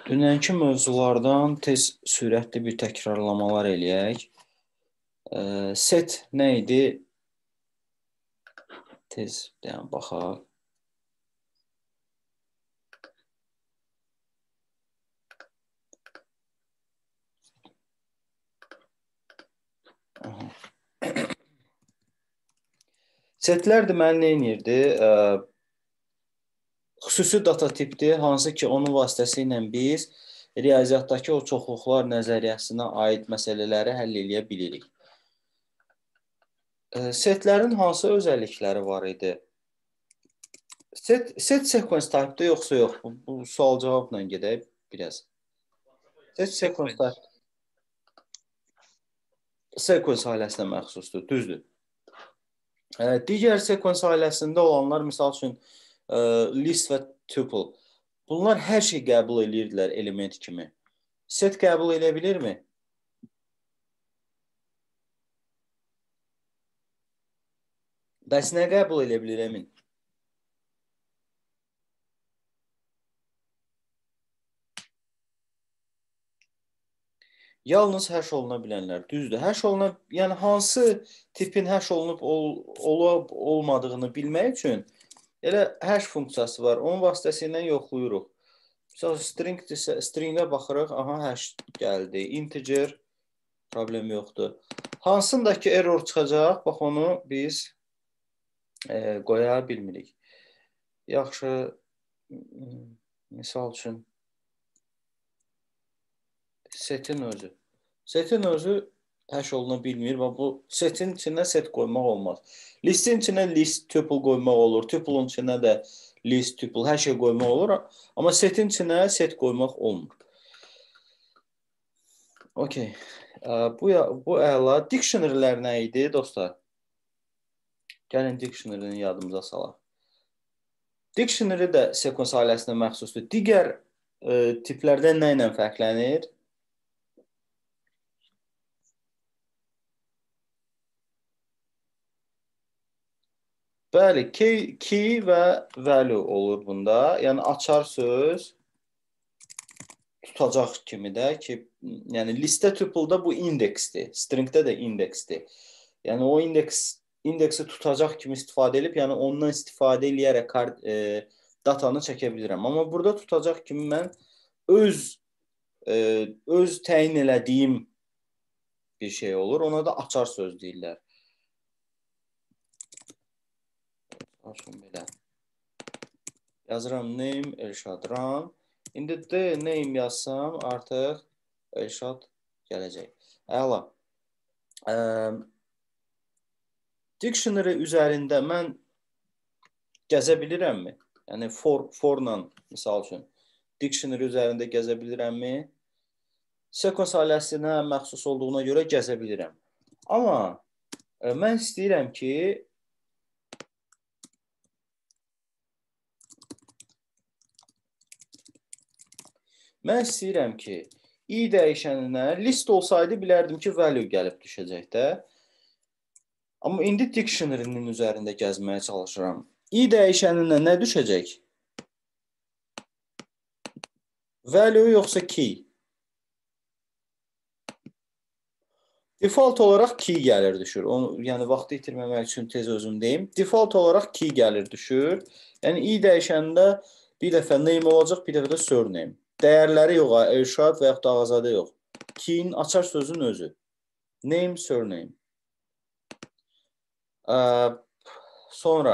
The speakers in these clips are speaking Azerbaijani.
Dünənki mövzulardan tez sürətli bir təkrarlamalar eləyək. Set nə idi? Tez baxaq. Setlər deməli nə edirdi? Xüsusi data tipdir, hansı ki onun vasitəsilə biz riyaziyyatdakı o çoxluqlar nəzəriyyəsinə aid məsələləri həll edə bilirik. Setlərin hansı özəllikləri var idi? Set sequence type-da yoxsa yox? Bu sual cavabla gedək biraz. Set sequence type. Sequence ailəsinə məxsusdur, düzdür. Digər sequence ailəsində olanlar, misal üçün, list və tuple. Bunlar hər şey qəbul edirdilər element kimi. Set qəbul edə bilirmi? Bəs nə qəbul edə bilir, Emin? Yalnız həş oluna bilənlər, düzdür. Həş oluna, yəni hansı tipin həş olunub olmadığını bilmək üçün elə həş funksiyası var. Onun vasitəsilə yoxlayırıq. Məsələn, stringə baxırıq, aha, həş gəldi. Integer, problem yoxdur. Hansındakı error çıxacaq, bax onu biz qoya bilmirik. Yaxşı, misal üçün, setin özü. Setin özü həş oluna bilmir və bu setin içinə set qoymaq olmaz. Listin içinə list, tuple qoymaq olur. Tuple'un içinə də list, tuple, hər şey qoymaq olur. Amma setin içinə set qoymaq olmur. Okey. Bu əla. Dictionary'lər nə idi, dostlar? Gəlin dictionary'ni yadımıza salaq. Dictionary də sequence ailəsinə məxsusdur. Digər tiplərdən nə ilə fərqlənir? Bəli, key və value olur bunda. Yəni açar söz tutacaq kimi də ki, yəni listə tuple-da bu indeksdir, stringdə də indeksdir. Yəni o indeksi tutacaq kimi istifadə edib, yəni ondan istifadə edərək datanı çəkə bilirəm. Amma burada tutacaq kimi mən öz təyin elədiyim bir şey olur. Ona da açar söz deyirlər. Açın belə. Yazıram name, Elşad run. İndi D name yazsam artıq Elşad gələcək. Əla. Dictionary üzərində mən gəzə bilirəmmi? Yəni for-la, misal üçün, dictionary üzərində gəzə bilirəmmi? Sequence ailəsinə məxsus olduğuna görə gəzə bilirəm. Amma mən istəyirəm ki, i dəyişəninə list olsaydı bilərdim ki, value gəlib düşəcək də. Amma indi dictionary'nin üzərində gəzməyə çalışıram. I dəyişəninə nə düşəcək? Value yoxsa key? Default olaraq key gəlir düşür. Yəni vaxtı itirməmək üçün tez özüm deyim. Default olaraq key gəlir düşür. Yəni i dəyişənində bir dəfə name olacaq, bir dəfə də surname. Dəyərləri yox, Elşad və yaxud da Ağazadə yox. Key'in açar sözün özü. Name, surname. Sonra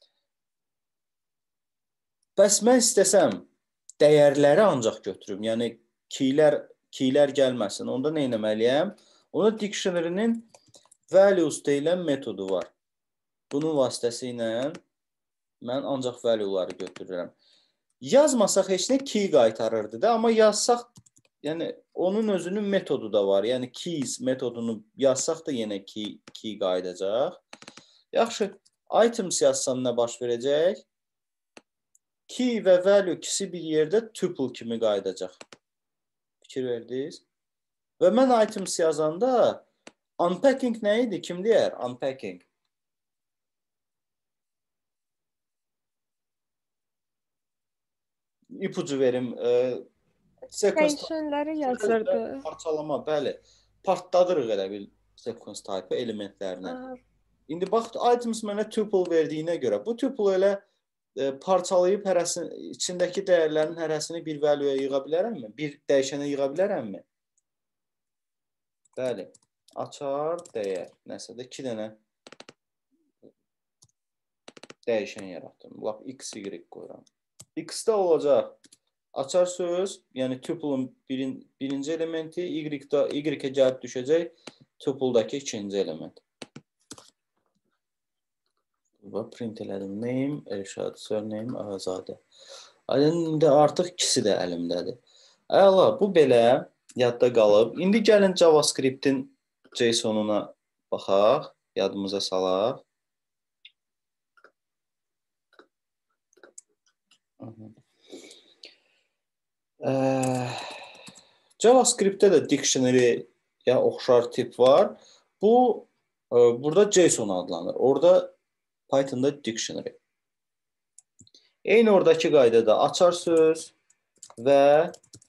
bəs mən istəsəm dəyərləri ancaq götürüm. Yəni keylər gəlməsin. Onda nə etməliyəm? Onda dictionary'nin values deyilən metodu var. Bunun vasitəsilə mən ancaq value'ları götürürəm. Yazmasaq heç nə key qaytarırdı da, amma yazsaq, yəni onun özünün metodu da var. Yəni keys metodunu yazsaq da yenə key qayıdacaq. Yaxşı, items yazsam nə baş verəcək? Key və value ikisi bir yerdə tuple kimi qayıdacaq. Fikir verdiniz? Və mən items yazanda unpacking nə idi? Kim deyər? Unpacking. İpucu verim. Dəyişənləri yazırdı. Parçalama, bəli. Partladırıq elə bir sequence type elementlərinə. Aha. İndi bax, items mənə tuple verdiyinə görə, bu tuple elə parçalayıb içindəki dəyərlərin hərəsini bir value-ya yığa bilərəmmi? Bir dəyişənə yığa bilərəmmi? Bəli. Açar dəyər. Nəsə də 2 dənə dəyişən yaratdım. Lap x, y qoyuram. X-də olacaq açar söz, yəni tuple-un birinci elementi, y-ə gəlib düşəcək tuple-dakı ikinci element. Print elədim. Name, Elşad, surname, Ağazadə. İndi artıq ikisi də əlimdədir. Əla, bu belə yadda qalıb. İndi gəlin JavaScript-in JSON-una baxaq, yadımıza salaq. JavaScript-də də dictionary-yə oxşar tip var. Bu, burada JSON adlanır. Orada Python'da dictionary. Eyni oradakı qaydada açar söz və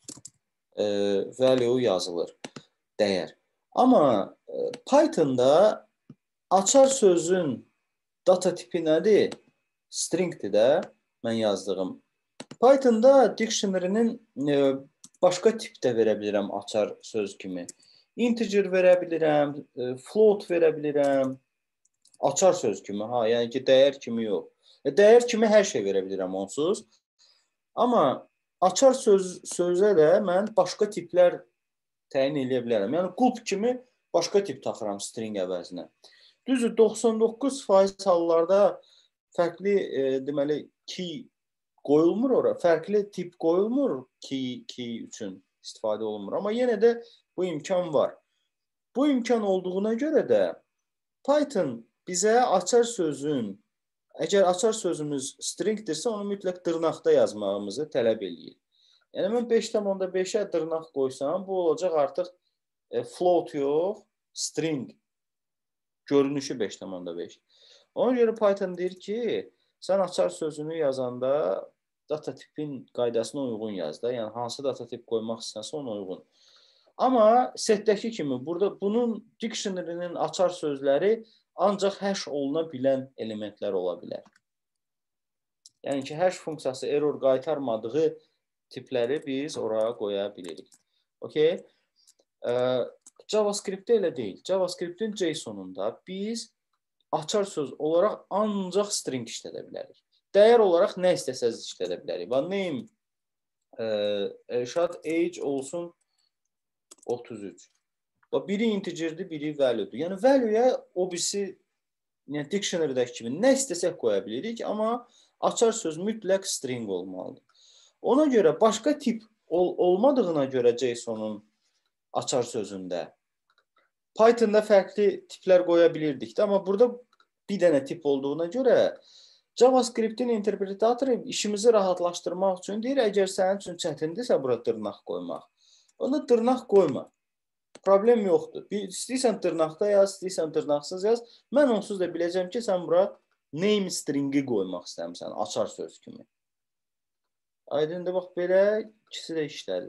value yazılır, dəyər. Amma Python'da açar sözün data tipi nədir? Stringdir də mən yazdığım. Python'da dictionary-nin başqa tipdə verə bilirəm açar söz kimi. Integer verə bilirəm, float verə bilirəm. Açar söz kimi, yəni ki, dəyər kimi yox. Dəyər kimi hər şey verə bilirəm onsuz. Amma açar sözə də mən başqa tiplər təyin edə bilərəm. Yəni, group kimi başqa tip taxıram string əvəzinə. Düzdür, 99% hallarda fərqli, deməli, key qoyulmur ora. Fərqli tip qoyulmur key üçün istifadə olunmur. Amma yenə də bu imkan var. Bu imkan olduğuna görə də Python bizə açar sözün, əgər açar sözümüz stringdirsə, onu mütləq dırnaqda yazmağımızı tələb eləyir. Yəni, mən 5.5-ə dırnaq qoysam, bu olacaq artıq float yox, string. Görünüşü 5.5. Ona görə Python deyir ki, sən açar sözünü yazanda data tipin qaydasına uyğun yaz da. Yəni, hansı data tip qoymaq istəsə ona uyğun. Amma setdəki kimi, burada bunun dictionary-nin açar sözləri ancaq hash oluna bilən elementlər ola bilər. Yəni ki, hash funksiyası error qaytarmadığı tipləri biz oraya qoya bilirik. Okay? JavaScript-də elə deyil. JavaScript-in JSON-unda biz açar söz olaraq ancaq string işlədə bilərik. Dəyər olaraq nə istəsəz işlədə bilərik. Name, Elşad, age olsun 33. Biri integerdir, biri value'dur. Yəni, value-ya o birisi dictionary-dəki kimi nə istəsək qoya bilirik, amma açar söz mütləq string olmalıdır. Ona görə başqa tip olmadığına görə JSON-un açar sözündə Python'da fərqli tiplər qoya bilirdik. Amma burada bir dənə tip olduğuna görə JavaScript-in interpretatoru işimizi rahatlaşdırmaq üçün deyir, əgər sənin üçün çətindirsə bura dırnaq qoymaq, onda dırnaq qoyma. Problem yoxdur. İstəyirsən dırnaqda yaz, istəyirsən dırnaqsız yaz. Mən onsuz da biləcəm ki, sən bura name stringi qoymaq istəmirsən, açar söz kimi. Aydındır, bax, belə ikisi də işlədir.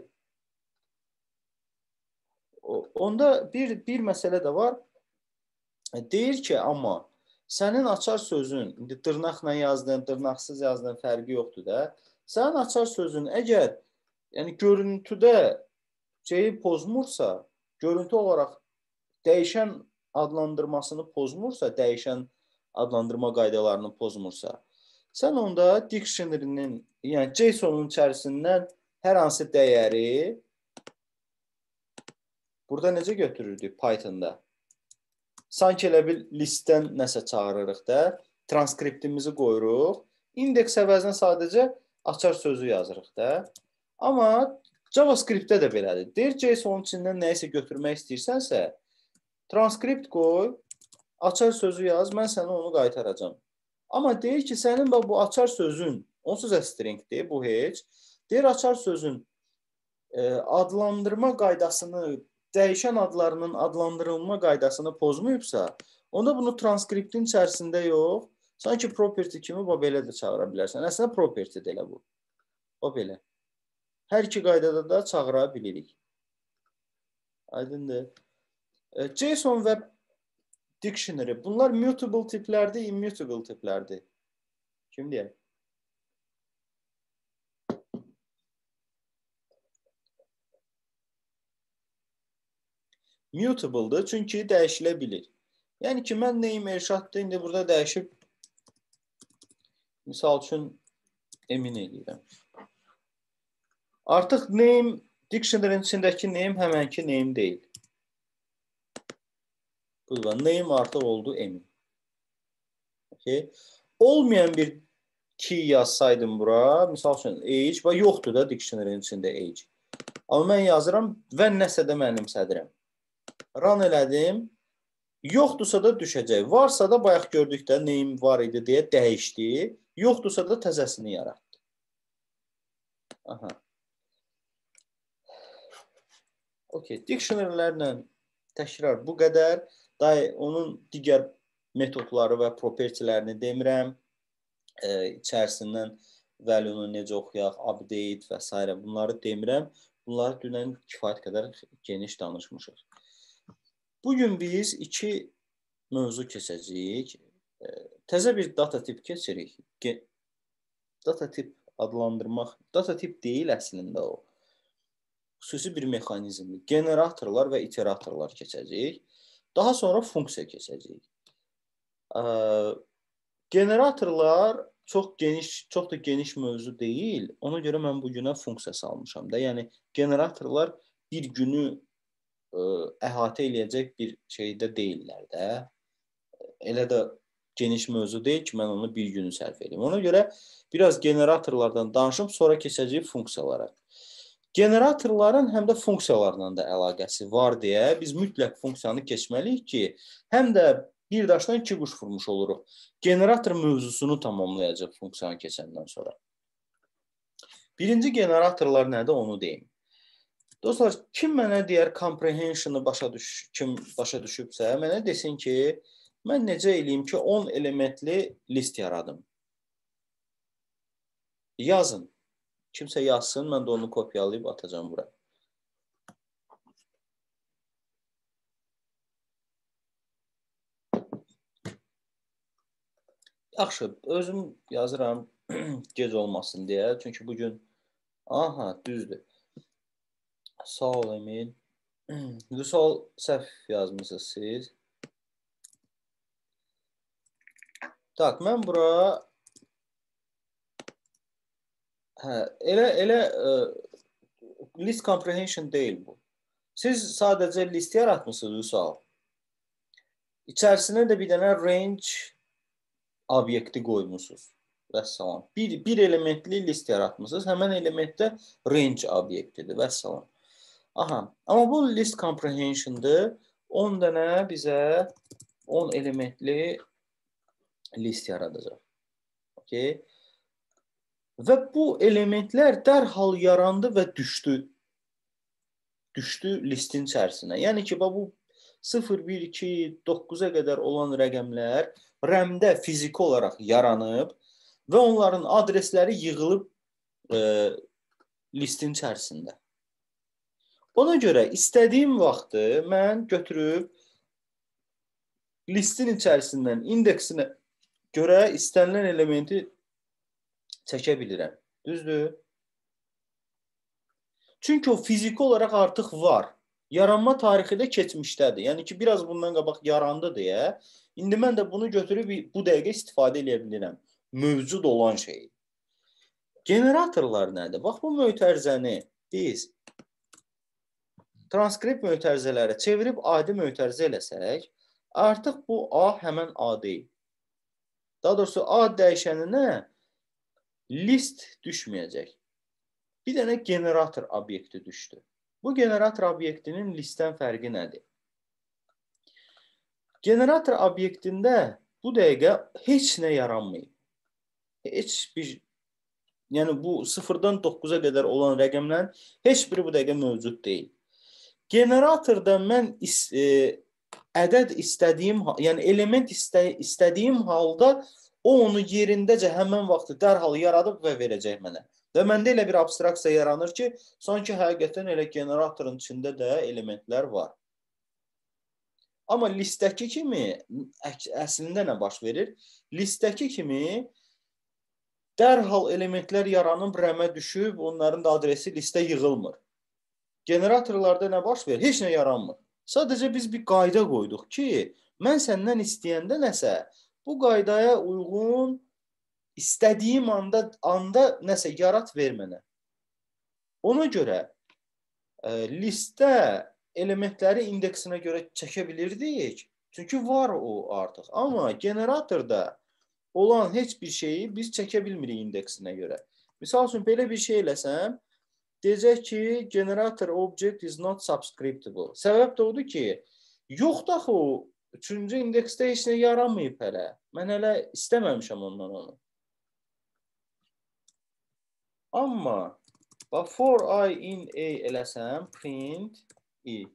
Onda bir məsələ də var. Deyir ki, amma sənin açar sözün, indi dırnaqla yazdın, dırnaqsız yazdın, fərqi yoxdur da. Sənin açar sözün əgər görüntüdə şeyi pozmursa, görüntü olaraq dəyişən adlandırmasını pozmursa, dəyişən adlandırma qaydalarını pozmursa, sən onda dictionary-nin, yəni JSON-un içərisindən hər hansı dəyəri burada necə götürürdük Python-da? Sanki elə bir listdən nəsə çağırırıq da, transkriptimizi qoyuruq, indeks əvəzinə sadəcə açar sözü yazırıq da. Amma JavaScript-də də belədir. Deyir, JSON-un içindən nəyisə götürmək istəyirsənsə, transkript qoy, açar sözü yaz, mən sənə onu qaytaracam. Amma deyir ki, sənin bu açar sözün, onsuz da stringdir, bu heç. Deyir, açar sözün adlandırma qaydasını, dəyişən adlarının adlandırılma qaydasını pozmayıbsa, onda bunu transkriptin içərisində yox, sanki property kimi belə də çağıra bilərsən. Əslində property də elə bu. O belə. Hər iki qaydada da çağıra bilirik. Aydındır. JSON və Dictionary. Bunlar mutable tiplərdir, immutable tiplərdir. Kim deyər? Mutable'dır, çünki dəyişilə bilir. Yəni ki, mən neyim Elşaddır, indi burada dəyişib, misal üçün, emin edirəm. Artıq name, dictionary-nin içindəki name həmənki name deyil. Burada name artıq oldu emin. Okay. Olmayan bir key yazsaydım bura, misal üçün age, və yoxdur da dictionary-nin içində age. Amma mən yazıram və nəsə də mənimsədirəm. Run elədim, yoxdursa da düşəcək. Varsa da bayaq gördükdə name var idi deyə dəyişdi, yoxdursa da təzəsini yaratdı. Aha. Okay, dictionary-lərlə təkrar bu qədər. Onun digər metodları və propertilərini demirəm. İçərisindən value-nu necə oxuyaq, update və s. bunları demirəm. Bunları dünən kifayət qədər geniş danışmışıq. Bugün biz iki mövzu keçəcəyik. Təzə bir data tip keçirik. Data tip adlandırmaq, data tip deyil əslində o. Xüsusi bir mexanizmdir. Generatorlar və iteratorlar keçəcəyik. Daha sonra funksiya keçəcəyik. Generatorlar çox da geniş mövzu deyil. Ona görə mən bugünə funksiya salmışam da. Yəni, generatorlar bir günü əhatə eləyəcək bir şeydə deyirlər də. Elə də geniş mövzu deyil ki, mən onu bir günü sərf edeyim. Ona görə biraz generatorlardan danışım, sonra keçəcəyik funksiyalara. Generatorların həm də funksiyalarla da əlaqəsi var deyə biz mütləq funksiyanı keçməliyik ki, həm də bir daşdan iki quş vurmuş oluruq. Generator mövzusunu tamamlayacaq funksiyanı keçəndən sonra. Birinci generatorlar nədir, onu deyim. Dostlar, kim mənə deyər comprehension'ı kim başa düşübsə, mənə desin ki, mən necə eləyim ki, 10 elementli list yaradım. Yazın. Kimsə yazsın, mən də onu kopyalayıb atacağım bura. Yaxşı, özüm yazıram, gec olmasın deyə. Çünki bugün, aha, düzdür. Sağ ol, Emil. Vüsal, səhv yazmışsınız siz. Tak, mən bura elə list comprehension deyil bu. Siz sadəcə list yaratmışsınız, Vüsal. İçərisinə də bir dənə range obyekti qoymuşsunuz. Vəssalam. Bir elementli list yaratmışsınız. Həmən elementdə range obyektidir. Vəssalam. Aha. Amma bu list comprehension'dır. 10 dənə bizə 10 elementli list yaradacaq. Okay. Və bu elementlər dərhal yarandı və düşdü listin içərisinə. Yəni ki, bu 0, 1, 2, 9-a qədər olan rəqəmlər RAM-də fiziki olaraq yaranıb və onların adresləri yığılıb listin içərisində. Ona görə istədiyim vaxtı mən götürüb listin içərisindən indeksinə görə istənilən elementi çəkə bilirəm. Düzdür? Çünki o fiziki olaraq artıq var. Yaranma tarixi də keçmişdədir. Yəni ki, biraz bundan qabaq yarandı deyə, indi mən də bunu götürüb bu dəqiqə istifadə edə bilirəm. Mövcud olan şeyi. Generatorlar nədir? Bax, bu mötərizəni biz transkript mötərizələri çevirib adi mötərizə eləsək, artıq bu A həmən A deyil. Daha doğrusu A dəyişəninə list düşməyəcək. Bir dənə generator obyekti düşdü. Bu generator obyektinin listdən fərqi nədir? Generator obyektində bu dəqiqə heç nə yaranmayıb. Heç bir, yəni bu 0-dan 9-a qədər olan rəqəmlərin heç biri bu dəqiqə mövcud deyil. Generatorda mən ədəd istədiyim, yəni element istədiyim halda o onu yerindəcə həmən vaxtı dərhal yaradıb və verəcək mənə. Və məndə elə bir abstraksiya yaranır ki, sanki həqiqətən elə generatorun içində də elementlər var. Amma listdəki kimi əslində nə baş verir? Listdəki kimi dərhal elementlər yaranıb, rəmə düşüb, onların da adresi listə yığılmır. Generatorlarda nə baş verir? Heç nə yaranmır. Sadəcə biz bir qayda qoyduq ki, mən səndən istəyəndə nəsə, bu qaydaya uyğun istədiyim anda nəsə yarat ver mənə. Ona görə listdə elementləri indeksinə görə çəkə bilirdik. Çünki var o artıq. Amma generatorda olan heç bir şeyi biz çəkə bilmirik indeksinə görə. Misal üçün, belə bir şey eləsəm, deyəcək ki, generator object is not subscriptable. Səbəb də odur ki, yoxdur axı o 3-cü indeksdə heç nə yaranmayıb hələ. Mən hələ istəməmişəm ondan onu. Amma for I in A eləsəm, print I.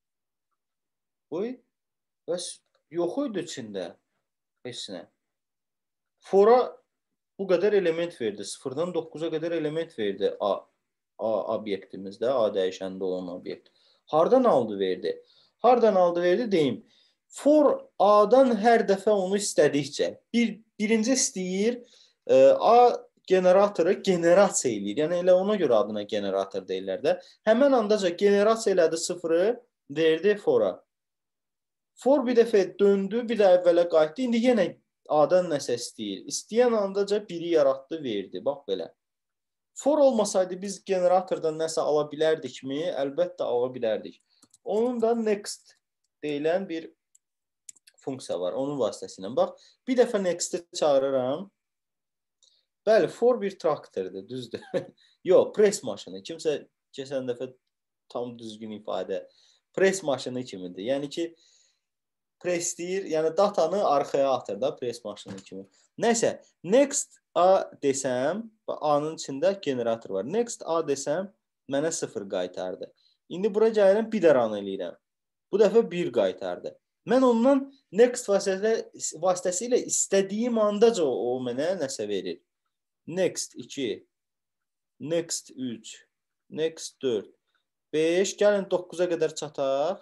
Bəs yox idi içində heç nə. For'a bu qədər element verdi. 0-dan 9-a qədər element verdi A obyektimizdə, A dəyişəndə olan obyekt. Hardan aldı verdi? Hardan aldı verdi deyim. For A-dan hər dəfə onu istədikcə. Birinci istəyir A generatoru generasiya eləyir. Yəni elə ona görə adına generator deyirlər də. Həmən andaca generasiya elədi 0-ı, verdi for'a. For bir dəfə döndü, bir də əvvələ qayıtdı. İndi yenə A-dan nəsə istəyir. İstəyən andaca 1-i yaratdı, verdi. Bax belə. For olmasaydı biz generatordan nəsə ala bilərdikmi? Əlbəttə ala bilərdik. Onun da next deyilən bir funksiya var. Onun vasitəsilə. Bax, bir dəfə next-i çağırıram. Bəli, for bir traktordur, düzdür. Yox, press maşını. Kimsə keçən dəfə tam düzgün ifadə. Press maşını kimidir. Yəni ki, press deyir, yəni datanı arxaya atır da, press maşını kimi. Nəysə, next A desəm, A-nın içində generator var. Next A desəm, mənə 0 qaytardı. İndi bura gəlirəm, bir də run eləyirəm. Bu dəfə 1 qaytardı. Mən ondan next vasitəsilə istədiyim andaca o mənə nəsə verir. Next 2, next 3, next 4, 5, gəlin 9-a qədər çataq.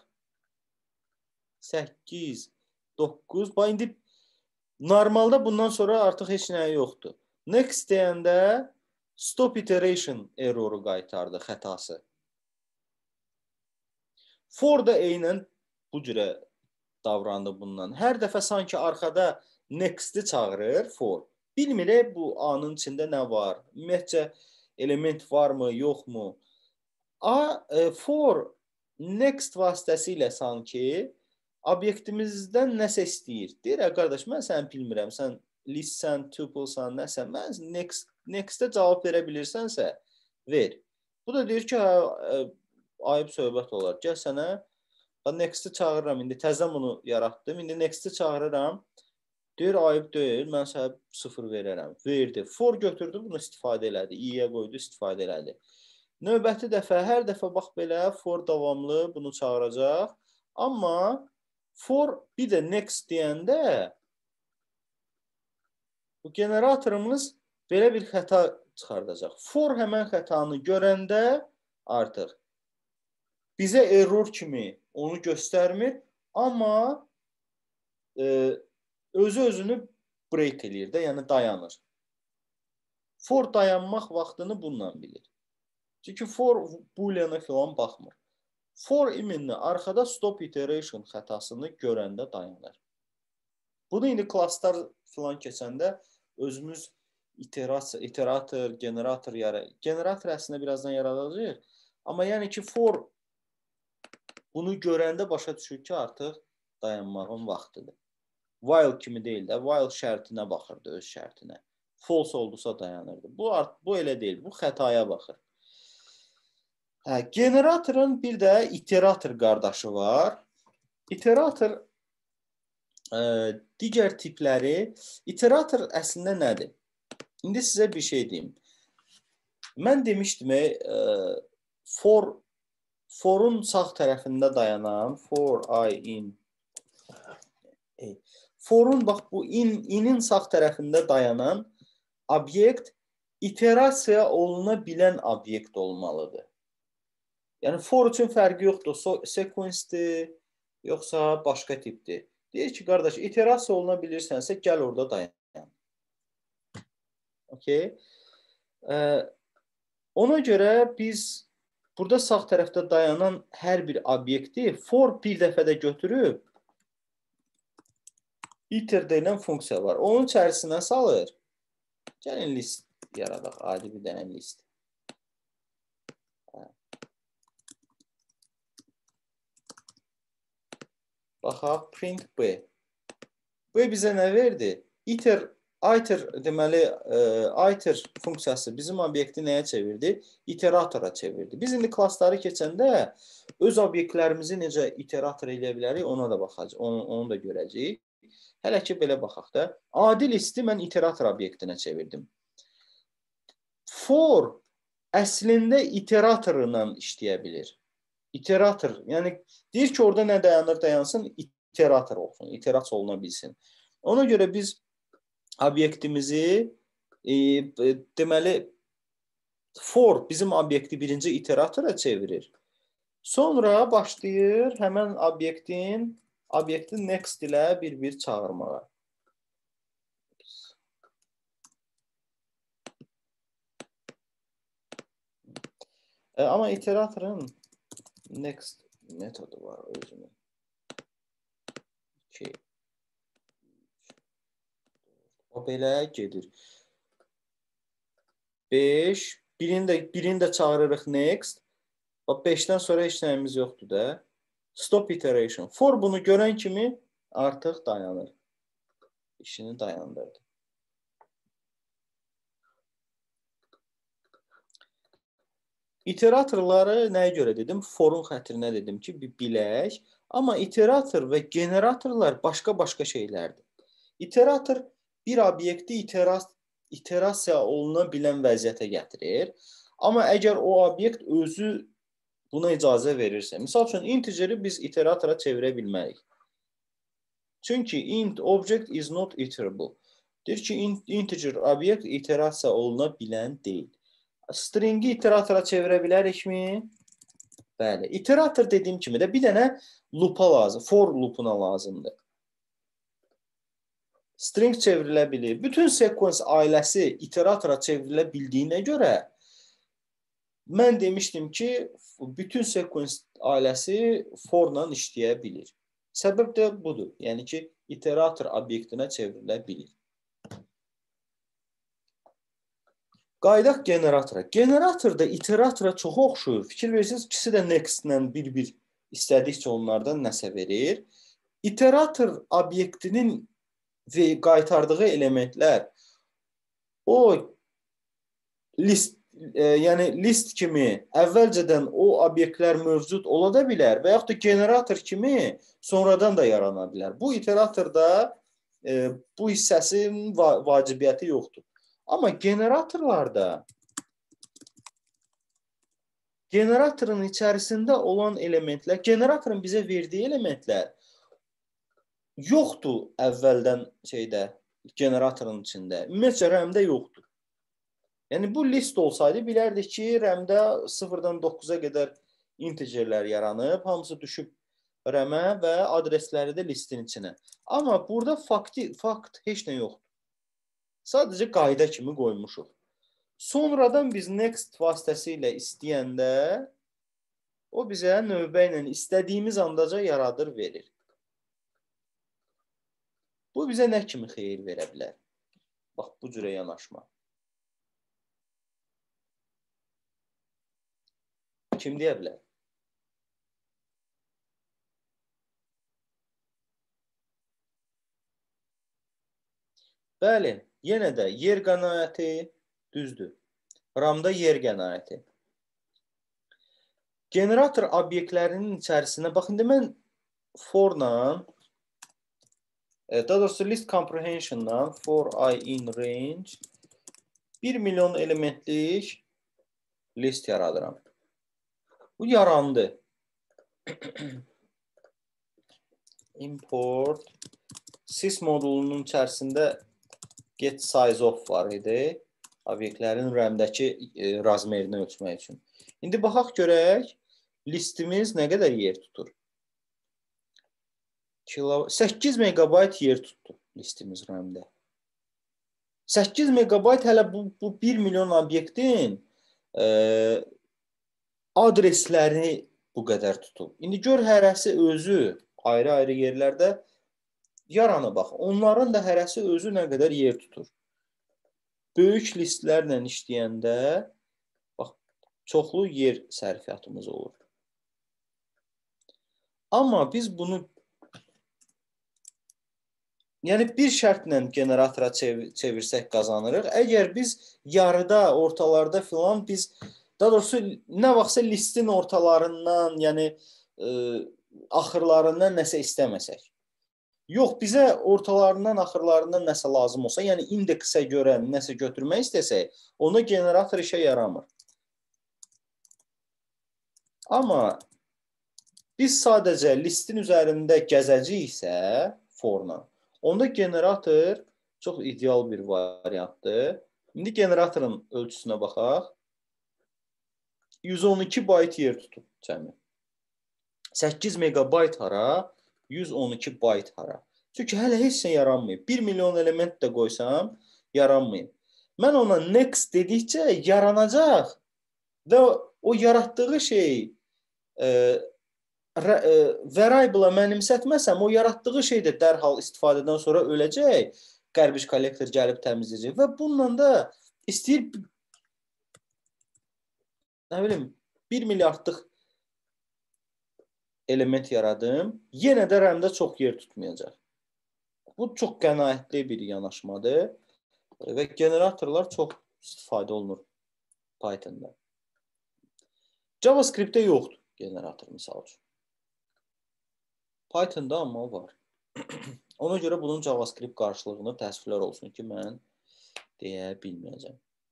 8, 9, bax indi normalda bundan sonra artıq heç nə yoxdur. Next deyəndə stop iteration erroru qaytardı, xətası. For da eynən bu cürə davrandı bundan. Hər dəfə sanki arxada next-i çağırır for. Bilmirək bu A-nın içində nə var? Ümumiyyətcə element varmı, yoxmu? For next vasitəsilə sanki obyektimizdən nəsə istəyir. Deyir, qardaş, mən səni bilmirəm, sən listsən, tuplesan, nəsə, mən next-ə cavab verə bilirsənsə, ver. Bu da deyir ki, ayıb söhbət olar. Gəl sənə, next-i çağırıram, indi təzdən bunu yaratdım, indi next-i çağırıram. Deyir, ayıb deyil, mən sənə 0 verərəm. Verdi. For götürdü, bunu istifadə elədi. I-yə qoydu, istifadə elədi. Növbəti dəfə, hər dəfə bax belə for davamlı bunu çağıracaq. Amma for bir də next deyəndə bu generatorumuz belə bir xəta çıxardacaq. For həmən xətanı görəndə artıq bizə error kimi onu göstərmir, amma özü-özünü break eləyir də, yəni dayanır. For dayanmaq vaxtını bununla bilir. Çünki for booleana filan baxmır. For iminli arxada stop iteration xətasını görəndə dayanır. Bunu indi klasslar filan keçəndə özümüz iterator, generator əslində birazdan yaradacaq. Amma yəni ki, for bunu görəndə başa düşür ki, artıq dayanmağın vaxtıdır. While kimi deyil də, while şərtinə baxırdı, öz şərtinə. False oldusa dayanırdı. Bu elə deyil, bu xətaya baxır. Generatorun bir də iterator qardaşı var. İterator digər tipləri. İterator əslində nədir? İndi sizə bir şey deyim. Mən demişdim, for'un sağ tərəfində dayanan, for I in. For'un bax bu in'in sağ tərəfində dayanan obyekt iterasiya oluna bilən obyekt olmalıdır. Yəni for üçün fərqi yoxdur. Sequence-dir, yoxsa başqa tipdir. Deyir ki, qardaş, iterasiya oluna bilirsənsə, gəl orada dayan. Okay. Ona görə biz burada sağ tərəfdə dayanan hər bir obyekti for bir dəfədə götürüb iter deyilən funksiya var. Onun içərisinə salır. Gəlin list yaradaq. Adi bir dənə list. Baxaq, print B. B bizə nə verdi? Iter deməli, iter funksiyası bizim obyekti nəyə çevirdi? İteratora çevirdi. Biz indi klassları keçəndə öz obyektlərimizi necə iterator eləyə bilərik, ona da baxacağıq, onu da görəcəyik. Hələ ki, belə baxaq da. Adi listi mən iterator obyektinə çevirdim. For əslində iteratorla işləyə bilir. İterator, yəni deyir ki, orada nə dayanır, dayansın, iterator olsun, iterasiya oluna bilsin. Ona görə biz obyektimizi, deməli, for bizim obyekti birinci iteratora çevirir. Sonra başlayır həmən obyektin next ilə bir çağırmağa. Amma iteratorun next metodu var özünün. 2, 3, 4. O belə gedir. 5. Birini də çağırırıq next. 5-dən sonra heç nəyimiz yoxdur da. Stop iteration. For bunu görən kimi artıq dayanır. İşini dayandırdı. İteratorları nəyə görə dedim? Forun xətrinə dedim ki, bir bilək. Amma iterator və generatorlar başqa şeylərdir. İterator bir obyekti iterasiya oluna bilən vəziyyətə gətirir. Amma əgər o obyekt özü buna icazə verirsə, misal üçün integeri biz iteratora çevirə bilmərik. Çünki int object is not iterable. Deyir ki, integer obyekt iterasiya oluna bilən deyil. Stringi iteratora çevirə bilərikmi? Bəli. İterator dediyim kimi də bir dənə loopa lazım, for loopuna lazımdır. String çevrilə bilir. Bütün sequence ailəsi iteratora çevrilə bildiyinə görə mən demişdim ki, bütün sequence ailəsi forla işləyə bilir. Səbəb də budur. Yəni ki, iterator obyektinə çevrilə bilir. Qaydaq generatora. Generator da iteratora çox oxşuyur. Fikir verirsiniz, ikisi də next-lə bir istədikcə onlardan nəsə verir. İterator obyektinin qaytardığı elementlər o list kimi əvvəlcədən o obyektlər mövcud ola da bilər və yaxud da generator kimi sonradan da yarana bilər. Bu iteratorda bu hissəsinin vacibiyyəti yoxdur. Amma generatorlarda generatorun içərisində olan elementlər, generatorun bizə verdiyi elementlər yoxdur əvvəldən generatorun içində. Ümumiyyətcə, RAM-də yoxdur. Yəni, bu list olsaydı, bilərdik ki, RAM-də 0-dan 9-a qədər integerlər yaranıb, hamısı düşüb RAM-ə və adresləri də listin içinə. Amma burada fakt heç nə yoxdur. Sadəcə qayda kimi qoymuşuq. Sonradan biz next vasitəsilə istəyəndə o bizə növbə ilə istədiyimiz andaca yaradır, verir. Bu bizə nə kimi xeyir verə bilər? Bax, bu cürə yanaşma. Kim deyə bilər? Bəli, yenə də yer qənaəti düzdür. RAM-da yer qənaəti. Generator obyektlərinin içərisinə, baxın, mən for-la, daha doğrusu list comprehension-la, for I in range 1 milyon elementlik list yaradıram. Bu yarandı. Import sys modulunun içərisində get size of var idi. Obyektlərin RAM-dəki razmerini ölçmək üçün. İndi baxaq görək, listimiz nə qədər yer tutur? 8 megabayt yer tutdu listimiz RAM-də. 8 megabayt hələ bu 1 milyon obyektin adreslərini bu qədər tutub. İndi gör hərəsi özü ayrı-ayrı yerlərdə yaranı bax. Onların da hərəsi özü nə qədər yer tutur. Böyük listlərlə işləyəndə bax, çoxlu yer sərfiyyatımız olur. Amma biz bunu bir şərtlə generatora çevirsək qazanırıq. Əgər biz yarıda, ortalarda filan biz, daha doğrusu nə vaxtsa listin ortalarından, axırlarından nəsə istəməsək. Yox, bizə ortalarından, axırlarından nəsə lazım olsa, indeksə görə nəsə götürmək istəsək, ona generator işə yaramır. Amma biz sadəcə listin üzərində gəzəcəyiksə forla, onda generator çox ideal bir variantdır. İndi generatorun ölçüsünə baxaq. 112 bayt yer tutub cəmi. 8 megabayt hara, 112 bayt hara. Çünki hələ heç nə yaranmayıb. 1 milyon element də qoysam, yaranmayıb. Mən ona next dedikcə yaranacaq və o yaratdığı şey variable-a mənimsətməsəm, o yaratdığı şey də dərhal istifadədən sonra öləcək, garbage collector gəlib təmizləyəcək və bununla da istəyir 1 milyardlıq element yaradım, yenə də RAM-də çox yer tutmayacaq. Bu çox qənaətli bir yanaşmadır və generatorlar çox istifadə olunur Python-da. JavaScript-də yoxdur generator misal üçün. Python-da amma var. Ona görə bunun JavaScript qarşılığını təəssüflər olsun ki, mən deyə bilməyəcəm.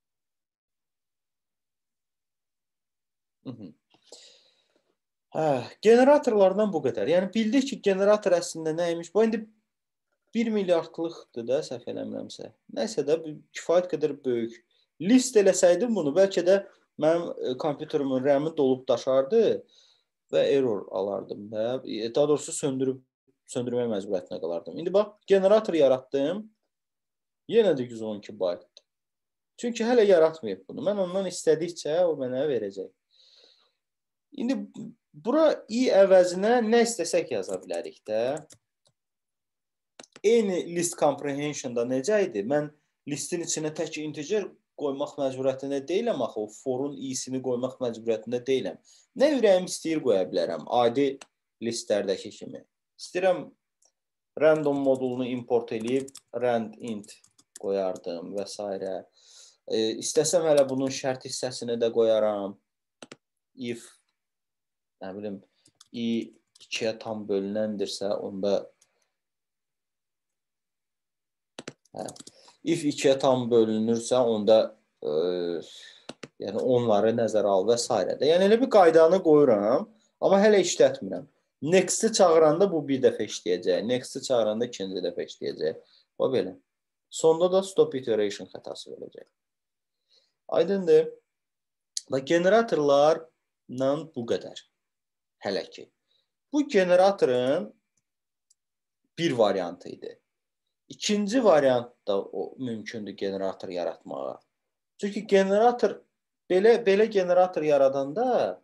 Generatorlardan bu qədər. Yəni, bildik ki, generator əslində nəymiş? Bu, indi 1 milyardlıqdır da, səhv eləmirəmsə. Nəsə də kifayət qədər böyük. List eləsəydim bunu, bəlkə də mənim kompüterimin RAM-i dolub daşardı və error alardım. Daha doğrusu söndürmək məcburiyyətinə qalardım. İndi bax, generator yaratdım. Yenə də 112 baytdır. Çünki hələ yaratmayıb bunu. Mən ondan istədikcə o mənə verəcək. İndi bura i əvəzinə nə istəsək yaza bilərik də. Eyni list comprehension-da necə idi? Mən listin içinə tək integer qoymaq məcburiyyətində deyiləm, axı o forun i-sini qoymaq məcburiyyətində deyiləm. Nə ürəyim istəyir qoya bilərəm, adi listlərdəki kimi. İstəyirəm random modulunu import edib, rand int qoyardım və s. İstəsəm hələ bunun şərt hissəsini də qoyaram. If, nə bilim, i 2-yə tam bölünəndirsə, onda if 2-yə tam bölünürsə, onda onları nəzərə al və s. Yəni, elə bir qaydanı qoyuram, amma hələ işlətmirəm. Next-i çağıranda bu bir dəfə işləyəcək, next-i çağıranda ikinci dəfə işləyəcək. O belə. Sonda da stop iteration xətası verəcək. Aydındır. Generatorlarla bu qədər. Hələ ki. Bu generatorun bir variantı idi. İkinci variant da mümkündür generator yaratmağa. Çünki generator, belə generator yaradanda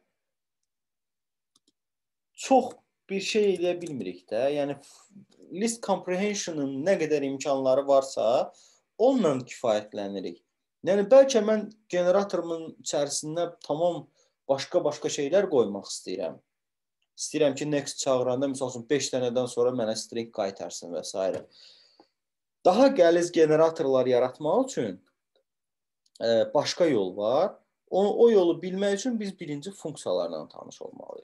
çox bir şey eləyə bilmirik də. Yəni, list comprehension'ın nə qədər imkanları varsa, onunla kifayətlənirik. Yəni, bəlkə mən generatorumun içərisində tamam başqa şeylər qoymaq istəyirəm. İstəyirəm ki, next çağıranda, misal üçün, 5 dənədən sonra mənə string qaytarsın və s. Daha qəliz generatorlar yaratmaq üçün başqa yol var. O yolu bilmək üçün biz birinci funksiyalarla tanış olmalıyıq.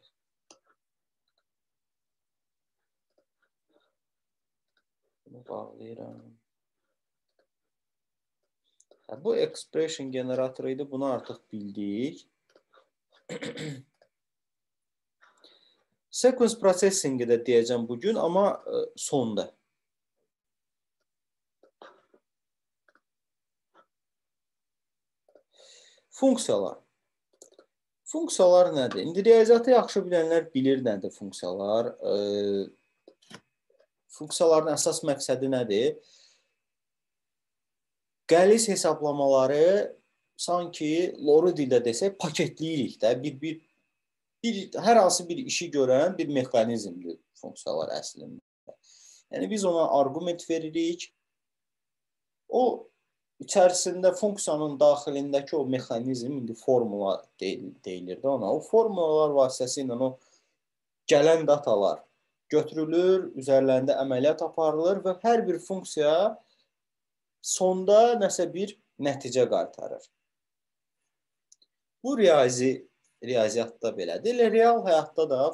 Bunu bağlayıram. Bu expression generatoru idi. Bunu artıq bildik. Sequence processing-i də deyəcəm bugün, amma sonda. Funksiyalar. Funksiyalar nədir? İndi riyaziyyatı yaxşı bilənlər bilir nədir funksiyalar. Funksiyaların əsas məqsədi nədir? Qəliz hesablamaları sanki loru dildə desək paketləyirik də. Hər hansı bir işi görən bir mexanizmdir funksiyalar əslində. Yəni biz ona arqument veririk. O içərisində funksiyanın daxilindəki o mexanizm, indi formula deyilir də ona. O formulalar vasitəsilə o gələn datalar götürülür, üzərlərində əməliyyat aparılır və hər bir funksiya sonda nəsə bir nəticə qaytarır. Bu riyaziyyatda belədir. Elə real həyatda da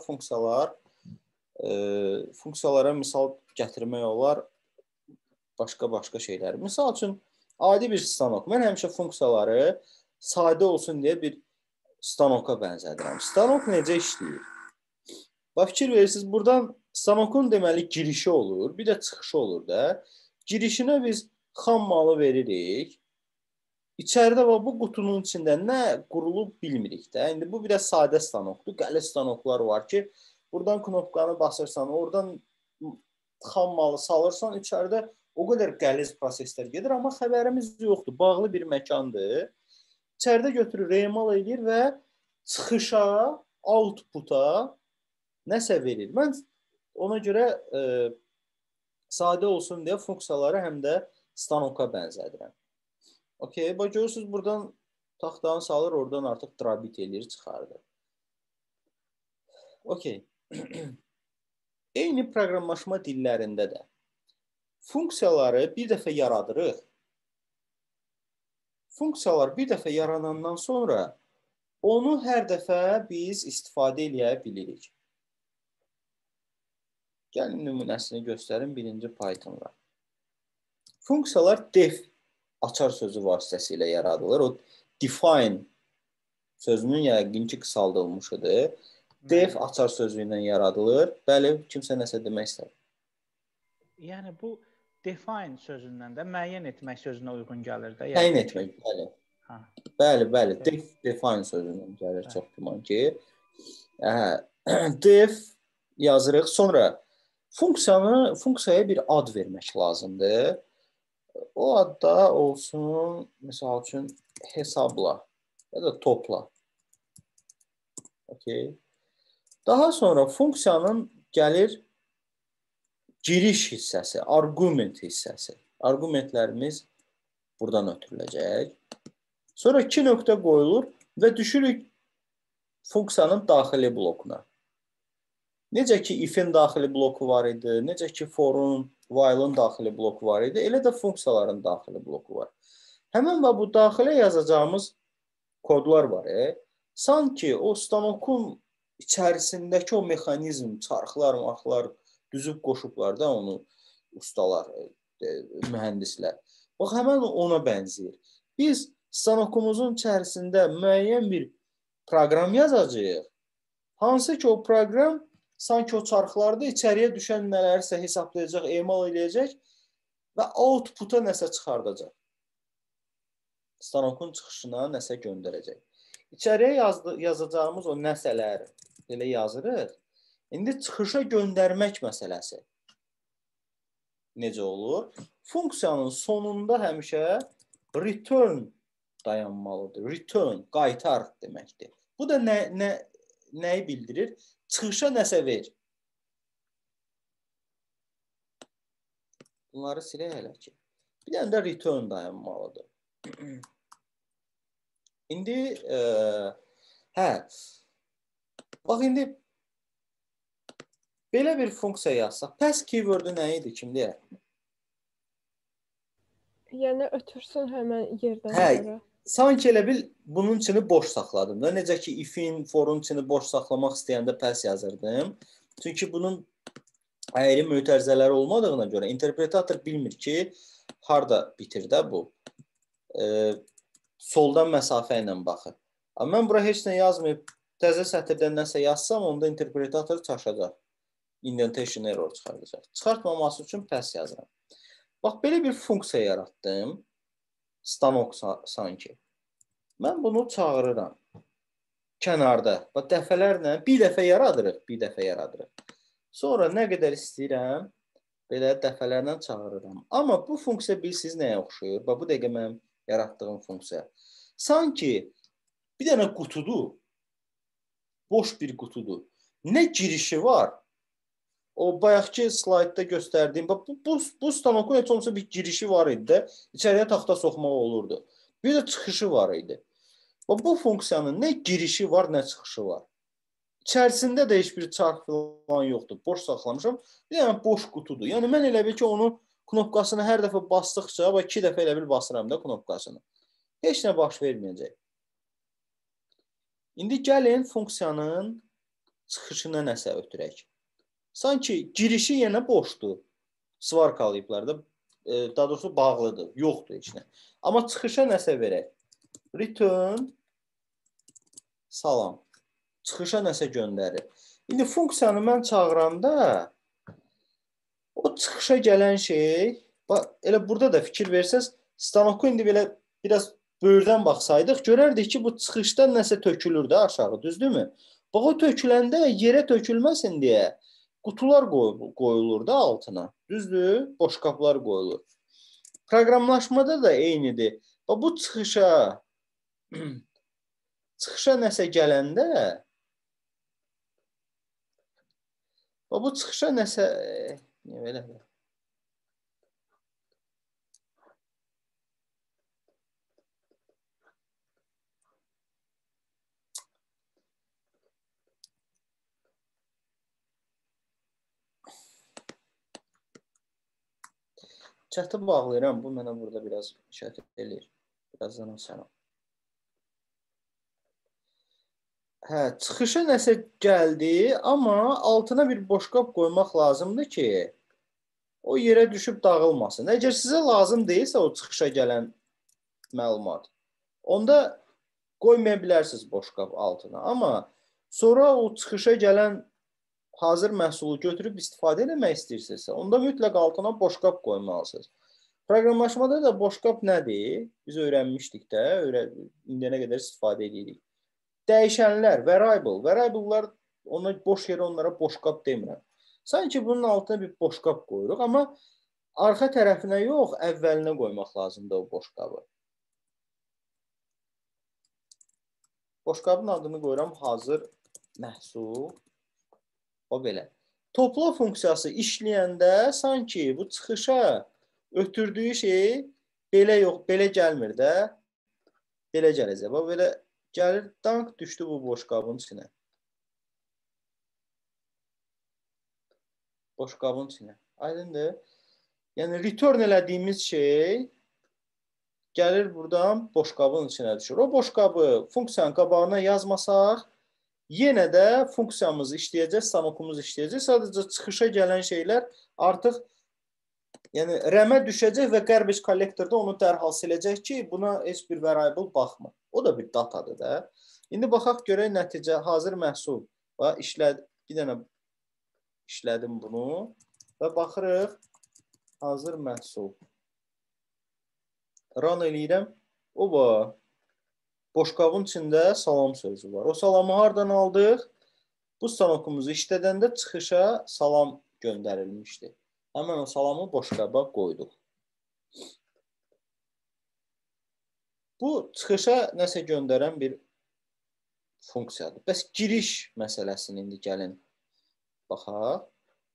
funksiyalara misal gətirmək olar başqa şeylər. Misal üçün, adi bir stanok. Mən həmişə funksiyaları sadə olsun deyə bir stanoka bənzədirəm. Stanok necə işləyir? Bax, fikir verirsiniz, buradan stanokun deməli girişi olur, bir də çıxışı olur da. Girişinə biz xam malı veririk. İçəridə bu qutunun içində nə qurulub bilmirik də. İndi bu bir də sadə stanokdur. Qəliz stanoklar var ki, buradan knopkanı basırsan, oradan xam malı salırsan, içəridə o qədər qəliz proseslər gedir, amma xəbərimiz yoxdur. Bağlı bir məkandır. İçəridə götürür, emal edir və çıxışa, output'a nəsə verir. Mən ona görə sadə olsun deyə funksiyaları həm də stanoka bənzədirəm. Okey, bax görürsünüz, buradan taxtanı salır, oradan artıq drabit eləyir, çıxardır. Okey. Eyni proqramlaşma dillərində də funksiyaları bir dəfə yaradırıq. Funksiyalar bir dəfə yaranandan sonra onu hər dəfə biz istifadə eləyə bilirik. Gəlin nümunəsini göstərim birinci Python'da. Funksiyalar def açar sözü vasitəsilə yaradılır. O define sözünün yəqin ki qısaldılmışıdır. Def açar sözü ilə yaradılır. Bəli, kimsə nəsə demək istər. Yəni bu define sözündən də müəyyən etmək sözünə uyğun gəlir də. Təyin etmək, bəli. Bəli, define sözündən gəlir çox güman ki. Def yazırıq. Sonra funksiyaya bir ad vermək lazımdır. O adda olsun, misal üçün hesabla ya da topla. Okay. Daha sonra funksiyanın gəlir giriş hissəsi, arqument hissəsi. Arqumentlərimiz buradan ötürüləcək. Sonra 2 nöqtə qoyulur və düşürük funksiyanın daxili blokuna. Necə ki if-in daxili bloku var idi, necə ki for-un, while-ın daxili bloku var idi, elə də funksiyaların daxili bloku var. Həmin və bu daxilə yazacağımız kodlar var. Sanki o stanokun içərisindəki o mexanizm, çarxlar, marxlar düzüb qoşublar da onu ustalar, mühəndislər. Bax, həmən ona bənzəyir. Biz stanokumuzun içərisində müəyyən bir proqram yazacağıq. Hansı ki o proqram sanki o çarxlarda içəriyə düşən nələrsə hesablayacaq, emal eləyəcək və output'a nəsə çıxardacaq. Stanokun çıxışına nəsə göndərəcək. İçəriyə yazacağımız o nəsələr elə yazırıq. İndi çıxışa göndərmək məsələsi necə olur? Funksiyanın sonunda həmişə return dayanmalıdır. Return, qaytar deməkdir. Bu da nəyi bildirir? Çıxışa nəsə ver. Bunları silək hələ ki. Bir dənə də return dayanmalıdır. İndi, bax, indi belə bir funksiya yazsaq, pass keyword-ü nə idi, kim deyər? Yəni, ötürsün həmən yerdən görə. Sanki elə bil, bunun içini boş saxladım da. Necə ki, if-in, for-un içini boş saxlamaq istəyəndə pass yazırdım. Çünki bunun əyri mötərizələri olmadığına görə interpretator bilmir ki, harada bitir də bu. Soldan məsafə ilə baxır. Amma mən bura heç nə yazmayıb, təzə sətirdən nəsə yazsam, onda interpretator çaşacaq. Indentation error çıxardacaq. Çıxartmaması üçün pass yazıram. Bax, belə bir funksiya yaratdım. Stanok sanki. Mən bunu çağırıram. Kənarda. Bax, dəfələrlə bir dəfə yaradırıq. Sonra nə qədər istəyirəm, belə dəfələrlə çağırıram. Amma bu funksiya bilirsiniz nəyə oxşuyur? Bax, bu dəqiqə mənim yaratdığım funksiya. Sanki bir dənə qutudur. Boş bir qutudur. Nə girişi var? O bayaqki slaydda göstərdiyim, bu stanokun heç olmasa bir girişi var idi də, içəriyə taxta soxmaq olurdu. Bir də çıxışı var idi. Bu funksiyanın nə girişi var, nə çıxışı var. İçərisində də heç bir çarx falan yoxdur. Boş saxlamışam. Yəni boş qutudur. Yəni mən elə bil ki, onun knopkasını hər dəfə basdıqca, 2 dəfə elə bil basıram da knopkasını. Heç nə baş verməyəcək. İndi gəlin funksiyanın çıxışına nəsə ötürək. Sanki girişi yenə boşdur. Svarkalayıblar da, daha doğrusu bağlıdır. Yoxdur heç nə. Amma çıxışa nəsə verək. Return salam. Çıxışa nəsə göndərir. İndi funksiyanı mən çağıranda o çıxışa gələn şey, elə burada da fikir versəz, stanoku indi belə biraz böyürdən baxsaydıq, görərdik ki, bu çıxışdan nəsə tökülür də aşağı, düzdürmü? Bax, o töküləndə yerə tökülməsin deyə qutular qoyulur da altına. Düzdür? Boşqablar qoyulur. Proqramlaşmada da eynidir. Bax, bu çıxışa nəsə gələndə, bax, bu çıxışa nəsə, niyə belədir? Chatı bağlayıram. Bu mənə burada biraz işarət edir. Birazdan açaram. Çıxışa nəsə gəldi, amma altına bir boşqab qoymaq lazımdır ki, o yerə düşüb dağılmasın. Əgər sizə lazım deyilsə o çıxışa gələn məlumat, onda qoymaya bilərsiniz boşqab altına. Amma sonra o çıxışa gələn hazır məhsulu götürüb istifadə etmək istəyirsinizsə, onda mütləq altına boşqab qoymalısınız. Proqramlaşmada da boşqab nədir? Biz öyrənmişdik də, indiyənə qədər istifadə edirik. Dəyişənlər, variable'lar, boş yerə onlara boşqab demirəm. Sanki bunun altına bir boşqab qoyuruq, amma arxa tərəfinə yox, əvvəlinə qoymaq lazımdır o boşqabı. Boşqabın adını qoyuram hazır məhsul. O belə. Topla funksiyası işləyəndə sanki bu çıxışa ötürdüyü şey belə yox, belə gəlmir də. Belə gələcək. Bax, belə gəlir, dank düşdü bu boşqabın içinə. Boşqabın içinə. Aydındır? Yəni, return elədiyimiz şey gəlir buradan boşqabın içinə düşür. O boşqabı funksiyanın qabağına yazmasaq, yenə də funksiyamız işləyəcək, stanokumuz işləyəcək. Sadəcə çıxışa gələn şeylər artıq rəmə düşəcək və garbage collectorda onu dərhal siləcək ki, buna heç bir variable baxmır. O da bir datadır da. İndi baxaq görək nəticə, hazır məhsul. Bir dənə işlədim bunu və baxırıq hazır məhsul. Run eləyirəm. Oba! Boşqabın içində salam sözü var. O salamı hardan aldıq? Bu stanokumuzu işlədəndə çıxışa salam göndərilmişdi. Həmən o salamı boşqaba qoyduq. Bu çıxışa nəsə göndərən bir funksiyadır. Bəs giriş məsələsini indi gəlin baxaq.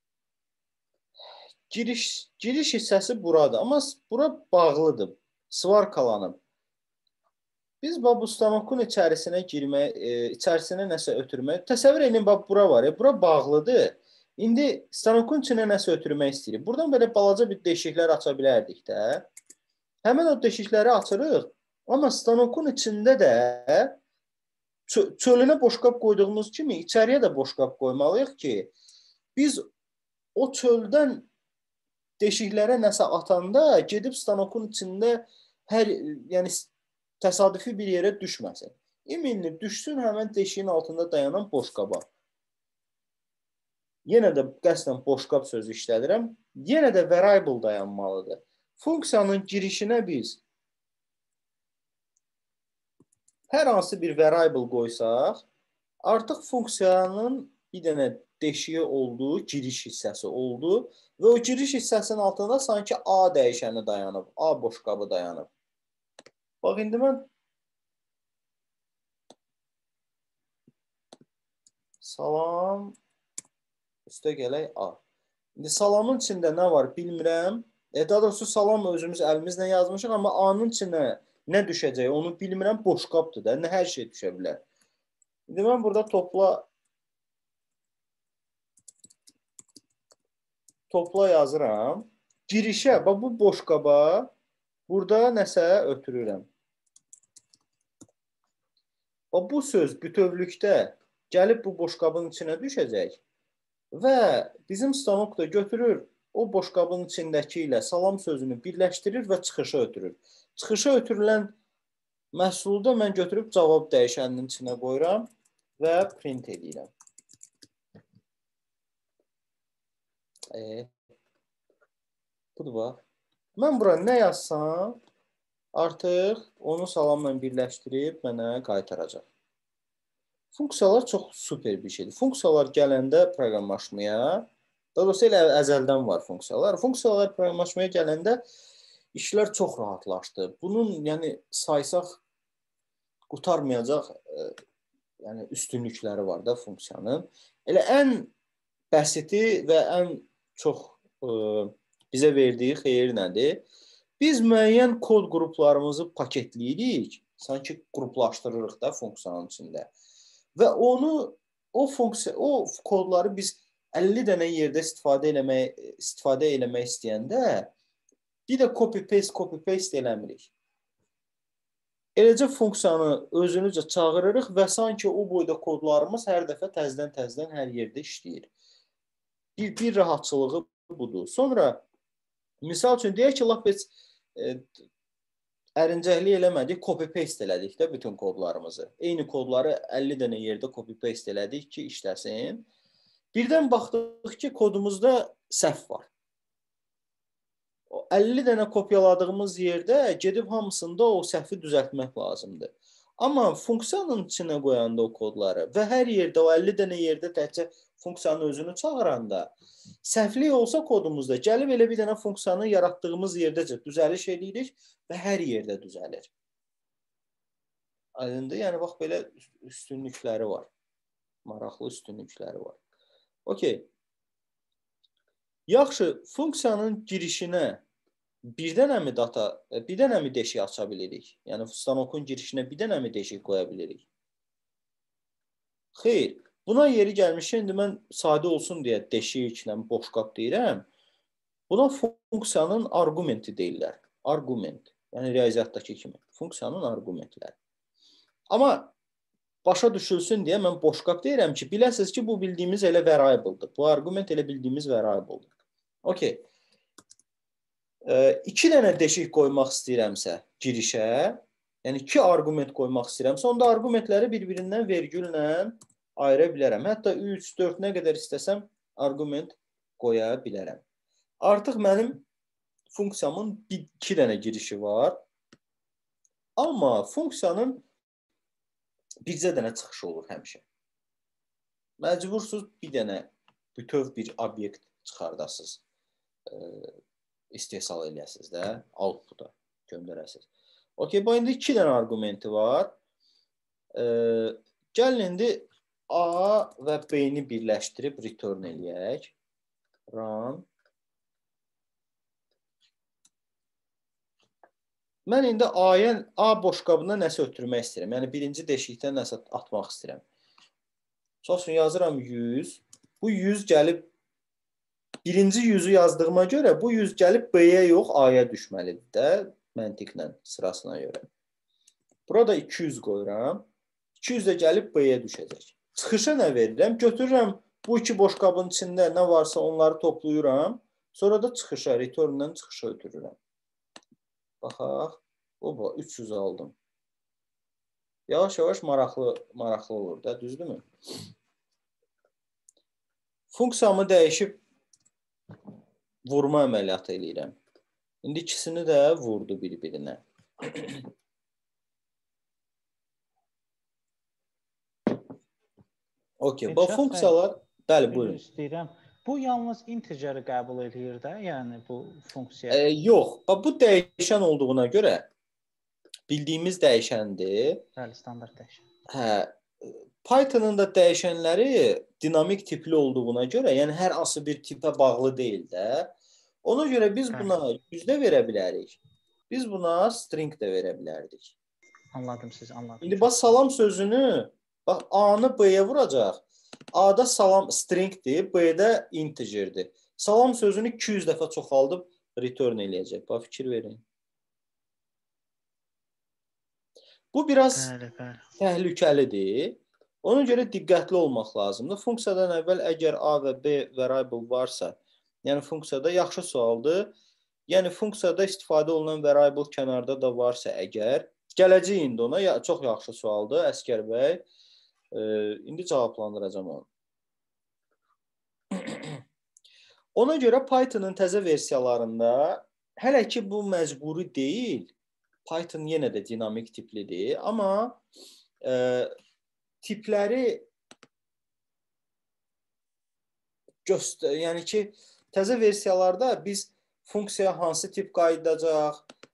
Giriş hissəsi buradır. Amma bura bağlıdır. Svarkalanıb. Biz bu stanokun içərisinə girmək, içərisinə nəsə ötürmək. Təsəvvür edin, bura var. Bura bağlıdır. İndi stanokun içinə nəsə ötürmək istəyirik. Buradan belə balaca bir deşiklər aça bilərdik də. Həmin o deşikləri açırıq. Amma stanokun içində də çölünə boşqab qoyduğumuz kimi içəriyə də boşqab qoymalıyıq ki, biz o çöldən deşiklərə nəsə atanda gedib stanokun içində təsadüfi bir yerə düşməsin. İminli düşsün həmən deşiyin altında dayanan boşqaba. Yenə də qəsdən boşqab sözü işlədirəm. Yenə də variable dayanmalıdır. Funksiyanın girişinə biz hər hansı bir variable qoysaq, artıq funksiyanın bir dənə deşiyi oldu, giriş hissəsi oldu və o giriş hissəsinin altında sanki A dəyişəni dayanıb, A boşqabı dayanıb. Bax, indi mən salam üstə gələk A. İndi salamın içində nə var bilmirəm. Daha doğrusu salam özümüz əlimizlə yazmışıq, amma A-nın içində nə düşəcək onu bilmirəm, boşqabdır da, nə hər şey düşə bilər. İndi mən burada topla yazıram. Girişə, bax bu boşqaba burada nəsə ötürürəm. Bax bu söz bütövlükdə gəlib bu boşqabın içinə düşəcək və bizim stanok da götürür, o boşqabın içindəki ilə salam sözünü birləşdirir və çıxışa ötürür. Çıxışa ötürülən məhsulda mən götürüb cavab dəyişəninin içinə qoyuram və print edirəm. Budur bax. Mən bura nə yazsam, artıq onu salamla birləşdirib mənə qaytaracaq. Funksiyalar çox super bir şeydir. Funksiyalar gələndə proqramlaşmaya, daha doğrusu elə əzəldən var funksiyalar. Funksiyalar proqramlaşmaya gələndə işlər çox rahatlaşdı. Bunun, yəni saysaq qurtarmayacaq yəni üstünlükləri var da funksiyanın. Elə ən bəsiti və ən çox bizə verdiyi xeyir nədir? Biz müəyyən kod qruplarımızı paketləyirik, sanki qruplaşdırırıq da funksiyanın içində. Və o kodları biz 50 dənə yerdə istifadə eləmək istəyəndə bir də copy-paste eləmirik. Eləcə funksiyanı özünüzə çağırırıq və sanki o boyda kodlarımız hər dəfə təzədən hər yerdə işləyir. Bir rahatçılığı budur. Sonra, misal üçün, deyək ki, lap heç ərincəklik eləmədik, copy-paste elədik də bütün kodlarımızı. Eyni kodları 50 dənə yerdə copy-paste elədik ki, işləsin. Birdən baxdıq ki, kodumuzda səhv var. 50 dənə kopyaladığımız yerdə gedib hamısında o səhvi düzəltmək lazımdır. Amma funksiyanın içinə qoyanda o kodları və hər yerdə o 50 dənə yerdə təkcə funksiyanın özünü çağıranda səhvlik olsa kodumuzda gəlib elə bir dənə funksiyanı yaratdığımız yerdəcə düzəliş edirik və hər yerdə düzəlir. Aydındır? Yəni bax belə üstünlükləri var. Maraqlı üstünlükləri var. Okey. Yaxşı, funksiyanın girişinə bir dənə mi deşik aça bilirik? Yəni stanokun girişinə bir dənə mi deşik qoya bilirik? Xeyr. Buna yeri gəlmişkən, indi mən sadə olsun deyə deşiklə boşqab deyirəm. Buna funksiyanın argumenti deyirlər. Argument. Yəni riyaziyyatdakı kimi. Funksiyanın argumentləri. Amma başa düşülsün deyə mən boşqab deyirəm ki, biləsiniz ki, bu bildiyimiz elə variable'dır. Bu argument elə bildiyimiz variable'dır. Okey. 2 dənə deşik qoymaq istəyirəmsə girişə, yəni 2 argument qoymaq istəyirəmsə, onda argumentləri bir-birindən vergüllə ayıra bilərəm. Hətta 3, 4 nə qədər istəsəm argument qoya bilərəm. Artıq mənim funksiyamın 2 dənə girişi var. Amma funksiyanın bircə dənə çıxışı olur həmişə. Məcbursuz bir dənə bütöv bir obyekt çıxardasınız. İstehsal eləyəsiniz də, output'a göndərəsiniz. Okey, bu indi 2 dənə argumenti var. Gəlin indi A və B-ni birləşdirib return eləyək. Run. Mən indi A boşqabına nəsə ötürmək istəyirəm. Yəni birinci deşikdən nəsə atmaq istəyirəm. Sonra yazıram 100. Bu 100 gəlib birinci 100'ü yazdığıma görə bu 100 gəlib B-yə yox, A-ya düşməlidir də məntiqlə sırasına görə. Burada 200 qoyuram. 200 də gəlib B-yə düşəcək. Çıxışa nə verirəm? Götürürəm bu iki boşqabın içində nə varsa onları toplayıram. Sonra da çıxışa, return'dan çıxışa ötürürəm. Baxaq. Oba, 300 aldım. Yavaş-yavaş maraqlı olur da, düzdürmü? Funksiyamı dəyişib vurma əməliyyatı eləyirəm. İndi ikisini də vurdu bir-birinə. Okay, bu funksiyalar, bəli, buyurun. İstəyirəm. Bu yalnız integeri qəbul edir də, yəni bu funksiya. Yox, bu dəyişən olduğuna görə bildiyimiz dəyişəndir. Bəli, standart dəyişən. Hə, Python'ın da dəyişənləri dinamik tipli olduğuna görə, yəni hər hansı bir tipə bağlı deyil də. Ona görə biz buna yüzdə verə bilərik. Biz buna string də verə bilərdik. Anladım siz, anladım. İndi bax salam sözünü, bax A-nı B-yə vuracaq. A-da salam stringdir, B-də integerdir. Salam sözünü 200 dəfə çoxaldıb return eləyəcək. Bax fikir verin. Bu biraz təhlükəlidir. Ona görə diqqətli olmaq lazımdır. Funksiyadan əvvəl əgər A və B variable varsa, yəni funksiyada yaxşı sualdır. Yəni funksiyada istifadə olunan variable kənarda da varsa əgər, gələcək indi ona çox yaxşı sualdır Əskər bəy. İndi cavablandıracağam onu. Ona görə Python'ın təzə versiyalarında hələ ki bu məcburi deyil. Python yenə də dinamik tiplidir, amma tipləri yəni ki təzə versiyalarda biz funksiya hansı tip qayıdacaq,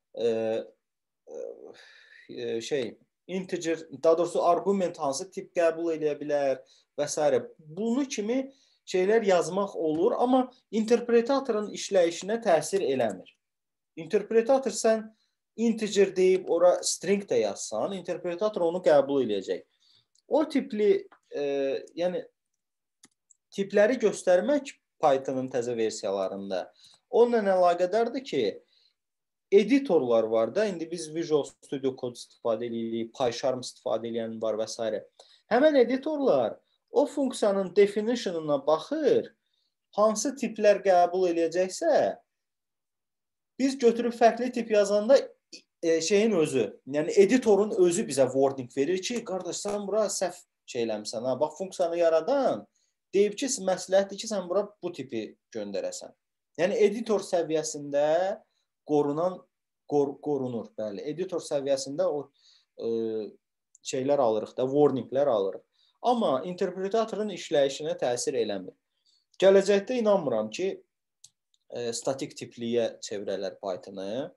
integer, daha doğrusu argument hansı tip qəbul edə bilər və s. Bunu kimi şeylər yazmaq olur, amma interpretatorun işləyişinə təsir eləmir. Interpretator sən integer deyib ora string də yazsan, interpretator onu qəbul edəcək. O tipli, yəni tipləri göstərmək Python'ın təzə versiyalarında onunla əlaqədardır ki, editorlar var da, indi biz Visual Studio Code istifadə edirik, PyCharm istifadə edən var və s. Həmən editorlar o funksiyanın definitionuna baxır, hansı tiplər qəbul edəcəksə, biz götürüb fərqli tip yazanda şeyin özü, yəni editorun özü bizə warning verir ki, qardaş, sən bura səhv şey eləmsən, bax funksiyanı yaradan deyib ki, məsləhətdir ki, sən bura bu tipi göndərəsən. Yəni editor səviyyəsində qorunur, bəli. Editor səviyyəsində o şeylər alırıq da, warninglər alırıq. Amma interpretatorun işləyişinə təsir eləmir. Gələcəkdə inanmıram ki, statik tipliyə çevirələr Python-ı.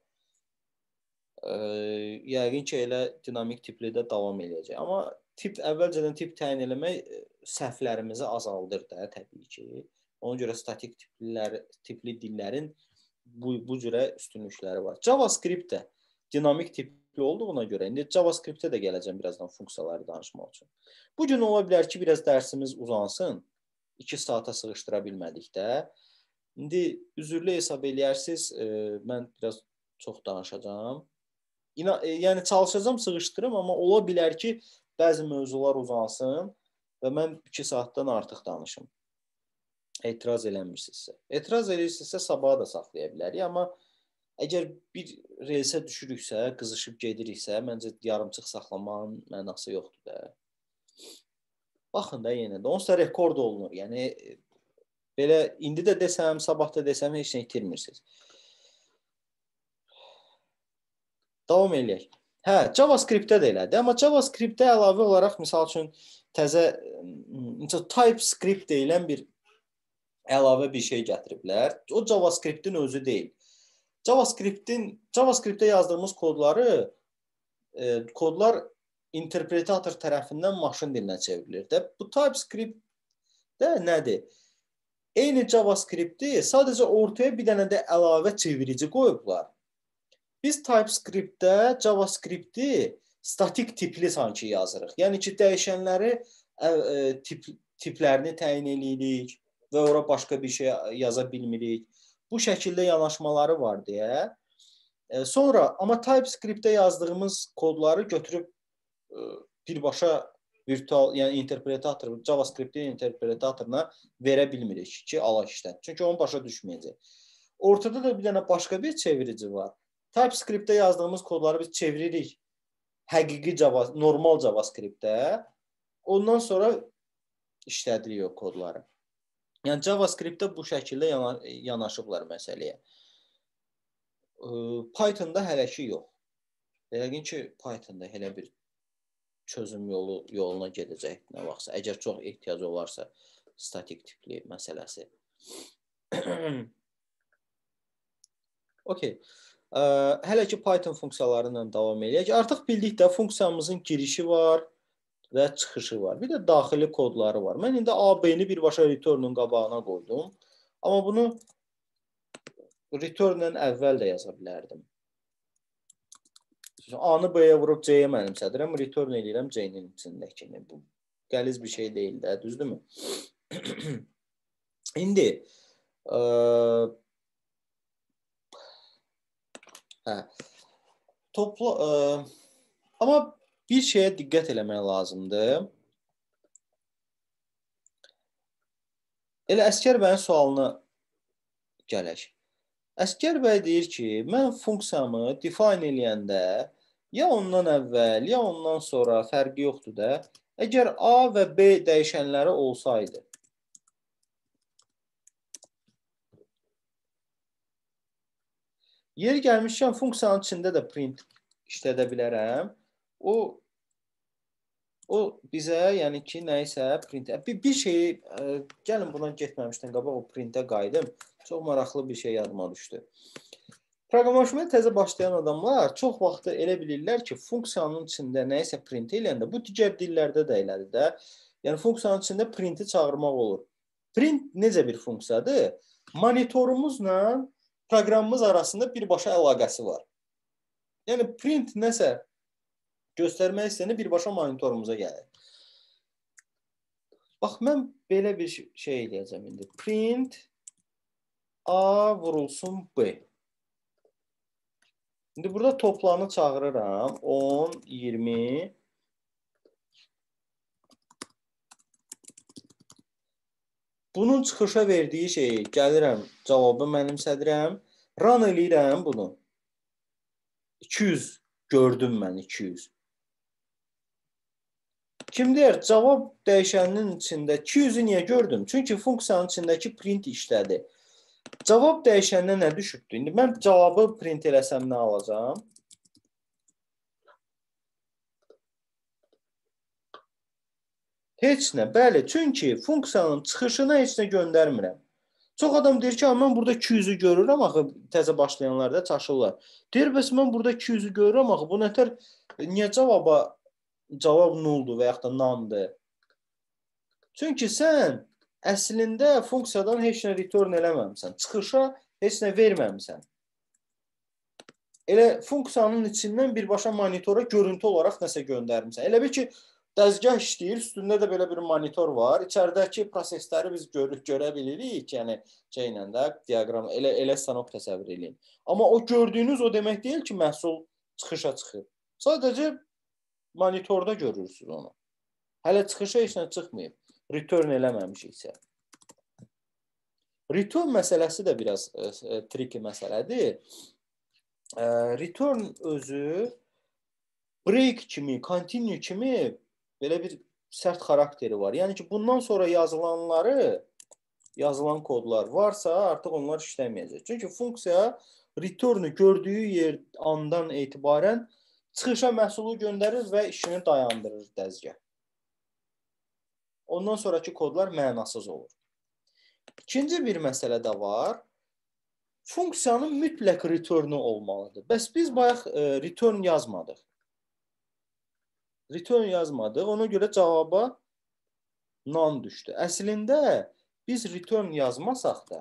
Yəqin ki, elə dinamik tipli də davam edəcək. Amma əvvəlcədən tip təyin eləmək səhvlərimizi azaldır da, təbii ki. Ona görə statik tipli dillərin bu cürə üstünlükləri var. JavaScript də dinamik tipli olduğuna görə, indi JavaScript-ə də gələcəm birazdan funksiyaları danışmaq üçün. Bugün ola bilər ki, biraz dərsimiz uzansın. 2 saata sığışdıra bilmədik də. İndi üzürlü hesab eləyərsiniz, mən biraz çox danışacağam. Yəni çalışacağım, sığışdırım, amma ola bilər ki, bəzi mövzular uzansın və mən 2 saatdan artıq danışım. Etiraz eləmirsinizsə. Etiraz edirsinizsə, sabaha da saxlaya bilərik, amma əgər bir reysə düşürüksə, qızışıb gediriksə, məncə yarımçıq saxlamanın mənası yoxdur da. Baxın da yenə də, onsuz da rekord olunur. Yəni, belə indi də desəm, sabah da desəm, heç nə itirmirsiniz. Davam eləyək. Hə, JavaScript-də də elədir, amma JavaScript-də əlavə olaraq, misal üçün, təzə TypeScript deyilən bir əlavə bir şey gətiriblər. O JavaScript-in özü deyil. JavaScript-də yazdığımız kodlar interpretator tərəfindən maşın dilinə çevrilir də. Bu TypeScript-də nədir? Eyni JavaScript-i sadəcə ortaya bir dənə də əlavə çevirici qoyublar. Biz TypeScript-də JavaScript-i statik tipli sanki yazırıq. Yəni ki, dəyişənləri tiplərini təyin edirik və ora başqa bir şey yaza bilmirik. Bu şəkildə yanaşmaları var deyə. Sonra, amma TypeScript-də yazdığımız kodları götürüb birbaşa virtual, yəni interpretator, JavaScript-in interpretatoruna verə bilmirik ki, ala işlət. Çünki onu başa düşməyəcək. Ortada da bir dənə başqa bir çevirici var. TypeScript-də yazdığımız kodları biz çeviririk həqiqi normal JavaScript-də. Ondan sonra işlədirik o kodları. Yəni JavaScript-də bu şəkildə yanaşıblar məsələyə. Python-da hələ ki yox. Yəqin ki, Python-da elə bir çözüm yoluna gedəcək nə vaxtsa. Əgər çox ehtiyac olarsa statik tipli məsələsi. Okay. Hələ ki Python funksiyaları ilə davam edək. Artıq bildikdə funksiyamızın girişi var və çıxışı var. Bir də daxili kodları var. Mən indi AB-ni birbaşa return-ün qabağına qoydum. Amma bunu return-dən əvvəl də yaza bilərdim. A-nı B-yə vurub C-yə mənimsədirəm, return edirəm C-nin içindəkini. Bu qəliz bir şey deyil də, düzdürmü? İndi amma bir şeyə diqqət eləmək lazımdır. Elə Əskər bəyin sualına gələk. Əskər bəy deyir ki, mən funksiyamı define eləyəndə ya ondan əvvəl, ya ondan sonra fərqi yoxdur da. Əgər A və B dəyişənləri olsaydı, yeri gəlmişkən funksiyanın içində də print işlədə bilərəm. O bizə, yəni ki, nəyisə print. Bir şeyi, gəlin buna getməmişdən qabaq o printə qayıdım. Çox maraqlı bir şey yadıma düşdü. Proqramlaşmaya təzə başlayan adamlar çox vaxtı elə bilirlər ki, funksiyanın içində nəyisə print eləyəndə, bu digər dillərdə də elədir də. Yəni funksiyanın içində printi çağırmaq olur. Print necə bir funksiyadır? Monitorumuzla proqramımız arasında birbaşa əlaqəsi var. Yəni print nəsə göstərmək istəyəndə birbaşa monitorumuza gəlir. Bax, mən belə bir şey eləyəcəm indi. Print A vurulsun B. İndi burada toplanı çağırıram. 10, 20. Bunun çıxışa verdiyi şeyi gəlirəm, cavabı mənimsədirəm. Run eləyirəm bunu. 200 gördüm mən, 200. Kim deyər, cavab dəyişəninin içində 200-ü niyə gördüm? Çünki funksiyanın içindəki print işlədi. Cavab dəyişəninə nə düşübdür? İndi mən cavabı print eləsəm nə alacağım? Heç nə, bəli. Çünki funksiyanın çıxışına heç nə göndərmirəm. Çox adam deyir ki, mən burada 200-ü görürəm, axı təzə başlayanlarda çaşırlar. Deyir, bəs mən burada 200-ü görürəm, axı bu nətər, niyə cavab nuldur və yaxud da nandır? Çünki sən əslində funksiyadan heç nə return eləməmsən. Çıxışa heç nə verməmsən. Elə funksiyanın içindən birbaşa monitora görüntü olaraq nəsə göndərmirsən. Elə bir ki, dəzgah işləyir, üstündə də belə bir monitor var. İçəridəki prosesləri biz görə bilirik. Yəni, şeylə də, diaqram, elə stanok təsəvvür edin. Amma o gördüyünüz o demək deyil ki, məhsul çıxışa çıxır. Sadəcə monitorda görürsünüz onu. Hələ çıxışa heç nə çıxmayıb. Return eləməmişiksə. Return məsələsi də biraz tricky məsələdir. Return özü break kimi, continue kimi belə bir sərt xarakteri var. Yəni ki, bundan sonra yazılan kodlar varsa, artıq onlar işləməyəcək. Çünki funksiya return-ü gördüyü andan etibarən çıxışa məhsulu göndərir və işini dayandırır dəzgah. Ondan sonraki kodlar mənasız olur. İkinci bir məsələ də var. Funksiyanın mütləq return-ü olmalıdır. Bəs biz bayaq return yazmadıq. Return yazmadıq. Ona görə cavaba none düşdü. Əslində biz return yazmasaq da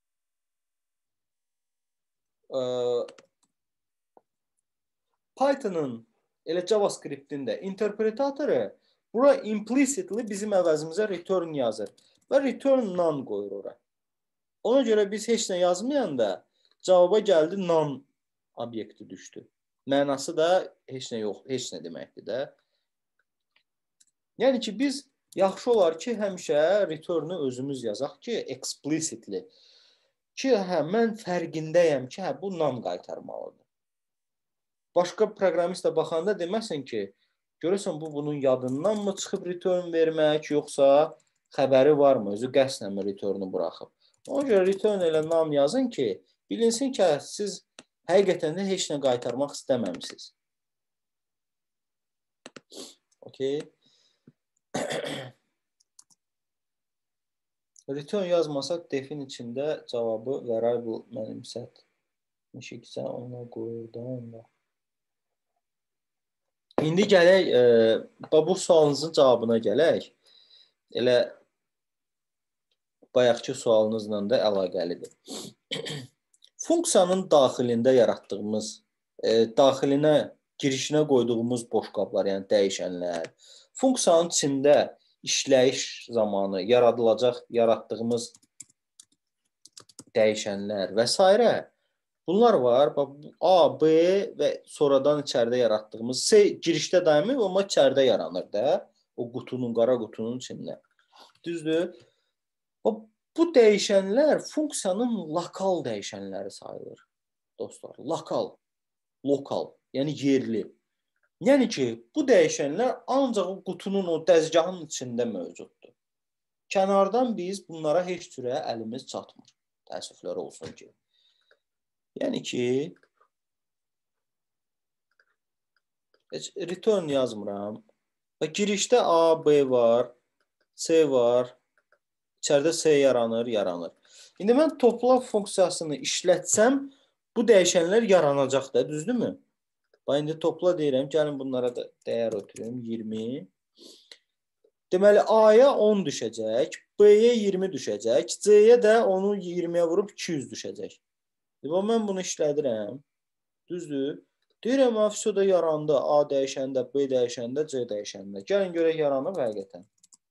Python'ın elə JavaScript'in də interpretatoru bura implicitly bizim əvəzimizə return yazır və return none qoyur ora. Ona görə biz heç nə yazmayanda cavaba gəldi none obyekti düşdü. Mənası da heç nə yox, heç nə deməkdir də. Yəni ki, biz yaxşı olar ki, həmişə return-ı özümüz yazaq ki, explicitly. Ki, mən fərqindəyəm ki, bu none qaytarmalıdır. Başqa proqramistə baxanda deməsin ki, görəsən bu bunun yadından mı çıxıb return vermək, yoxsa xəbəri varmı, özü qəsdən mi return-ı buraxıb. Ona görə return elə none yazın ki, bilinsin ki, siz həqiqətən də heç nə qaytarmaq istəməmişsiniz. Okay. Return yazmasaq defin içində cavabı variable mənimsətmişiksə ona qoyurdum. İndi gələk bu sualınızın cavabına gələk. Elə bayaqki sualınızla da əlaqəlidir. Funksiyanın daxilində yaratdığımız, daxilinə, girişinə qoyduğumuz boşqablar, yəni dəyişənlər, funksiyanın içində işləyiş zamanı yaratdığımız dəyişənlər və s. Bunlar var. A, B və sonradan içəridə yaratdığımız C girişdə daimi, amma içəridə yaranır da. O qutunun, qara qutunun içində. Düzdür? Bu dəyişənlər funksiyanın lokal dəyişənləri sayılır. Dostlar, lokal, yəni yerli. Yəni ki, bu dəyişənlər ancaq o qutunun, o dəzgahın içində mövcuddur. Kənardan biz bunlara heç cürə əlimiz çatmır. Təəssüflər olsun ki. Yəni ki, return yazmıram. Və girişdə A, B var, C var. İçəridə C yaranır. İndi mən topla funksiyasını işlətsəm, bu dəyişənlər yaranacaq da, düzdürmü? İndi topla deyirəm, gəlin bunlara da dəyər ötürüm, 20. Deməli, A-ya 10 düşəcək, B-yə 20 düşəcək, C-yə də onu 20-yə vurub 200 düşəcək. Mən bunu işlədirəm, düzdür? Deyirəm, da yarandı, A dəyişəndə, B dəyişəndə, C dəyişəndə. Gəlin görək yaranıb həqiqətən.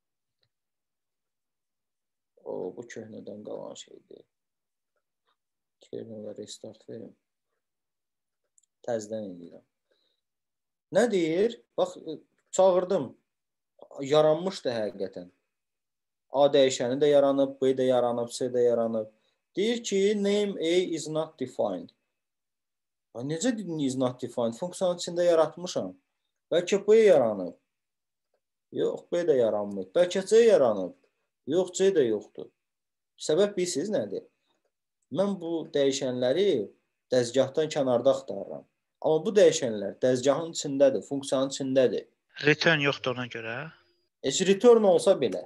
Bu köhnədən qalan şeydir. Köhnələ restart verim. Təzdən edirəm. Nə deyir? Bax, çağırdım. Yaranmışdı həqiqətən. A dəyişəni də yaranıb, B də yaranıb, C də yaranıb. Deyir ki, name A is not defined. Necə is not defined? Funksiyanın içində yaratmışam. Bəlkə B yaranıb. Yox, B də yaranmır. Bəlkə C yaranıb. Yox, C də yoxdur. Səbəb bilirsiniz nədir? Mən bu dəyişənləri dəzgahdan kənarda axtarıram. Amma bu dəyişənlər dəzgahın içindədir, funksiyanın içindədir. Return yoxdur ona görə. Return olsa belə.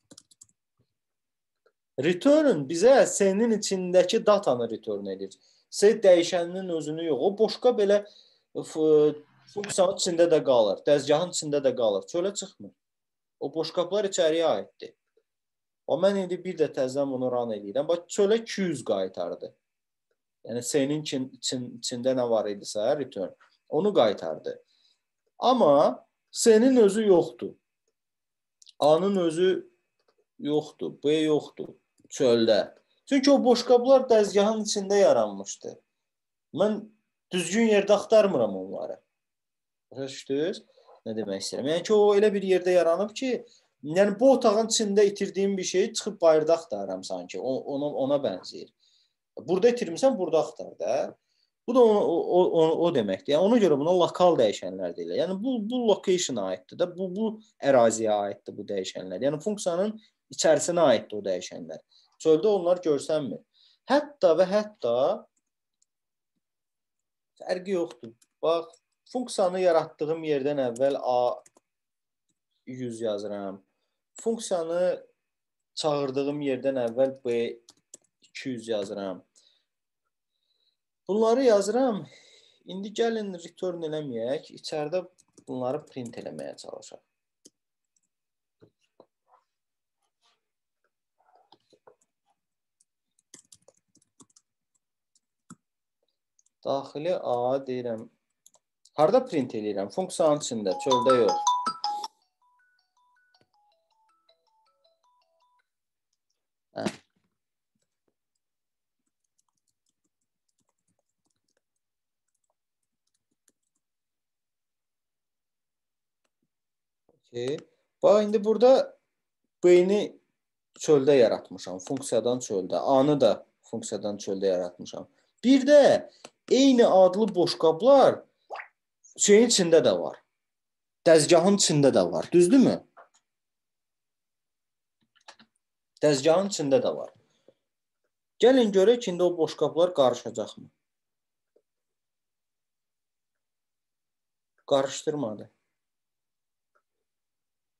Return bizə C-nin içindəki datanı return edir. C dəyişəninin özünü yox. O boşqa belə funksiyanın içində də qalır, dəzgahın içində də qalır. Çölə çıxmır. O boşqablar içəriyə aiddir. O mən indi bir də təzdən bunu run edirəm. Bax, çölə 200 qaytardı. Yəni C-nin içində nə var idisə, return. Onu qaytardı. Amma C-nin özü yoxdur. A-nın özü yoxdur. B yoxdur. Çöldə. Çünki o boşqablar dəzgahın içində yaranmışdı. Mən düzgün yerdə axtarmıram onları. Başa düşdünüz? Nə demək istəyirəm? Yəni ki, o elə bir yerdə yaranıb ki, yəni bu otağın içində itirdiyim bir şeyi çıxıb bayırda axtarıram sanki. Ona bənzəyir. Burada itirmişsən, burada axtar da. Bu da o deməkdir. Yəni ona görə buna lokal dəyişənlər deyilir. Yəni bu location-a aiddir da, bu əraziyə aiddir bu dəyişənlər. Yəni funksiyanın içərisinə aiddir o dəyişənlər. Çöldə onlar görsənmir. Hətta və hətta fərqi yoxdur. Bax, funksiyanı yaratdığım yerdən əvvəl A100 yazıram. Funksiyanı çağırdığım yerdən əvvəl B200 yazıram. Bunları yazıram. İndi gəlin return eləməyək. İçəridə bunları print eləməyə çalışaq. Daxili A deyirəm. Harada print eləyirəm? Funksiyanın içində, çöldə yox. Bax, indi burada B-ni çöldə yaratmışam, funksiyadan çöldə. A-nı da funksiyadan çöldə yaratmışam. Bir də eyni adlı boşqablar şeyin içində də var. Dəzgahın içində də var. Düzdürmü? Dəzgahın içində də var. Gəlin görək ki, indi o boşqablar qarışacaqmı? Qarışdırmadı.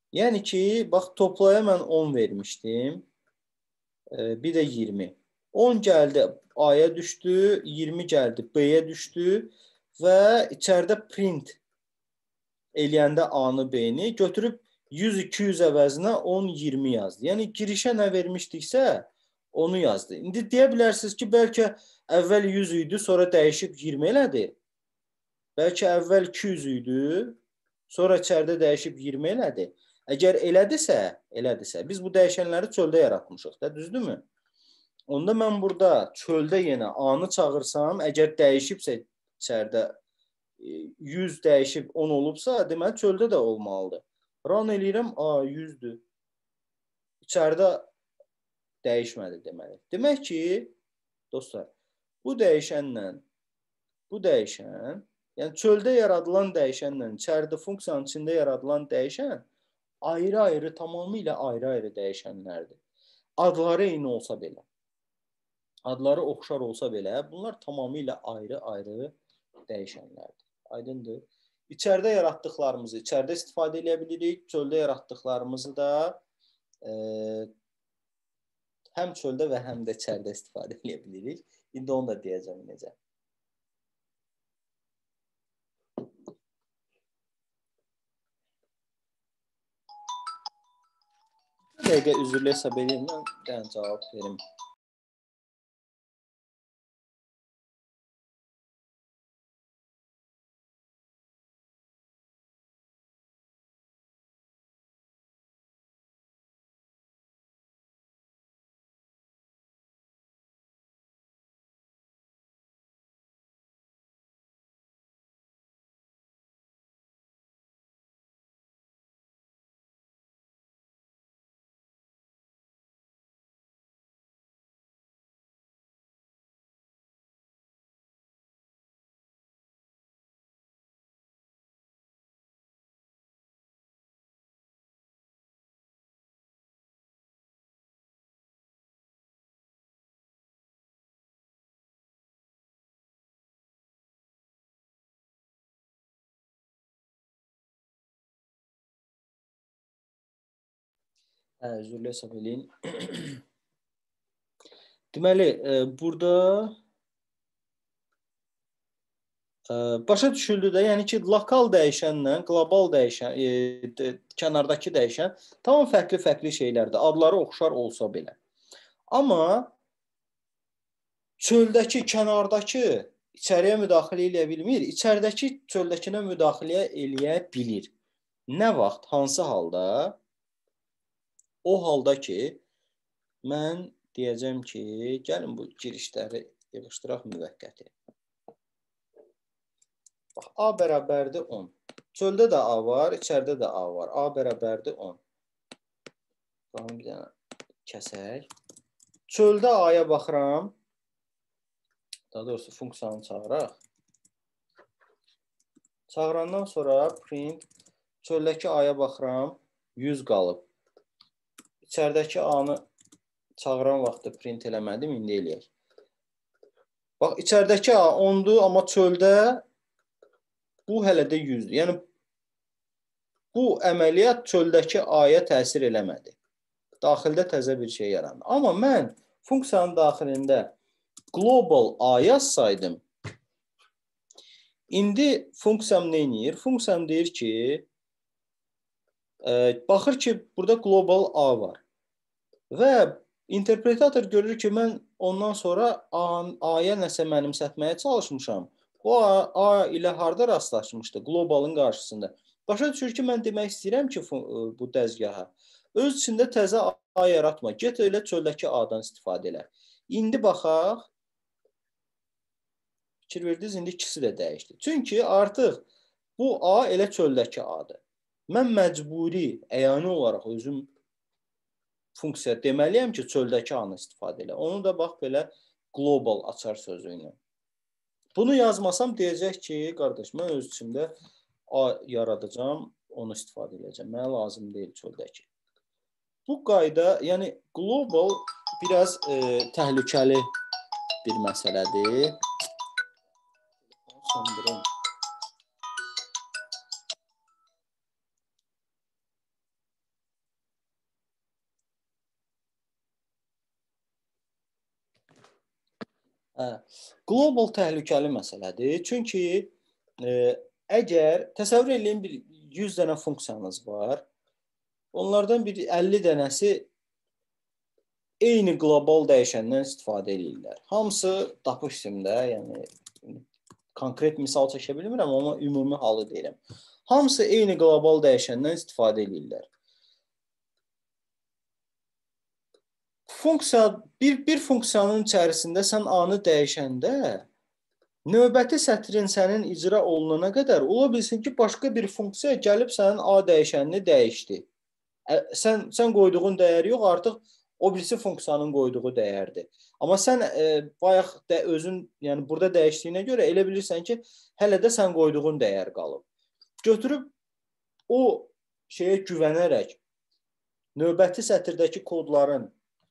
Yəni ki, bax toplaya mən 10 vermişdim. Bir də 20. 10 gəldi A-ya düşdü, 20 gəldi B-yə düşdü və içəridə print eləyəndə A-nı B-ni götürüb 100-200 əvəzinə 10-20 yazdı. Yəni girişə nə vermişdiksə onu yazdı. İndi deyə bilərsiniz ki, bəlkə əvvəl 100 idi, sonra dəyişib 20 elədi. Bəlkə əvvəl 200 idi, sonra içəridə dəyişib 20 elədi. Əgər elədisə, biz bu dəyişənləri çöldə yaratmışıq da, düzdürmü? Onda mən burada çöldə yenə A-nı çağırsam, əgər dəyişibsə içəridə 100 dəyişib 10 olubsa, deməli çöldə də olmalıdır. Run eləyirəm, A 100-dür. İçəridə dəyişmədi deməli. Demək ki, dostlar, bu dəyişən, yəni çöldə yaradılan dəyişənlə içəridə funksiyanın içində yaradılan dəyişən ayrı-ayrı, tamamilə ayrı-ayrı dəyişənlərdir. Adları eyni olsa belə, adları oxşar olsa belə, bunlar tamamilə ayrı-ayrı dəyişənlərdir. Aydındır. İçəridə yaratdıqlarımızı içəridə istifadə edə bilirik, çöldə yaratdıqlarımızı da həm çöldə və həm də içəridə istifadə edə bilirik. İndi onu da deyəcəm necə. Bir dəqiqə üzrlü hesab edeyim, mən cavab verim. Üzrlü hesab edin. Deməli, burada başa düşüldü də, yəni ki, lokal dəyişənlə qlobal dəyişən, kənardakı dəyişən tamam fərqli şeylərdir. Adları oxşar olsa belə. Amma çöldəki, kənardakı içəriyə müdaxilə eləyə bilmir, içəridəki çöldəkinə müdaxilə eləyə bilir. Nə vaxt, hansı halda? O halda ki, mən deyəcəm ki, gəlin bu girişləri yığışdıraq müvəqqəti. Bax, A bərabərdir 10. Çöldə də A var, içəridə də A var. A bərabərdir 10. Baxın, bir dənə kəsək. Çöldə A-ya baxıram. Daha doğrusu funksiyanı çağıraq. Çağırandan sonra print çöldəki A-ya baxıram. 100 qalıb. İçəridəki A-nı çağıran vaxtda print eləmədim, indi eləyək. Bax, içəridəki A 10-dur, amma çöldə bu hələ də 100-dür. Yəni, bu əməliyyat çöldəki A-ya təsir eləmədi. Daxildə təzə bir şey yarandı. Amma mən funksiyanın daxilində global A yazsaydım, indi funksiyam nə edir? Funksiyam deyir ki, baxır ki, burada global A var. Və interpretator görür ki, mən ondan sonra A-ya nəsə mənimsətməyə çalışmışam. Bu A ilə harda rastlaşmışdı? Globalın qarşısında. Başa düşür ki, mən demək istəyirəm ki, bu dəzgaha öz içində təzə A yaratma. Get elə çöldəki A-dan istifadə elə. İndi baxaq. Fikir verdiniz, indi ikisi də dəyişdi. Çünki artıq bu A elə çöldəki A-dır. Mən məcburi, əyani olaraq özüm funksiya deməliyəm ki, çöldəki A-nı istifadə elə. Onu da bax belə global açar sözü ilə. Bunu yazmasam deyəcək ki, qardaş, mən öz içimdə A yaradacağam, onu istifadə edəcəm. Mənə lazım deyil çöldəki. Bu qayda, yəni global biraz təhlükəli bir məsələdir. Söndürüm. Global təhlükəli məsələdir. Çünki əgər təsəvvür edin 100 dənə funksiyanız var. Onlardan bir 50 dənəsi eyni qlobal dəyişəndən istifadə edirlər. Hamısı DAP sistemdə, yəni konkret misal çəkə bilmirəm, amma ümumi halı deyirəm. Hamısı eyni qlobal dəyişəndən istifadə edirlər. Bir funksiyanın içərisində sən A-nı dəyişəndə növbəti sətrin sənin icra olunana qədər ola bilsin ki, başqa bir funksiya gəlib sənin A dəyişənini dəyişdi. Sən qoyduğun dəyər yox, artıq o birisi funksiyanın qoyduğu dəyərdir. Amma sən bayaq özün, yəni burada dəyişdiyinə görə elə bilirsən ki, hələ də sən qoyduğun dəyər qalıb. Götürüb o şeyə güvənərək növbəti sətirdəki kodların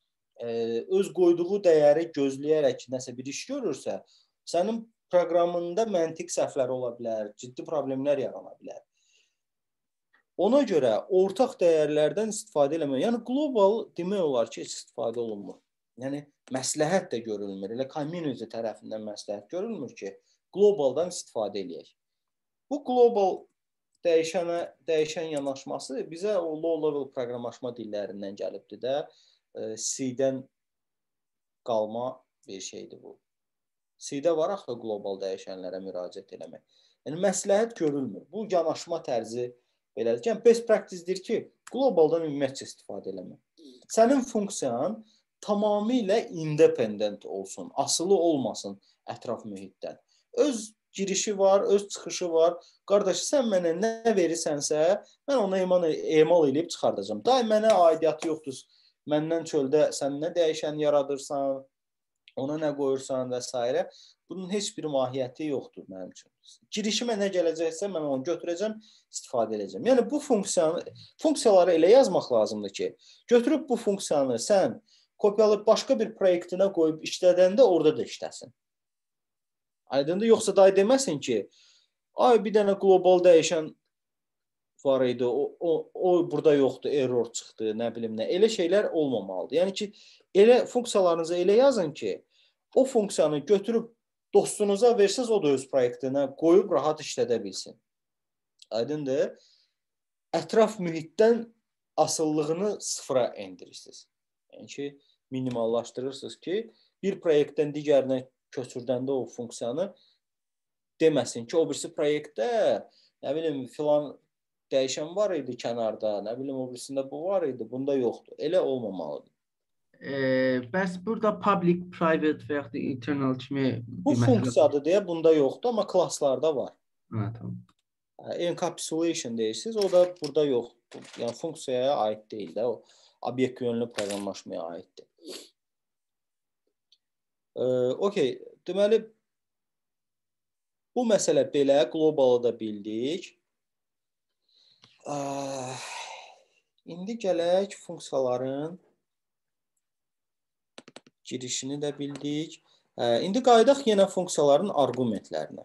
öz qoyduğu dəyəri gözləyərək nəsə bir iş görürsə, sənin proqramında məntiq səhvləri ola bilər, ciddi problemlər yarana bilər. Ona görə ortaq dəyərlərdən istifadə eləmək, yəni global demək olar ki, istifadə olunmur. Yəni məsləhət də görülmür, elə community tərəfindən məsləhət görülmür ki, globaldan istifadə eləyək. Bu global dəyişən yanaşması bizə o low-level proqramlaşma dillərindən gəlibdir də, C-dən qalma bir şeydir bu. C-də var axı global dəyişənlərə müraciət eləmək. Yəni məsləhət görülmür. Bu yanaşma tərzi belədir. Yəni best practice-dir ki, globaldan ümumiyyətcə istifadə eləmək. Sənin funksiyan tamamilə independent olsun, asılı olmasın ətraf mühitdən. Öz girişi var, öz çıxışı var. Qardaş, sən mənə nə verirsənsə, mən ona emal edib çıxardacağam. Day mənə aidiyyatı yoxdur. Məndən çöldə sən nə dəyişən yaradırsan, ona nə qoyursan və s. Bunun heç bir mahiyyəti yoxdur mənim üçün. Girişimə nə gələcəksə, mən onu götürəcəm, istifadə edəcəm. Yəni, bu funksiyaları elə yazmaq lazımdır ki, götürüb bu funksiyanı sən kopyalayıb başqa bir proyektinə qoyub işlədəndə orada da işləsin. Aydındır, yoxsa day deməsin ki, ay bir dənə global dəyişən var idi, o burada yoxdur, error çıxdı, nə bilim nə. Elə şeylər olmamalıdır. Yəni ki, elə funksiyalarınızı elə yazın ki, o funksiyanı götürüb dostunuza versiniz, o da öz proyektinə qoyub rahat işlədə bilsin. Aydındır. Ətraf mühitdən asıllığını sıfıra endirirsiniz. Yəni ki, minimallaşdırırsınız ki, bir proyektdən digərinə köçürdəndə o funksiyanı deməsin ki, o birisi proyektdə, nə bilim, filan dəyişən var idi kənarda, nə bilim, o birisində bu var idi, bunda yoxdur. Elə olmamalıdır. Bəs burada public, private və yaxud da internal kimi bu funksiyadır deyə bunda yoxdur, amma klasslarda var. Tamam. Encapsulation deyirsiniz, o da burada yoxdur. Yəni funksiyaya aid deyil də, o obyekt yönlü proqramlaşmaya aiddir. Okey, deməli, bu məsələ belə, globalı da bildik. İndi gələk funksiyaların girişini də bildik. İndi qayıdaq yenə funksiyaların arqumentlərinə.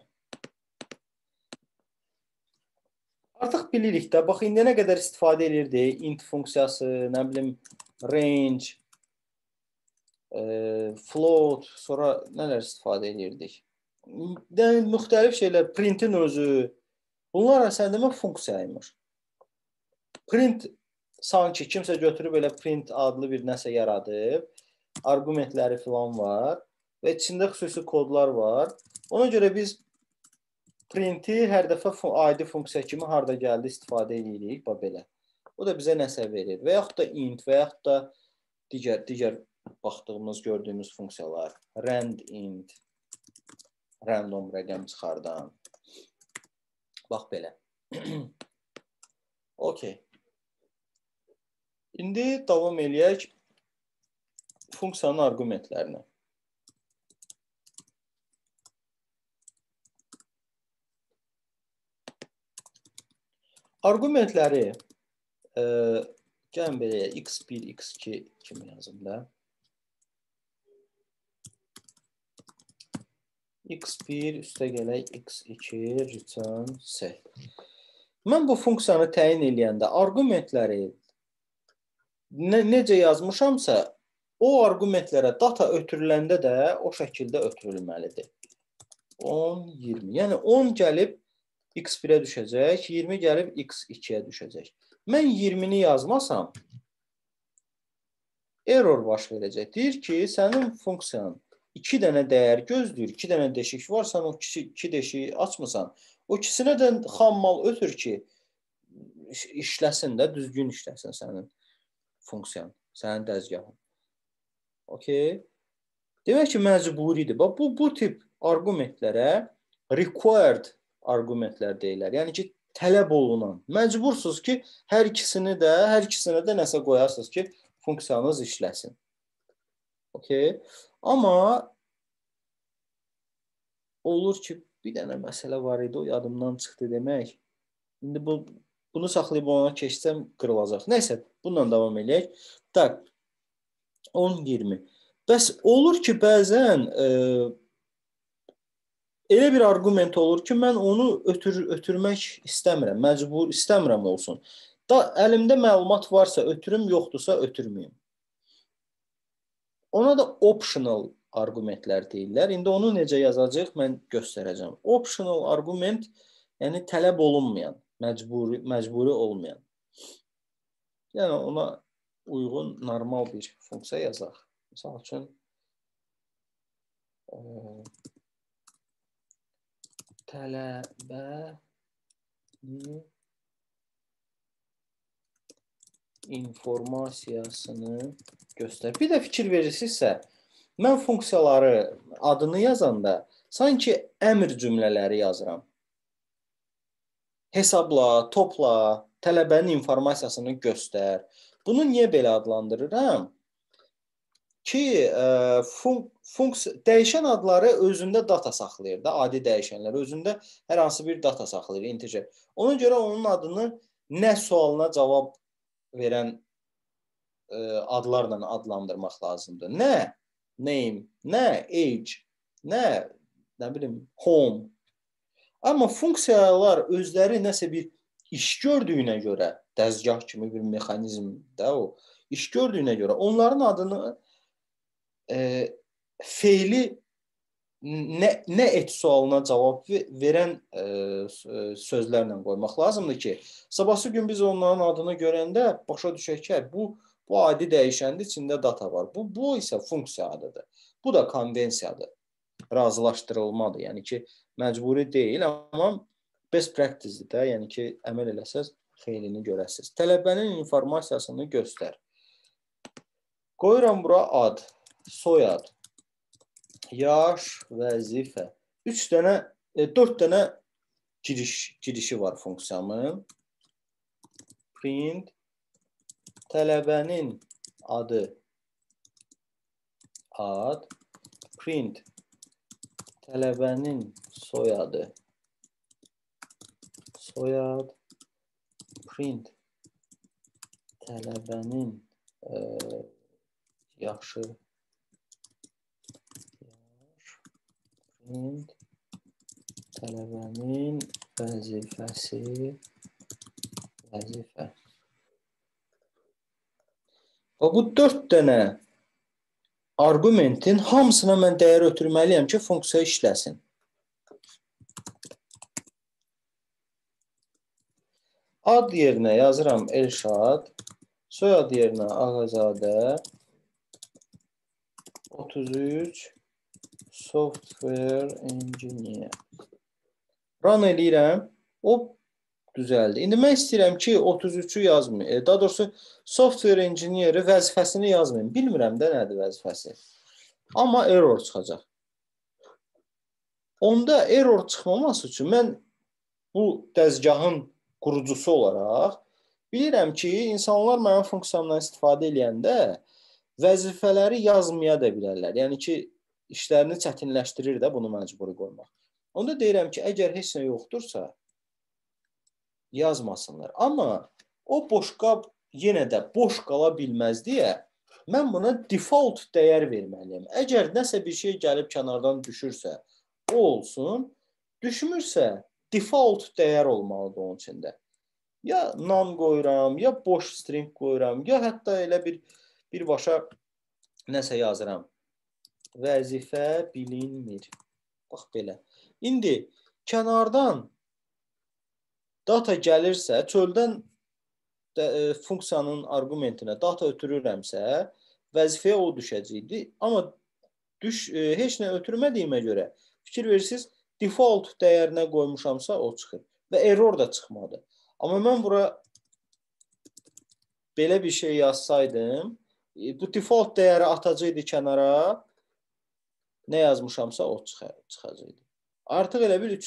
Artıq bilirik də, bax, indi nə qədər istifadə edirdik, int funksiyası, nə bilim, range, float, sonra nələr istifadə edirdik. Müxtəlif şeylər, printin özü, bunlar əslində funksiyaymış. Print, sanki kimsə götürüb elə print adlı bir nəsə yaradıb, arqumentləri filan var və içində xüsusi kodlar var. Ona görə biz printi hər dəfə adi funksiya kimi harda gəldi istifadə edirik, bax belə. O da bizə nəsə verir. Və yaxud da int, və yaxud da digər baxdığımız, gördüyümüz funksiyalar. Rand int, random rəqəm çıxardan. Bax belə. Okey. İndi davam eləyək funksiyanın arqumentlərinə. Arqumentləri gəlin belə x1, x2 kimi yazım da. x1 üstə gələk x2 return set. Mən bu funksiyanı təyin eləyəndə arqumentləri necə yazmışamsa, o arqumentlərə data ötürüləndə də o şəkildə ötürülməlidir. 10, 20. Yəni 10 gəlib x1-ə düşəcək, 20 gəlib x2-yə düşəcək. Mən 20-ni yazmasam, error baş verəcək. Deyir ki, sənin funksiyanın 2 dənə dəyər gözləyir, 2 dənə deşik var, sən o 2 deşiyi açmısan. O ikisinə də xam mal ötür ki, işləsin də, düzgün işləsin sənin funksiyan, sənin dəzgahın. Okay. Demək ki, məcburidir. Bu tip arqumentlərə required arqumentlər deyirlər. Yəni ki, tələb olunan. Məcbursuz ki, hər ikisinə də nəsə qoyarsınız ki, funksiyanız işləsin. Okay. Amma olur ki, bir dənə məsələ var idi, o yadımdan çıxdı demək. İndi bunu saxlayıb ona keçsəm qırılacaq. Nəysə, bununla davam edək. Tak, 10-20. Bəs olur ki, bəzən elə bir arqument olur ki, mən onu ötürmək istəmirəm, məcbur istəmirəm olsun. Əlimdə məlumat varsa ötürüm, yoxdursa ötürməyim. Ona da optional arqumentlər deyirlər. İndi onu necə yazacaq, mən göstərəcəm. Optional arqument, yəni tələb olunmayan, məcburi olmayan. Yəni ona uyğun normal bir funksiya yazaq. Məsəl üçün tələbə informasiyasını göstər. Bir də fikir verirsinizsə, mən funksiyaları adını yazanda sanki əmr cümlələri yazıram. Hesabla, topla, tələbənin informasiyasını göstər. Bunu niyə belə adlandırıram? Ki, dəyişən adları özündə data saxlayır da, adi dəyişənlər özündə hər hansı bir data saxlayır, integer. Ona görə onun adını nə sualına cavab verən adlarla adlandırmaq lazımdır. Nə name, nə age, nə bilim home. Amma funksiyalar özləri nəsə bir iş gördüyünə görə, dəzgah kimi bir mexanizmdə o, iş gördüyünə görə onların adını feili nə et sualına cavab verən sözlərlə qoymaq lazımdır ki, sabahsı gün biz onların adını görəndə başa düşək ki, bu adi dəyişəndə içində data var. Bu isə funksiya adıdır. Bu da konvensiyadır. Razılaşdırılmadır. Yəni ki, məcburi deyil, amma best practice-dir də, yəni ki, əməl eləsəz feilini görəsiniz. Tələbənin informasiyasını göstər. Qoyuram bura ad, soyad, yaş, vəzifə. 4 dənə girişi var funksiyamın. Print, tələbənin adı, ad, print, tələbənin soyadı, soyad, print, tələbənin yaşı, print, tələbənin vəzifəsi, vəzifə. Bu 4 dənə arqumentin hamısına mən dəyər ötürməliyəm ki, funksiya işləsin. Ad yerinə yazıram Elşad, soyad yerinə Ağazadə, 33 software engineer. Run eləyirəm, o düzəldi. İndi mən istəyirəm ki, 33-ü yazmayayım. Daha doğrusu software engineeri vəzifəsini yazmayayım. Bilmirəm də nədir vəzifəsi. Amma error çıxacaq. Onda error çıxmaması üçün mən bu dəzgahın qurucusu olaraq bilirəm ki, insanlar mənim funksiyamdan istifadə edəndə vəzifələri yazmaya da bilərlər. Yəni ki, işlərini çətinləşdirir də bunu məcburi qoymaq. Onda deyirəm ki, əgər heç nə yoxdursa, yazmasınlar. Amma o yenə də boş qala bilməz deyə mən buna default dəyər verməliyəm. Əgər nəsə bir şey gəlib kənardan düşürsə, o olsun. Düşmürsə, default dəyər olmalıdır onun içində. Ya none qoyuram, ya boş string qoyuram, ya hətta elə birbaşa Nəsə yazıram. Vəzifə bilinmir. Bax belə. İndi kənardan data gəlirsə, çöldən funksiyanın arqumentinə data ötürürəmsə, vəzifəyə o düşəcəkdi. Amma heç nə ötürmədiyimə görə fikir verirsiniz, default dəyərinə qoymuşamsa o çıxır və error da çıxmadı. Amma mən bura belə bir şey yazsaydım, bu default dəyəri atacaqdı kənara, nə yazmışamsa o çıxacaqdı. Artıq elə bir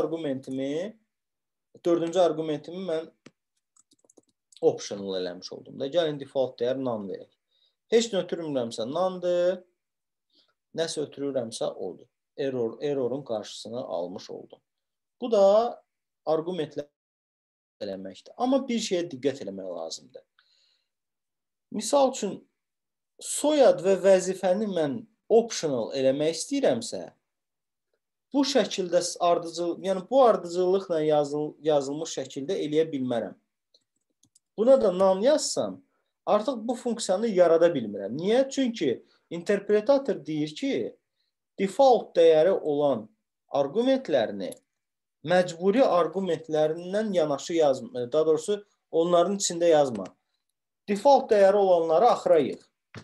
dördüncü argumentimi mən optional eləmiş oldum da. Gəlin default dəyər none verək. Heç nə ötürmürəmsə none-dır, nəsə ötürürəmsə odur. Errorun qarşısını almış oldum. Bu da argumentlər eləməkdir. Amma bir şeyə diqqət eləmək lazımdır. Misal üçün, soyad və vəzifəni mən optional eləmək istəyirəmsə, bu şəkildə bu ardıcıllıqla yazılmış şəkildə eləyə bilmərəm. Buna da none yazsam, artıq bu funksiyanı yarada bilmirəm. Niyə? Çünki interpretator deyir ki, default dəyəri olan argumentlərini məcburi argumentlərindən yanaşı yazma. Daha doğrusu, onların içində yazma. Default dəyəri olanları axıra yığ.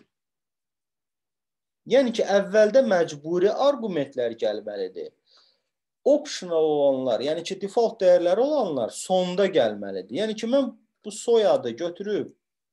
Yəni ki, əvvəldə məcburi argumentlər gəlməlidir. Optional olanlar, yəni ki, default dəyərləri olanlar sonda gəlməlidir. Yəni ki, mən bu soyadı götürüb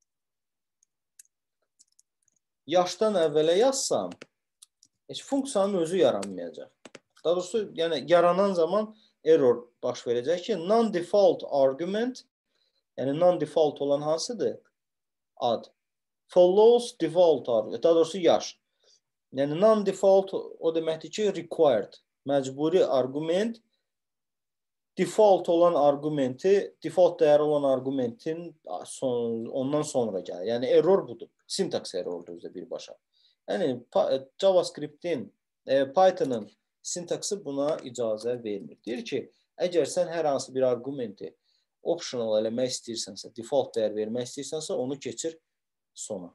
yaşdan əvvələ yazsam, heç funksiyanın özü yaranmayacaq. Daha doğrusu, yəni yaranan zaman error baş verəcək ki, non-default argument, yəni non-default olan hansıdır? Ad. Follows default argument, daha doğrusu yaş. Yəni non-default o deməkdir ki, required, məcburi argument, default olan argumenti, default dəyəri olan argumentin ondan sonra gəlir. Yəni error budur. Syntax errordur özdə birbaşa. Yəni JavaScript-in, Python-ın sintaksı buna icazə vermir. Deyir ki, əgər sən hər hansı bir argumenti optional eləmək istəyirsənsə, default dəyər vermək istəyirsənsə, onu keçir sona.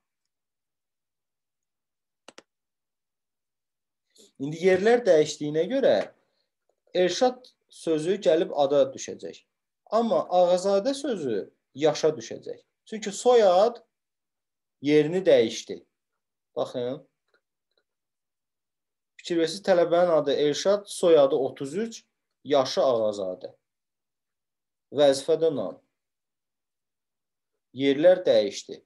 İndi yerlər dəyişdiyinə görə Elşad sözü gəlib ada düşəcək. Amma Ağazadə sözü yaşa düşəcək. Çünki soyad yerini dəyişdi. Baxın. Fikir versiniz, tələbənin adı Elşad, soyadı 33, yaşı Ağazadə. Vəzifədə none. Yerlər dəyişdi.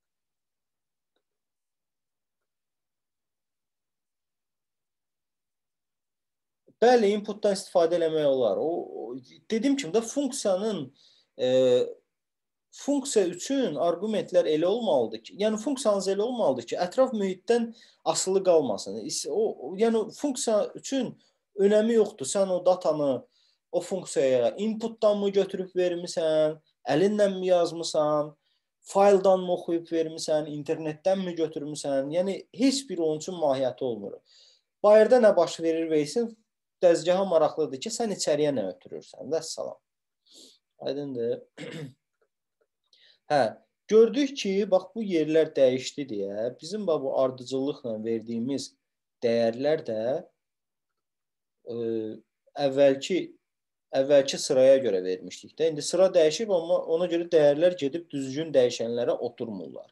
Bəli, inputdan istifadə eləmək olar. Dediyim kimi də funksiya üçün argumentlər elə olmalıdır ki, yəni funksiyanız elə olmalıdır ki, ətraf mühitdən asılı qalmasın. Yəni funksiya üçün önəmi yoxdur. Sən o datanı o funksiyaya inputdan mı götürüb vermisən, əlinlə mi yazmısan, fayldan mı oxuyub vermisən, internetdən mi götürmüsən? Yəni heç bir onun üçün mahiyyəti olmur. Bayırda nə baş verir versin, dəzgaha maraqlıdır ki, sən içəriyə nə ötürürsən? Vəssalam. Aydındır. Hə, gördük ki, bax bu yerlər dəyişdi deyə, bizim bu ardıcıllıqla verdiyimiz dəyərlər də əvvəlki sıraya görə vermişdik də. İndi sıra dəyişib, amma ona görə dəyərlər gedib düzgün dəyişənlərə oturmurlar.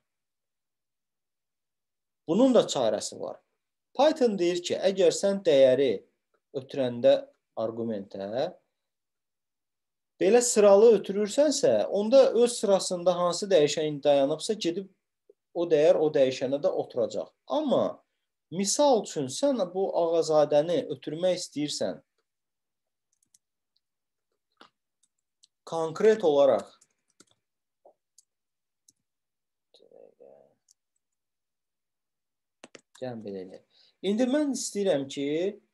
Bunun da çarəsi var. Python deyir ki, əgər sən dəyəri ötürəndə argumentə belə sıralı ötürürsənsə, onda öz sırasında hansı dəyişən dayanıbsa gedib o dəyər o dəyişənə də oturacaq. Amma misal üçün sən bu Ağazadəni ötürmək istəyirsən, konkret olaraq gəlin belə eləyək. İndi mən istəyirəm ki,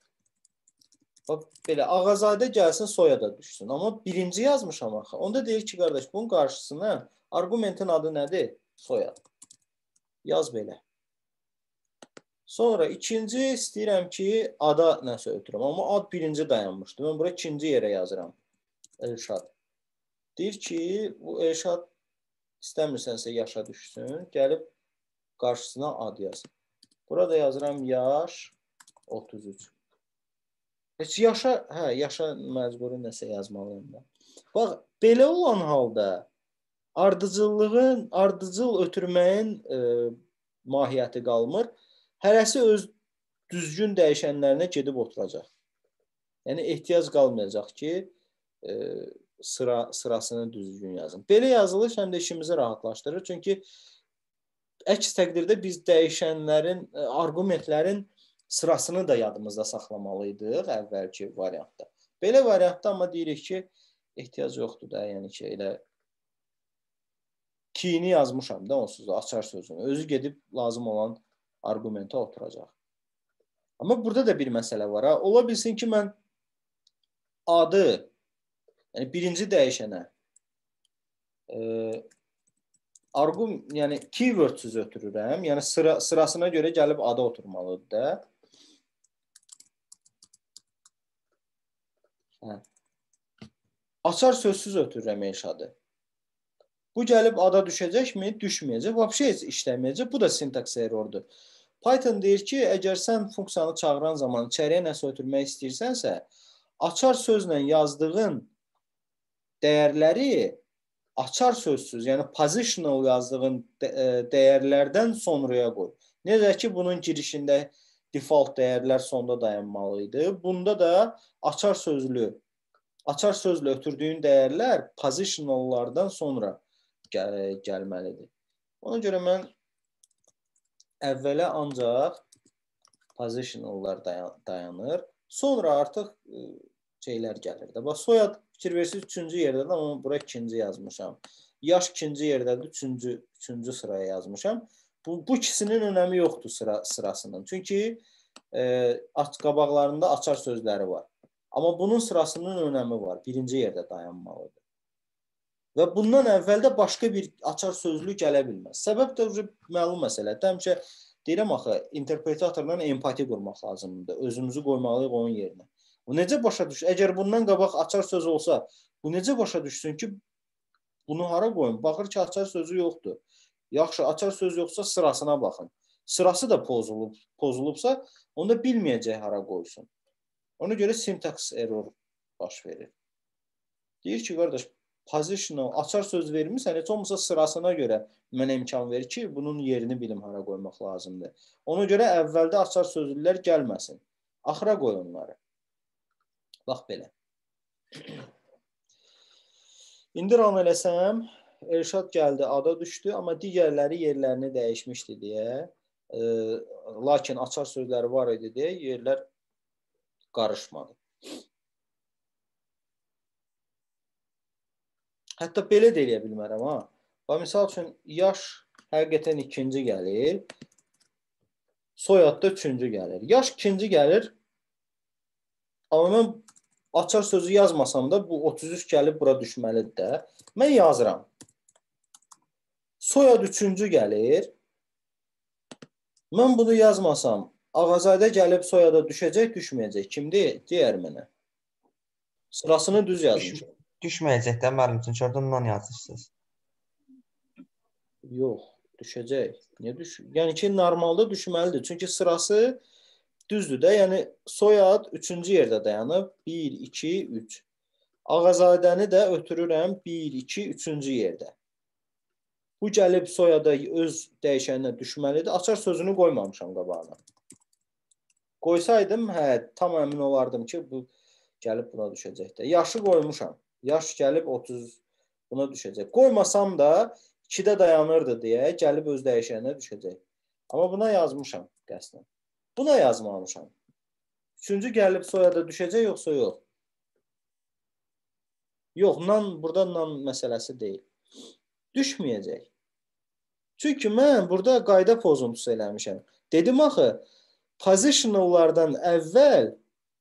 belə Ağazadə gəlsin, soyada düşsün. Amma birinci yazmışam axı. Onda deyir ki, qardaş, bunun qarşısına argumentin adı nədir? Soyad. Yaz belə. Sonra ikinci istəyirəm ki, ada nəsə ötürüm. Amma ad birinci dayanmışdı. Mən bura ikinci yerə yazıram. Elşad. Deyir ki, bu Elşad istəmirsənsə yaşa düşsün. Gəlib qarşısına ad yaz. Burada yazıram yaş 33. Heç yaşa məcburi nəsə yazmalıyım da. Bax, belə olan halda ardıcıl ötürməyin mahiyyəti qalmır. Hərəsi öz düzgün dəyişənlərinə gedib oturacaq. Yəni ehtiyac qalmayacaq ki, sırasını düzgün yazın. Belə yazılış həm də işimizi rahatlaşdırır. Çünki əks təqdirdə biz dəyişənlərin, arqumentlərin sırasını da yadımızda saxlamalıydıq əvvəlki variantda. Belə variantda amma deyirik ki, ehtiyac yoxdur da, yəni ki, elə keyini yazmışam da onsuz da açar sözünü. Özü gedib lazım olan arqumentə oturacaq. Amma burada da bir məsələ var. Ola bilsin ki, mən adı, yəni birinci dəyişənə yəni keywordsiz ötürürəm. Yəni sırasına görə gəlib adı oturmalıdır da. Açar sözsüz ötürürəm Elşadı. Bu gəlib ada düşəcəkmi? Düşməyəcək. Vəbşə heç işləməyəcək. Bu da sintaks errordur. Python deyir ki, əgər sən funksiyanı çağıran zaman içəriyə nəsə ötürmək istəyirsənsə, açar sözlə yazdığın dəyərləri açar sözsüz, yəni positional yazdığın dəyərlərdən sonraya qoy. Necə ki, bunun girişində default dəyərlər sonda dayanmalıydı. Bunda da açar sözlə ötürdüyün dəyərlər positionallardan sonra gəlməlidir. Ona görə mən əvvələ ancaq positionallar dayanır. Sonra artıq şeylər gəlir də. Bax, soyad fikir versiniz 3-cü yerdədir, amma bura 2-ci yazmışam. Yaş 2-ci yerdədir, 3-cü sıraya yazmışam. Bu ikisinin önəmi yoxdur sırasının. Çünki qabaqlarında açar sözləri var. Amma bunun sırasının önəmi var. Birinci yerdə dayanmalıdır. Və bundan əvvəl də başqa bir açar sözlü gələ bilməz. Səbəb də məlum məsələdir. Həmişə deyirəm axı, interpretatorla empati qurmaq lazımdır. Özümüzü qoymalıyıq onun yerinə. Bu necə başa düşür? Əgər bundan qabaq açar söz olsa, bu necə başa düşsün ki, bunu hara qoyun? Baxır ki, açar sözü yoxdur. Yaxşı, açar söz yoxsa sırasına baxın. Sırası da pozulubsa, onda bilməyəcək hara qoysun. Ona görə syntax error baş verir. Deyir ki, qardaş, positional, açar söz vermirsən, heç olmasa sırasına görə mənə imkan verir ki, bunun yerini bilim hara qoymaq lazımdır. Ona görə əvvəldə açar sözlülər gəlməsin. Axıra qoy onları. Bax belə. İndi run eləsəm, Elşad gəldi, ada düşdü, amma digərləri yerlərini dəyişmişdi deyə, lakin açar sözləri var idi deyə yerlər qarışmadı. Hətta belə də eləyə bilmərəm, ha. Bax, misal üçün, yaş həqiqətən 2-ci gəlir, soyad da 3-cü gəlir. Yaş 2-ci gəlir, amma mən açar sözü yazmasam da bu 33 gəlib bura düşməlidir də. Mən yazıram. Soyad 3-cü gəlir. Mən bunu yazmasam, Ağazadə gəlib soyada düşəcək, düşməyəcək. Kimdir? Deyər mənə. Sırasını düz yazmışam. Düşməyəcək də müəllim üçün ordandan yazırsınız. Yox, düşəcək. Niyə düşür? Yəni ki, normalda düşməlidir. Çünki sırası düzdür də. Yəni soyad 3-cü yerdə dayanıb. 1, 2, 3. Ağazadəni də ötürürəm 1, 2, 3-cü yerdə. Bu gəlib soyada öz dəyişəninə düşməlidir. Açar sözünü qoymamışam qabağına. Qoysaydım, tam əmin olardım ki, bu gəlib buna düşəcək də. Yaşı qoymuşam. Yaş gəlib 30 buna düşəcək. Qoymasam da 2-də dayanırdı deyə gəlib öz dəyişəninə düşəcək. Amma buna yazmışam qəsdən. Buna yazmamışam. 3-cü gəlib soyada düşəcək, yoxsa yox? Yox, burada nan məsələsi deyil. Düşməyəcək. Çünki mən burada qayda pozuntusu eləmişəm. Dedim axı, positionallardan əvvəl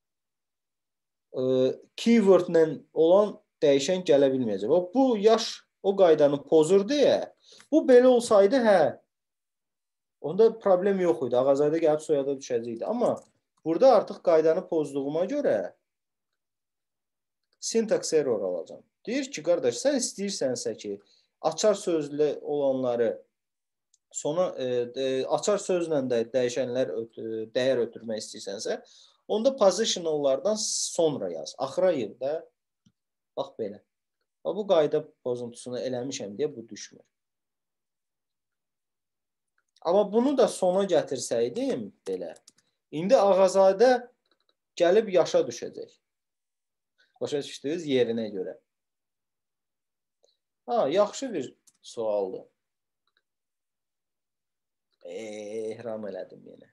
keywordlə olan dəyişən gələ bilməyəcək. Bu yaş o qaydanı pozur deyə, bu belə olsaydı, onda problem yox idi. Ağazadə gəlib soyada düşəcəkdi. Amma burada artıq qaydanı pozduğuma görə syntax error alacam. Deyir ki, qardaş, sən istəyirsənsə ki, açar sözlü olanları Sona açar sözlə də dəyişənlər dəyər ötürmək istəyirsənsə, onda positionallardan sonra yaz. Axıra yığ da. Bax belə. Bu qayda pozuntusunu eləmişəm deyə bu düşmür. Amma bunu da sona gətirsəydim belə. İndi Ağazadə gəlib yaşa düşəcək. Başa düşdünüz yerinə görə. Yaxşı bir sualdır. Ehram elədim yenə.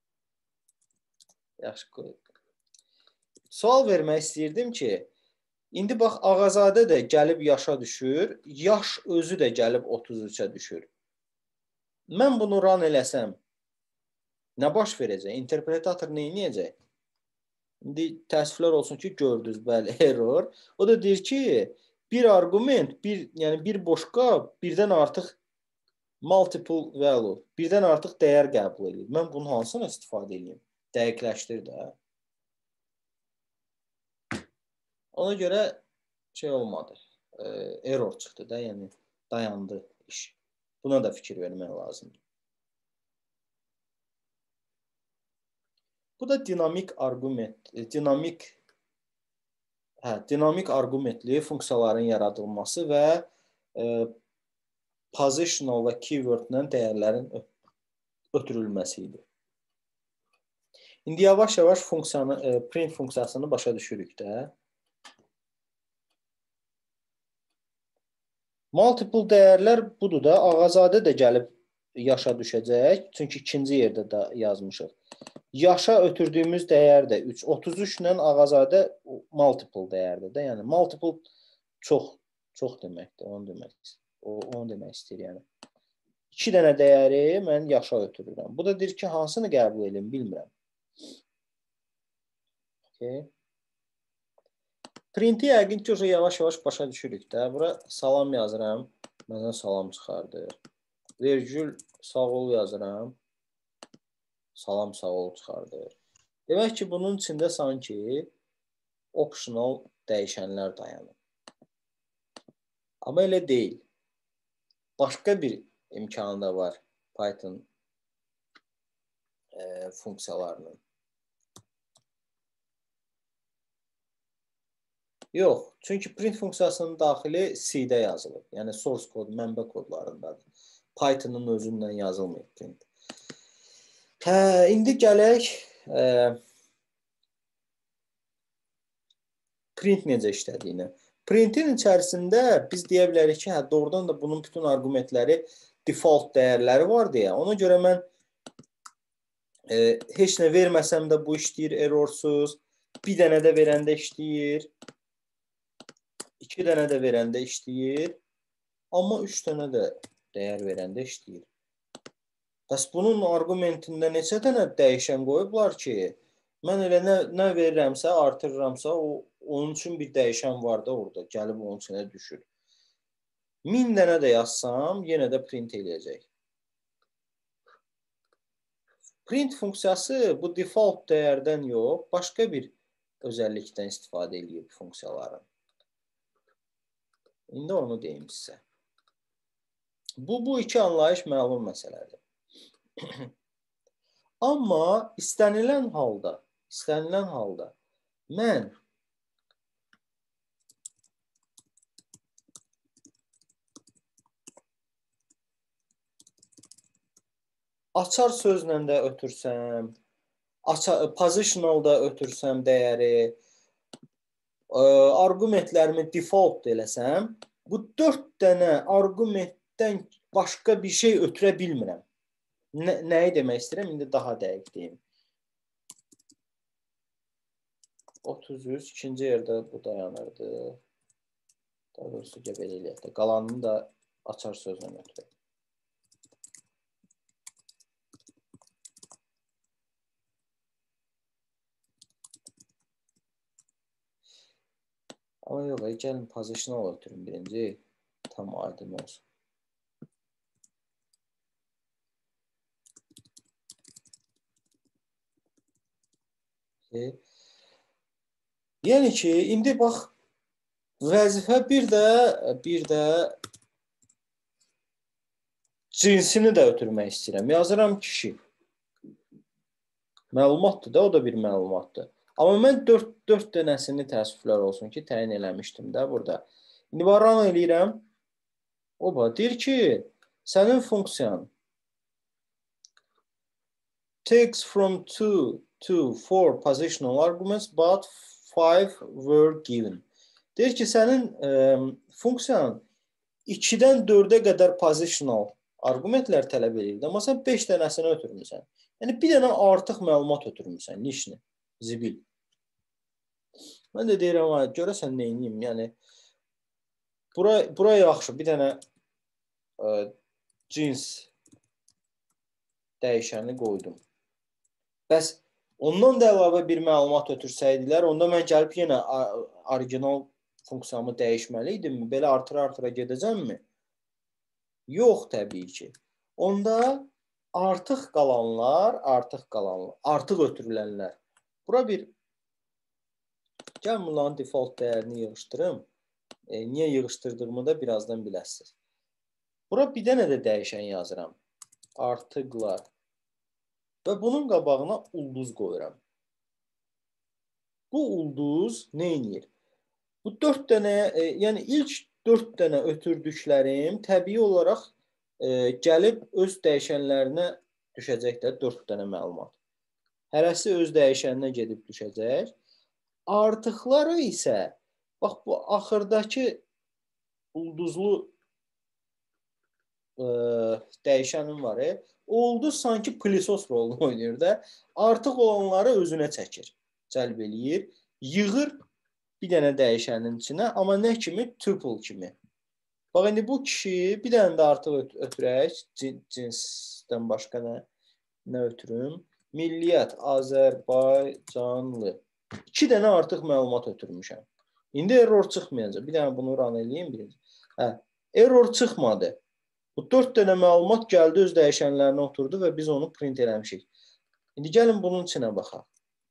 Yaxşı qoyub. Sual vermək istəyirdim ki, indi bax Ağazadə də gəlib yaşa düşür, yaş özü də gəlib 33-ə düşür. Mən bunu run eləsəm, nə baş verəcək? Interpretator nə edəcək? İndi təəssüflər olsun ki, gördünüz, bəli, error. O da deyir ki, bir arqument, yəni bir boşqa birdən artıq multiple value, birdən artıq dəyər qəbul edir. Mən bunun hansına istifadə edeyim? Dəqiqləşdir də. Ona görə şey olmadı. Error çıxdı da, yəni dayandı iş. Buna da fikir vermək lazımdır. Bu da dinamik arqument, dinamik arqumentli funksiyaların yaradılması və positional və keywordlə dəyərlərin ötürülməsi idi. İndi yavaş-yavaş print funksiyasını başa düşürük də. Multiple dəyərlər budur da. Ağazadə də gəlib yaşa düşəcək. Çünki ikinci yerdə də yazmışıq. Yaşa ötürdüyümüz dəyər də 3. 33 ilə Ağazadə multiple dəyərdir də. Yəni multiple çox deməkdir. Onu demək istəyir yəni. 2 dənə dəyəri mən yaşa ötürürəm. Bu da deyir ki, hansını qəbul edim bilmirəm. Okay. Printi yəqin ki, yavaş-yavaş başa düşürük də. Bura salam yazıram. Mənə salam çıxardır. Virgül sağ ol yazıram. Salam sağ ol çıxardır. Demək ki, bunun içində sanki optional dəyişənlər dayanır. Amma elə deyil. Başqa bir imkanı da var Python funksiyalarının. Yox, çünki print funksiyasının daxili C-də yazılır. Yəni source kod, mənbə kodlarındadır. Python'ın özündən yazılmayıb print. İndi gələk print necə işlədiyinə. Printin içərisində biz deyə bilərik ki, doğrudan da bunun bütün arqumentləri default dəyərləri var deyə. Ona görə mən heç nə verməsəm də bu işləyir errorsuz. Bir dənə də verəndə işləyir. 2 dənə də verəndə işləyir. Amma 3 dənə də dəyər verəndə işləyir. Bəs bunun arqumentində neçə dənə dəyişən qoyublar ki, mən elə nə verirəmsə, artırıramsa, onun üçün bir dəyişən var da orada, gəlib onun içinə düşür. 1000 dənə də yazsam, yenə də print eləyəcək. Print funksiyası bu default dəyərdən yox, başqa bir özəllikdən istifadə edib funksiyaların. İndi onu deyim sizə. Bu iki anlayış məlum məsələdir. Amma istənilən halda mən açar sözlə də ötürsəm, positional da ötürsəm dəyəri, arqumentlərimi default eləsəm, bu 4 dənə arqumentdən başqa bir şey ötürə bilmirəm. Nəyi demək istəyirəm? İndi daha dəqiq deyim. 33 ikinci yerdə bu dayanırdı. Daha doğrusu belə eləyək də. Qalanını da açar sözlə ötürək. Amma yox, gəlin positional ötürüm birinci. Tam aydın olsun. Yəni ki, indi bax, vəzifə bir də cinsini də ötürmək istəyirəm. Yazıram kişi. Məlumatdır da, o da bir məlumatdır. Amma mən 4 dənəsini təəssüflər olsun ki, təyin eləmişdim də burada. İndi run eləyirəm. Oba, deyir ki, sənin funksiyan takes from 2 to 4 positional arguments, but 5 were given. Deyir ki, sənin funksiyan 2-dən 4-ə qədər positional argumentlər tələb edirdi, amma sən 5 dənəsini ötürmüsən. Yəni, bir dənə artıq məlumat ötürmüsən, lişni, zibil. Mən də deyirəm, görəsən neyiniyim, yəni, bura yaxşı, bir dənə cins dəyişəni qoydum. Bəs, ondan da əlavə bir məlumat ötürsəydilər, onda mən gəlib yenə orijinal funksiyamı dəyişməli idim mi? Belə artıra gedəcəmmi? Yox, təbii ki. Onda artıq qalanlar, artıq ötürülənlər. Bura bir, gəl bunların default dəyərini yığışdırım. Niyə yığışdırdığımı da birazdan biləsiniz. Bura bir dənə də dəyişən yazıram. Artıqlar. Və bunun qabağına ulduz qoyuram. Bu ulduz nə edir? Bu 4 dənə, yəni ilk 4 dənə ötürdüklərim təbii olaraq gəlib öz dəyişənlərinə düşəcək də 4 dənə məlumat. Hərəsi öz dəyişəninə gedib düşəcək. Artıqları isə, bax bu axırdakı ulduzlu dəyişənim var. O ulduz sanki pilisos rolunu oynayır da. Artıq olanları özünə çəkir, cəlb eləyir, yığır bir dənə dəyişənin içinə, amma nə kimi? Tuple kimi. Bax, indi bu kişi bir dənə də artıq ötürək, cinsdən başqa nə ötürüm? Milliyyət, Azərbaycanlı. 2 dənə artıq məlumat ötürmüşəm. İndi error çıxmayacaq. Bir dənə bunu run eləyim birinci. Error çıxmadı. Bu 4 dənə məlumat gəldi, öz dəyişənlərinə oturdu və biz onu print eləmişik. İndi gəlin bunun içinə baxaq.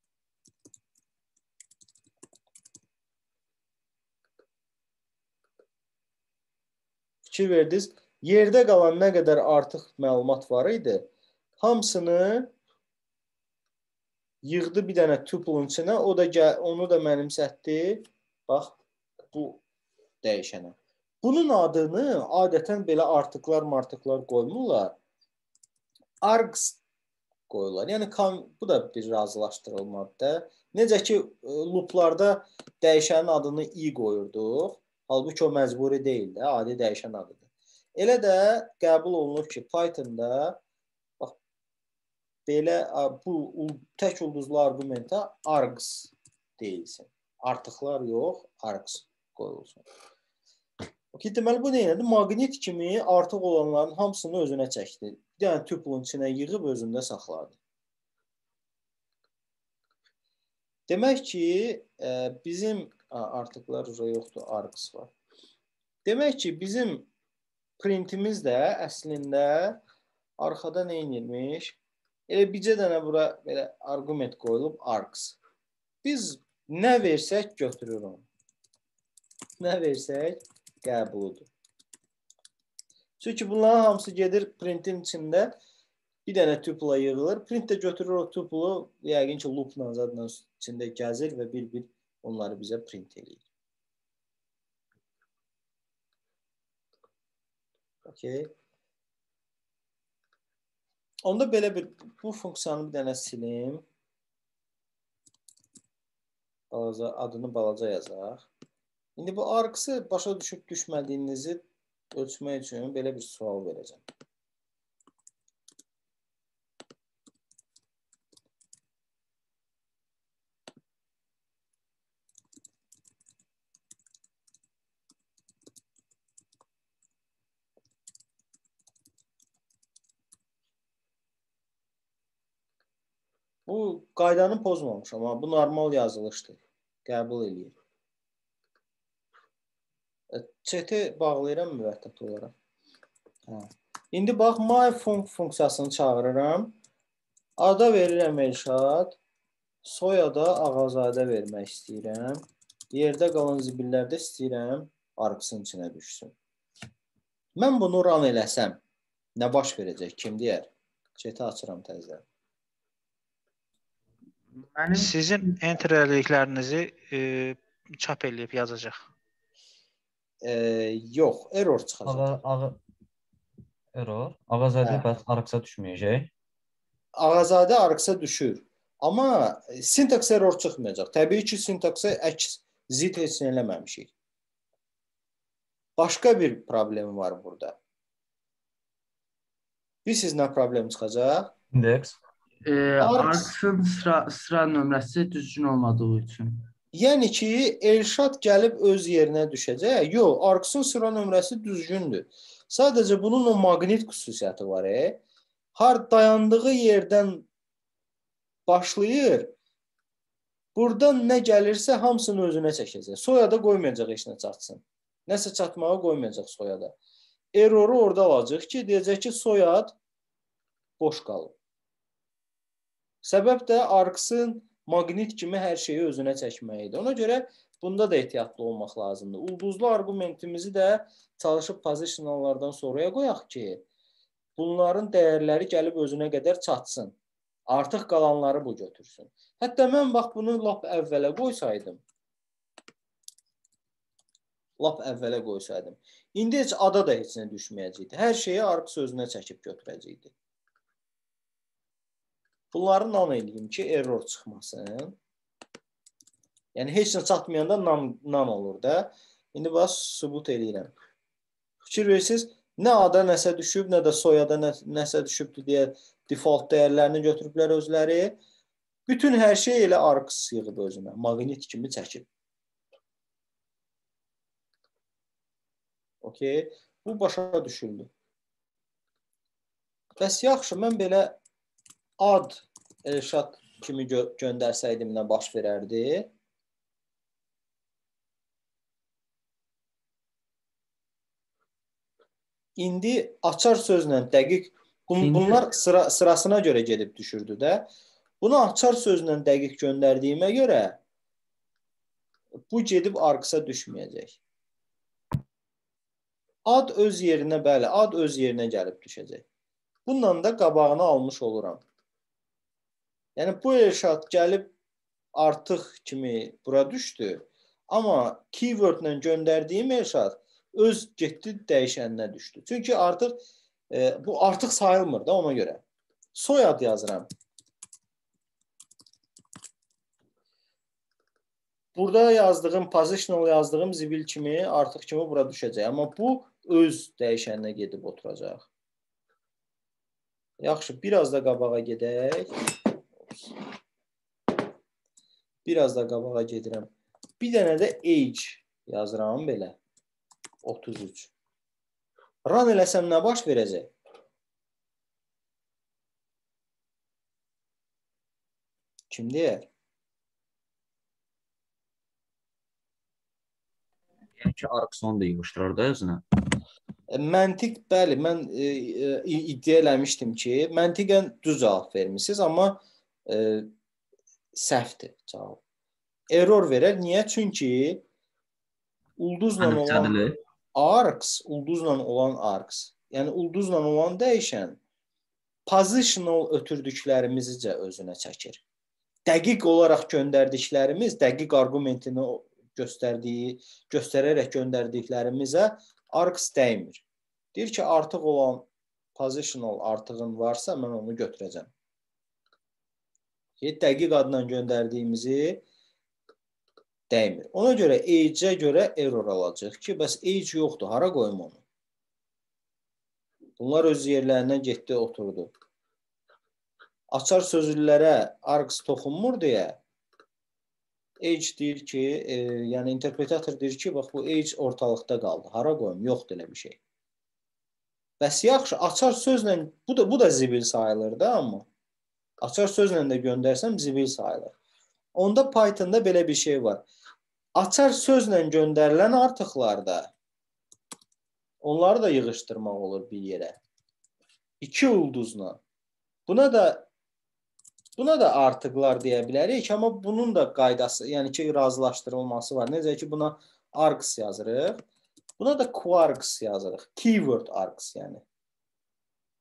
Fikir verdiniz, yerdə qalan nə qədər artıq məlumat var idi, hamısını yığdı bir dənə tuple'un içinə, onu da mənimsətdi, bax, bu dəyişənə. Bunun adını adətən belə artıqlar qoymurlar. Args qoyurlar. Yəni, bu da bir razılaşdırılmadır. Necə ki, looplarda dəyişənin adını i qoyurduq. Halbuki o məcburi deyil də, adi dəyişən adıdır. Elə də qəbul olunur ki, Python'da bax, belə bu tək ulduzlu argumenta args deyilsin. Artıqlar yox, args qoyulsun. Deməli, bu neylədir? Maqnit kimi artıq olanların hamısını özünə çəkdi. Bir dənə tuple'un içinə yığıb özündə saxladı. Demək ki, bizim artıqlar yoxdur, args var. Demək ki, bizim printimiz də əslində arxada nə inirmiş? Elə bircə dənə bura belə argument qoyulub args. Biz nə versək götürür onu. Nə versək qəbuludur. Çünki bunların hamısı gedir printin içində bir dənə tuple yığılır. Print də götürür o tuple'u, yəqin ki, loopla zadla içində gəzir və bir-bir onları bizə print eləyir. Okay. Onda belə bu funksiyanı bir dənə silim. Adını balaca yazaq. İndi bu argsı başa düşüb düşmədiyinizi ölçmək üçün belə bir sual verəcəm. Bu qaydanı pozmamış, amma bu normal yazılışdır. Qəbul eləyir. Chat'i bağlayıram müvəqqəti olaraq. İndi bax, my funksiyasını çağırıram. Ada verirəm Elşad. Soyada Ağazadə vermək istəyirəm. Yerdə qalan zibillərdə istəyirəm arqsın içinə düşsün. Mən bunu run eləsəm, Nə baş verəcək? Kim deyər? Chat'i açıram təzədən. Mənim Sizin enter elədiklərinizi çap eləyib yazacaq. Yox, error çıxacaq. Error. Ağazadə Hə. bəs arxa düşməyəcək. Ağazadə arxa düşür. Amma sintaks error çıxmayacaq. Təbii ki, sintaksa əks zid heç nə eləməmişik. Başqa bir problem var burada. Bilirsiniz nə problem çıxacaq? İndeks. arxın sıra nömrəsi düzgün olmadığı üçün. Yəni ki, Elşad gəlib öz yerinə düşəcək. Yox, arxın sıra nömrəsi düzgündür. Sadəcə bunun o maqnit xüsusiyyəti var. Har dayandığı yerdən başlayır. Buradan nə gəlirsə hamısını özünə çəkəcək. Soyada qoymayacaq heç nə çatsın. Nəsə çatmağa qoymayacaq soyada. Erroru orada alacaq ki, deyəcək ki, soyad boş qalır. Səbəb də arxın maqnit kimi hər şeyi özünə çəkməyidir. Ona görə bunda da ehtiyatlı olmaq lazımdır. Ulduzlu arqumentimizi də çalışıb pozisionallardan sonraya qoyaq ki, bunların dəyərləri gəlib özünə qədər çatsın. Artıq qalanları bu götürsün. Hətta mən bax bunu lap əvvələ qoysaydım. İndi heç ada da heç nə düşməyəcəkdi. Hər şeyi arx sözünə çəkib götürəcəkdi. Bunları nan eləyim ki, error çıxmasın. Yəni heç nə çatmayanda nan olur da. İndi bax sübut eləyirəm. Fikir verirsiniz, nə ada nəsə düşüb, nə də soyada nəsə düşübdür deyə default dəyərlərini götürüblər özləri. Bütün hər şey elə arx yığıb özünə. Maqnit kimi çəkib. Okay. Bu başa düşüldü. Bəs yaxşı, mən belə ad Elşad kimi göndərsəydim nə baş verərdi? İndi açar sözlə dəqiq, bunlar sırasına görə gedib düşürdü də. Bunu açar sözlə dəqiq göndərdiyimə görə bu gedib arxa düşməyəcək. Ad öz yerinə, bəli, ad öz yerinə gəlib düşəcək. Bununla da qabağını almış oluram. Yəni, bu Elşad gəlib artıq kimi bura düşdü. Amma keywordlə göndərdiyim Elşad öz getdi dəyişəninə düşdü. Çünki artıq bu artıq sayılmır da ona görə. Soyad yazıram. Burada yazdığım, positional yazdığım zibil kimi artıq kimi bura düşəcək. Amma bu öz dəyişəninə gedib oturacaq. Yaxşı, biraz da qabağa gedək. Biraz da qabağa gedirəm. Bir dənə də age yazıram belə. 33. Run eləsəm nə baş verəcək? Kim deyər? Yəni ki, arxonu da yığışdırar da özünə. Məntiq, bəli, mən iddia eləmişdim ki, məntiqən düz cavab vermişsiniz, amma səhvdir cavab. Error verər. Niyə? Çünki ulduzla olan arx, yəni ulduzla olan dəyişən positional ötürdüklərimizcə özünə çəkir. Dəqiq olaraq göndərdiklərimiz, dəqiq arqumentini göstərərək göndərdiklərimizə arx dəymir. Deyir ki, artıq olan positional artığın varsa mən onu götürəcəm. Dəqiq adla göndərdiyimizi dəymir. Ona görə age-ə görə error alacaq ki, bəs age yoxdur, hara qoyum onu? Bunlar öz yerlərindən getdi, oturdu. Açar sözlülərə arx toxunmur deyə age deyir ki, yəni interpretator deyir ki, bax bu age ortalıqda qaldı. Hara qoyum? Yoxdur elə bir şey. Bəs yaxşı, açar sözlə, bu da zibil sayılır da, amma açar sözlə də göndərsəm zibil sayılır. Onda Python'da belə bir şey var. Açar sözlə göndərilən artıqlarda onları da yığışdırmaq olur bir yerə. 2 ulduzla. Buna da artıqlar deyə bilərik, amma bunun da qaydası, yəni ki, razılaşdırılması var. Necə ki, buna args yazırıq. Buna da quarks yazırıq. Keyword args, yəni.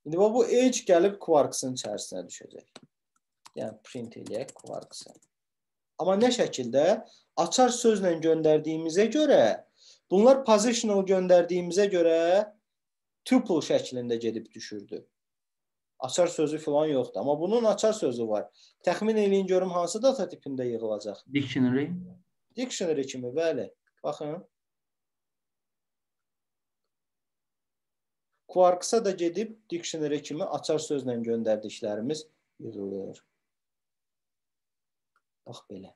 İndi bu age gəlib Quarks'ın içərisinə düşəcək. Yəni print eləyək Quarks'ı. Amma nə şəkildə? Açar sözlə göndərdiyimizə görə, bunlar positional göndərdiyimizə görə tuple şəklində gedib düşürdü. Açar sözü filan yoxdur. Amma bunun açar sözü var. Təxmin eləyin görüm hansı data tipində yığılacaq? Dictionary. Dictionary kimi, bəli. Baxın. Quarks'a da gedib dictionary kimi açar sözlə göndərdiklərimiz yığılır. Bax belə.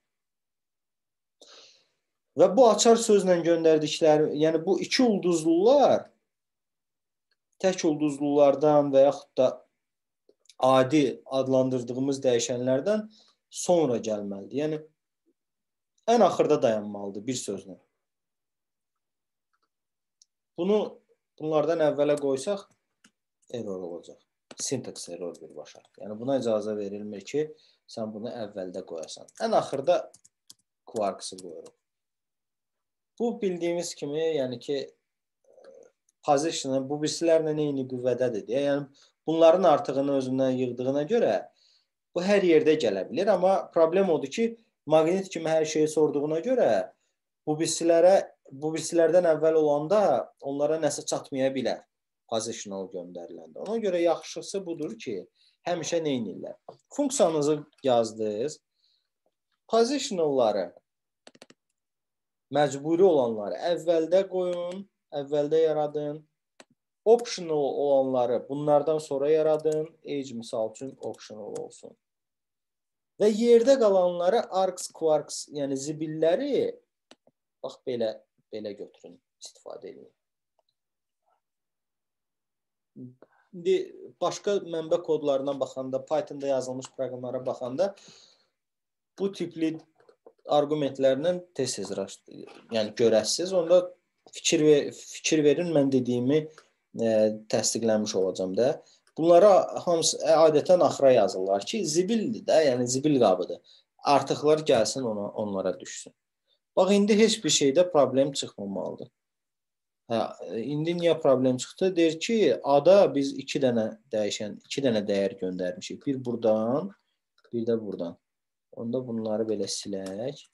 Və bu açar sözlə göndərdikləri, yəni bu iki ulduzlular tək ulduzlulardan və yaxud da adi adlandırdığımız dəyişənlərdən sonra gəlməlidir. Yəni ən axırda dayanmalıdır bir sözlə. Bunlardan əvvələ qoysaq error olacaq. Syntax error birbaşa. Yəni buna icazə verilmir ki, sən bunu əvvəldə qoyasan. Ən axırda Quarks'ı qoyuruq. Bu bildiyimiz kimi, yəni ki, position bu birisilərlə eyni qüvvədədir deyə. Yəni bunların artığını özündən yığdığına görə bu hər yerdə gələ bilər. Amma problem odur ki, maqnit kimi hər şeyi sorduğuna görə bu birisilərdən əvvəl olanda onlara nəsə çatmaya bilər. Positional göndəriləndə. Ona görə yaxşısı budur ki, həmişə nə edirlər? Funksiyanızı yazdınız. Positionalları, məcburi olanları əvvəldə qoyun, əvvəldə yaradın. Optional olanları bunlardan sonra yaradın. Age misal üçün optional olsun. Və yerdə qalanları args, quarks, yəni zibilləri bax belə götürün, istifadə edin. İndi başqa mənbə kodlarına baxanda, Python'da yazılmış proqramlara baxanda bu tipli arqumentlərlə tez-tez yəni görəsiniz. Onda fikir verin, mən dediyimi təsdiqlənmiş olacam da. Bunlara hamısı adətən axıra yazırlar ki, zibildir də, yəni zibil qabıdır. Artıqlar gəlsin onlara düşsün. Bax, indi heç bir şeydə problem çıxmamalıdır. İndi niyə problem çıxdı? Deyir ki, ada biz iki dənə dəyər göndərmişik. Bir buradan, bir də buradan. Onda bunları belə silək.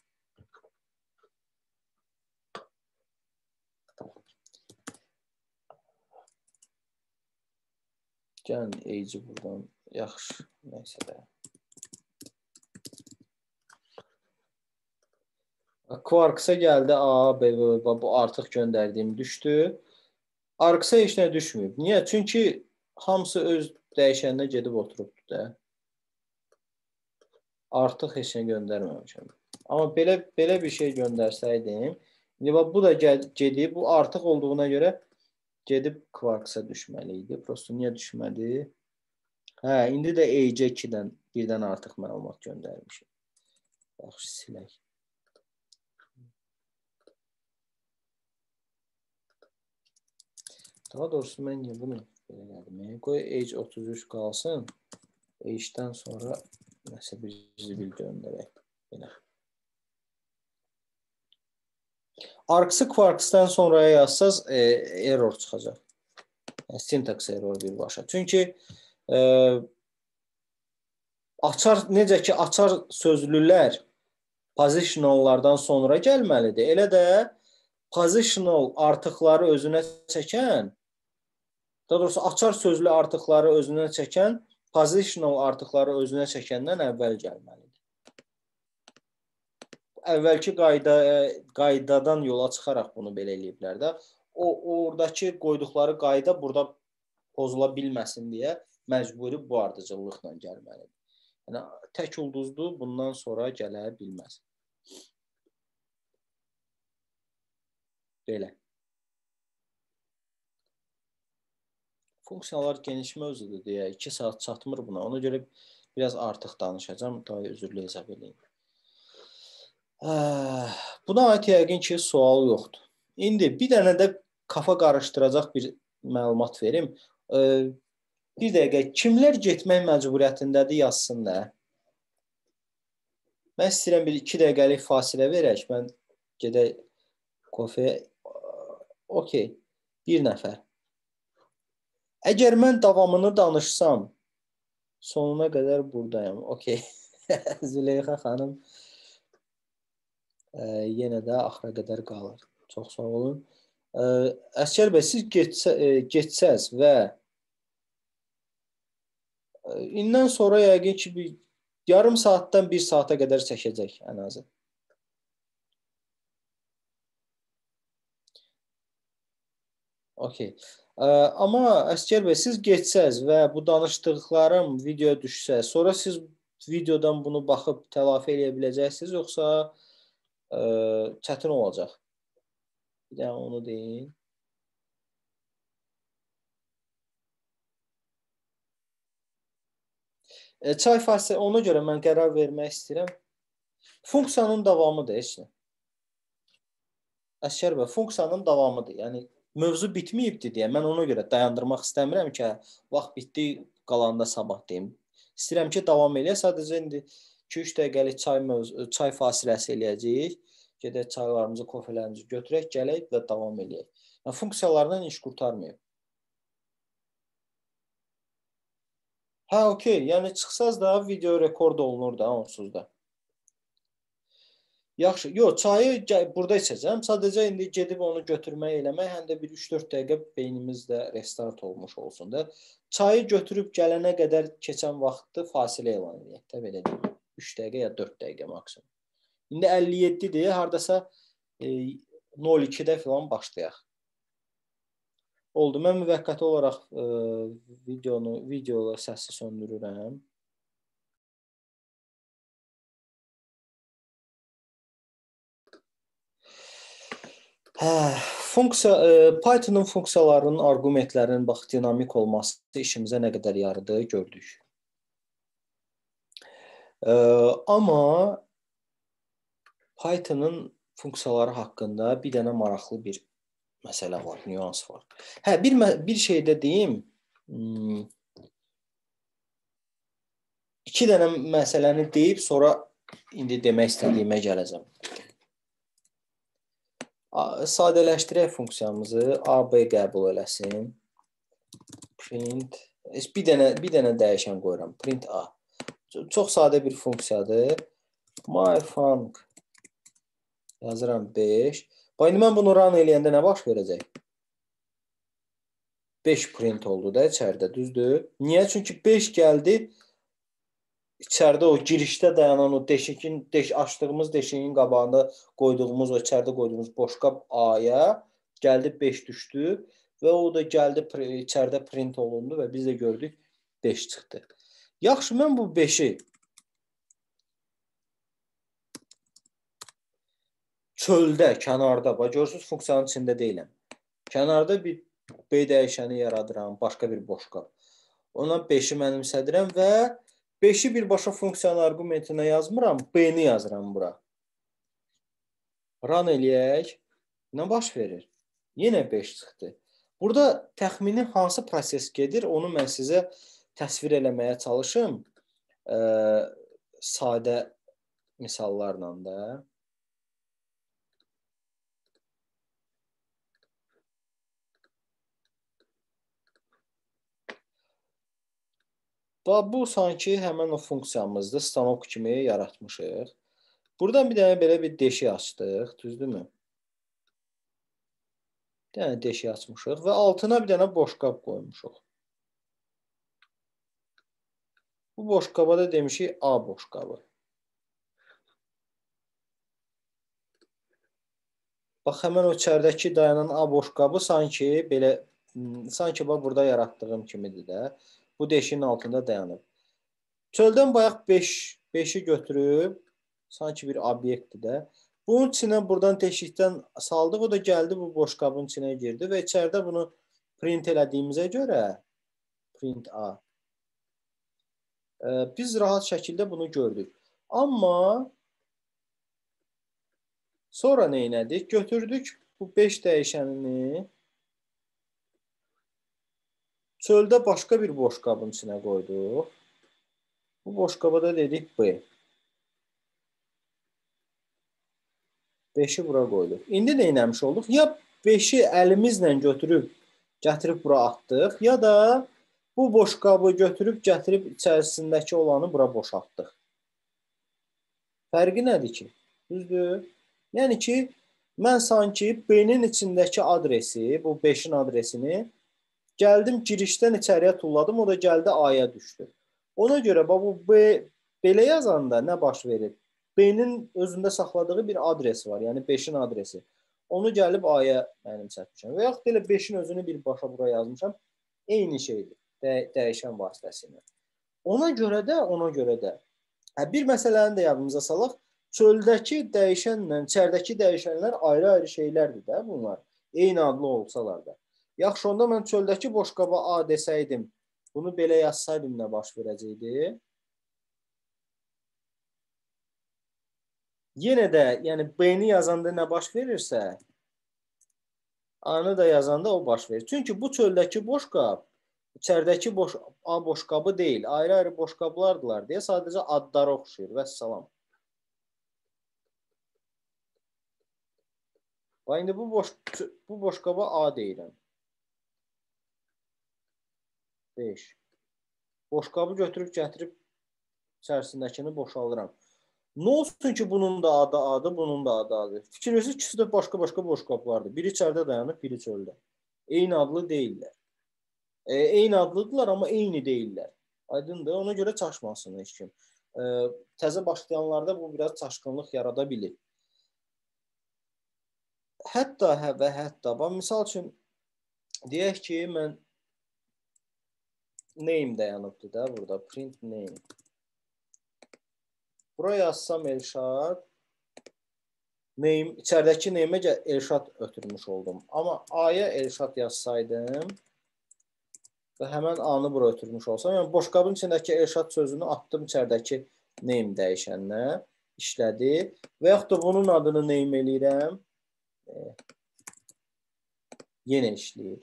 Gəlin, age buradan. Yaxşı, nəysə də. Quarks'a gəldi, bu artıq göndərdiyim düşdü. Args'a heç nə düşməyib. Niyə? Çünki hamısı öz dəyişəninə gedib oturubdur da. Artıq heç nə göndərməmişəm. Amma belə bir şey göndərsəydim, bu da gedib, bu artıq olduğuna görə gedib Quarks'a düşməli idi. Prosto niyə düşmədi? İndi də age 2-dən birdən artıq məlumat göndərmişim. Yaxşı, silək. Daha doğrusu mən bunu belə elədim. Qoy age 33 qalsın. Age-dən sonra nəsə bir zibil göndərək. Belə. Args'ı Quarks'dan sonraya yazsaz error çıxacaq. Syntax error birbaşa. Çünki necə ki açar sözlülər positionallardan sonra gəlməlidir. Elə də positional artıqları özünə çəkən, daha doğrusu açar sözlü artıqları özünə çəkən, positional artıqları özünə çəkəndən əvvəl gəlməlidir. Əvvəlki qaydadan yola çıxaraq bunu belə eləyiblər də. Oradakı qoyduqları qayda burada pozula bilməsin deyə məcburi bu ardıcıllıqla gəlməlidir. Yəni, tək ulduzlu bundan sonra gələ bilməz. Belə. Funksiyalar geniş mövzudur deyə 2 saat çatmır buna. Ona görə biraz artıq danışacağım. Daha üzrlü hesab edeyim. Buna aid yəqin ki, sual yoxdur. İndi bir dənə də kafa qarışdıracaq bir məlumat verim. Bir dəqiqə, kimlər getmək məcburiyyətindədir yazsın da. Mən istəyirəm bir 2 dəqiqəlik fasilə verək. Mən gedək kofeyə. Okey. Bir nəfər. Əgər mən davamını danışsam, sonuna qədər buradayım. Okey. Züleyxa xanım yenə də axıra qədər qalır. Çox sağ olun. Əsgər bəy, siz geçsəz və indən sonra yəqin ki, bir yarım saatdan 1 saata qədər çəkəcək ən azı. Okey. Amma Əsgər bəy, siz geçsəz və bu danışdıqlarım videoya düşsə, sonra siz videodan bunu baxıb telafi eləyə biləcəksiniz, yoxsa çətin olacaq? Bir də onu deyin. Çay fasilə, ona görə mən qərar vermək istəyirəm. Funksiyanın davamıdır, heç nə. Əsgər bəy, funksiyanın davamıdır. Yəni, mövzu bitməyibdir deyə mən ona görə dayandırmaq istəmirəm ki, vaxt bitdi, qalanda sabah deyim. İstəyirəm ki, davam eləyə. Sadəcə indi 2-3 dəqiqəlik çay fasiləsi eləyəcəyik. Gedək çaylarımızı, kofelərimizi götürək, gələk və davam eləyək. Yəni, funksiyalardan iş qurtarmayıb. Hə, okey. Yəni, çıxsaz da video rekord olunur da, onsuz da. Yaxşı. Yox, çayı burada içəcəm. Sadəcə indi gedib onu götürmək, eləmək, həm də bir 3-4 dəqiqə beynimizdə restart olmuş olsun da. Çayı götürüb gələnə qədər keçən vaxtı fasilə elan edək. Belə deyim. 3 dəqiqə ya 4 dəqiqə maksimum. İndi 57-dir. Hardasa 02-də filan başlayaq. Oldu. Mən müvəqqəti olaraq videoda səsi söndürürəm. Python'un funksiyalarının, arqumentlərinin bax, dinamik olması işimizə nə qədər yaradı gördük. Amma Python'un funksiyaları haqqında bir dənə maraqlı bir məsələ var, nüans var. Hə, bir şey də deyim. 2 dənə məsələni deyib, sonra indi demək istədiyimə gələcəm. Sadələşdirək funksiyamızı, A, B qəbul eləsin. Print, bir dənə dəyişən qoyuram, print A. Çox sadə bir funksiyadır. myfunc yazıram 5. İndi mən bunu run eləyəndə nə baş verəcək? 5 print oldu da içəridə, düzdür? Niyə? Çünki 5 gəldi, içəridə o girişdə dayanan o açdığımız deşiyin qabağında qoyduğumuz, o içəridə qoyduğumuz boşqab A-ya gəldi 5 düşdü və o da gəldi içəridə print olundu və biz də gördük 5 çıxdı. Yaxşı, mən bu 5-i çöldə, kənarda, görürsünüz funksiyanın içində deyiləm. Kənarda bir B dəyişəni yaradıram, başqa bir boşqab. Ona 5-i mənimsədirəm və 5-i birbaşa funksiyanın arqumentinə yazmıram, B-ni yazıram bura. Run eləyək. Nə baş verir? Yenə 5 çıxdı. Burada təxmini hansı proses gedir, onu mən sizə təsvir eləməyə çalışım. Sadə misallarla da. Bu sanki həmən o funksiyamızdır, stanok kimi yaratmışıq. Buradan bir dənə belə bir deşik açdıq, düzdürmü? Bir dənə deşik açmışıq və altına bir dənə boşqab qoymuşuq. Bu boşqaba da demişik A boşqabı. Bax, həmən o içəridəki dayanan A boşqabı sanki belə, sanki burada yaratdığım kimidir də. Bu deşiyin altında dayanıb. Çöldən bayaq 5-i götürüb, sanki bir obyektdir də. Bunun içinə buradan deşikdən saldıq, o da gəldi bu boşqabın içinə girdi və içəridə bunu print elədiyimizə görə, print A, biz rahat şəkildə bunu gördük. Amma sonra nə elədik? Götürdük bu 5 dəyişənini, çöldə başqa bir boşqabın içinə qoyduq. Bu boşqaba da dedik B. 5-i bura qoyduq. İndi nə eləmiş olduq? Ya 5-i əlimizlə götürüb gətirib bura atdıq, ya da bu boşqabı götürüb gətirib içərisindəki olanı bura boşaltdıq. Fərqi nədir ki? Düzdür? Yəni ki, mən sanki B-nin içindəki adresi, bu 5-in adresini gəldim girişdən içəriyə tulladım, o da gəldi A-ya düşdü. Ona görə bu B belə yazanda nə baş verir? B-nin özündə saxladığı bir adres var, yəni 5-in adresi. Onu gəlib A-ya mənimsətmişəm. Və yaxud elə 5-in özünü birbaşa bura yazmışam. Eyni şeydir, dəyişən vasitəsilə. Ona görə də bir məsələni də yadımıza salaq. Çöldəki dəyişənlə içəridəki dəyişənlər ayrı-ayrı şeylərdir də bunlar. Eyni adlı olsalar da. Yaxşı, onda mən çöldəki boşqaba A desəydim, bunu belə yazsaydım nə baş verəcəkdi? Yenə də, yəni B-ni yazanda nə baş verirsə, A-nı da yazanda o baş verir. Çünki bu çöldəki boşqab içəridəki A boşqabı deyil, ayrı-ayrı boşqablardılar deyə sadəcə adları oxşuyur. Vəssalam. Bax, indi bu boşqaba A deyirəm. 5. Boşqabı götürüb gətirib içərisindəkini boşaldıram. Nə olsun ki, bunun da adı adı, bunun da adı adı. Fikirləşir, ikisi də başqa-başqa boşqablardır. Biri içəridə dayanıb, biri çöldə. Eyni adlı deyillər. Eyni adlıdırlar, amma eyni deyillər. Aydındır, ona görə çaşmasın heç kim. Təzə başlayanlarda bu biraz çaşqınlıq yarada bilir. Hətta və hətta, misal üçün, deyək ki, mən name dayanıbdır da burada, print name. Buraya yazsam Elşad, name, içəridəki name'ə Elşad ötürmüş oldum. Amma A-ya Elşad yazsaydım və həmən A-nı bura ötürmüş olsam, yəni boşqabın içindəki Elşad sözünü atdım içəridəki name dəyişəninə, işlədi. Və yaxud da bunun adını name eləyirəm, yenə işləyir.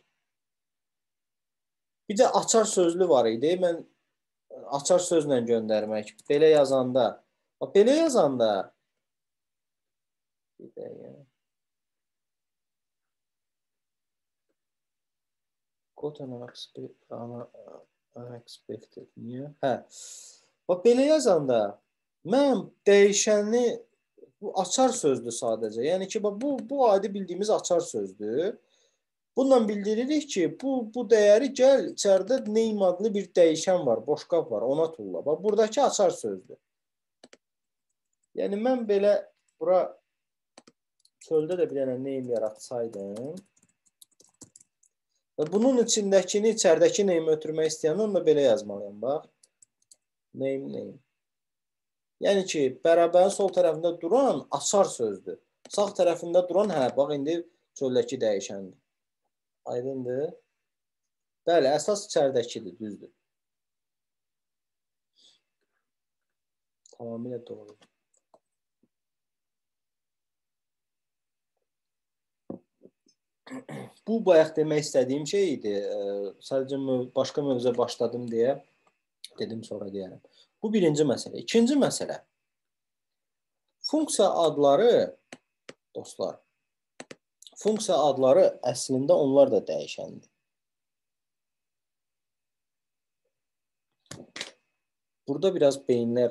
Bir də açar sözlü var idi. Mən açar sözlə göndərmək. Belə yazanda bir də yəni Got unexpected. Niyə? Bax, belə yazanda mən dəyişəni bu açar sözdür sadəcə. Yəni ki, bu adi bildiyimiz açar sözdür. Bununla bildiririk ki, bu dəyəri gəl, içəridə name adlı bir dəyişən var, boşqab var, ona tulla. Bax, buradakı açar sözdür. Yəni, mən belə bura çöldə də bir dənə name yaratsaydım və bunun içindəkini, içəridəki name ötürmək istəyəndə onu da belə yazmalıyım, bax. Name. Yəni ki, bərabərin sol tərəfində duran açar sözdür. Sağ tərəfində duran, bax, indi çöldəki dəyişəndir. Aydındır. Bəli, əsas içəridəkidir, düzdür. Tamamilə doğru. Bu bayaq demək istədiyim şey idi. Sadəcə başqa mövzuya başladım deyə dedim, sonra deyərəm. Bu birinci məsələ. İkinci məsələ. Funksiya adları, dostlar, funksiya adları əslində onlar da dəyişəndir. Burada biraz beyinlər,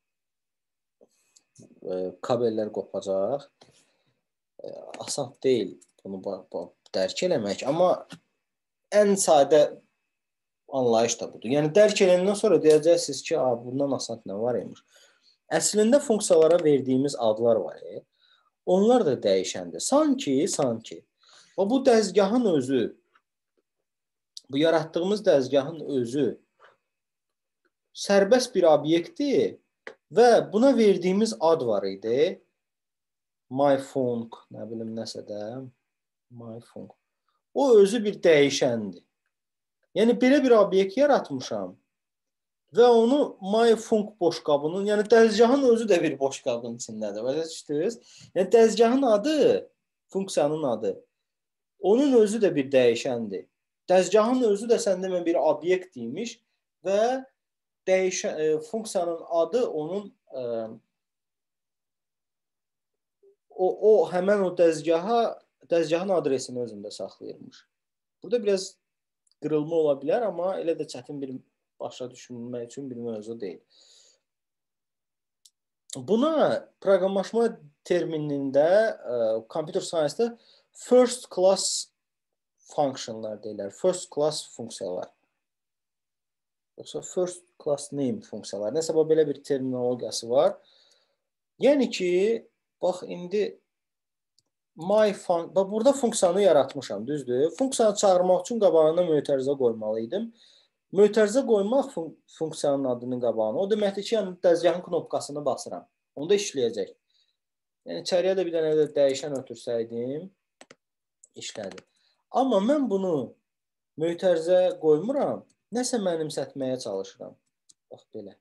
kabellər qopacaq. Asan deyil bunu dərk eləmək, amma ən sadə anlayış da budur. Yəni, dərk eləyəndən sonra deyəcəksiniz ki, bundan asan nə var imiş. Əslində funksiyalara verdiyimiz adlar var. Onlar da dəyişəndir. Sanki. Bu dəzgahın özü, bu yaratdığımız dəzgahın özü sərbəst bir obyektdir və buna verdiyimiz ad var idi. MyFunc, nə bilim nəsə də. MyFunc. O özü bir dəyişəndir. Yəni, belə bir obyekt yaratmışam və onu MyFunc boşqabının, yəni dəzgahın özü də bir boşqabın içindədir. Başa düşdünüz? Yəni, dəzgahın adı, funksiyanın adı, onun özü də bir dəyişəndir. Dəzgahın özü də sən demə bir obyekt imiş və funksiyanın adı onun həmən o dəzgahın adresini özündə saxlayırmış. Burada biraz qırılma ola bilər, amma elə də çətin bir başa düşülmək üçün bir mövzu deyil. Buna proqramlaşma terminində, computer science-da first class functionlar deyirlər. First class funksiyalar. Yoxsa first class name funksiyalar. Nəsə belə bir terminologiyası var. Yəni ki, bax indi burada funksiyanı yaratmışam, düzdür? Funksiyanı çağırmaq üçün qabağına mötərizə qoymalıydım. Mötərizə qoymaq funksiyanın adının qabağına. O deməkdir ki, yəni dəzgahın knopkasını basıram. Onda işləyəcək. Yəni içəriyə də bir dənə də dəyişən ötürsəydim, işlədi. Amma mən bunu mötərizə qoymuram, nəsə mənimsətməyə çalışıram. Bax belə.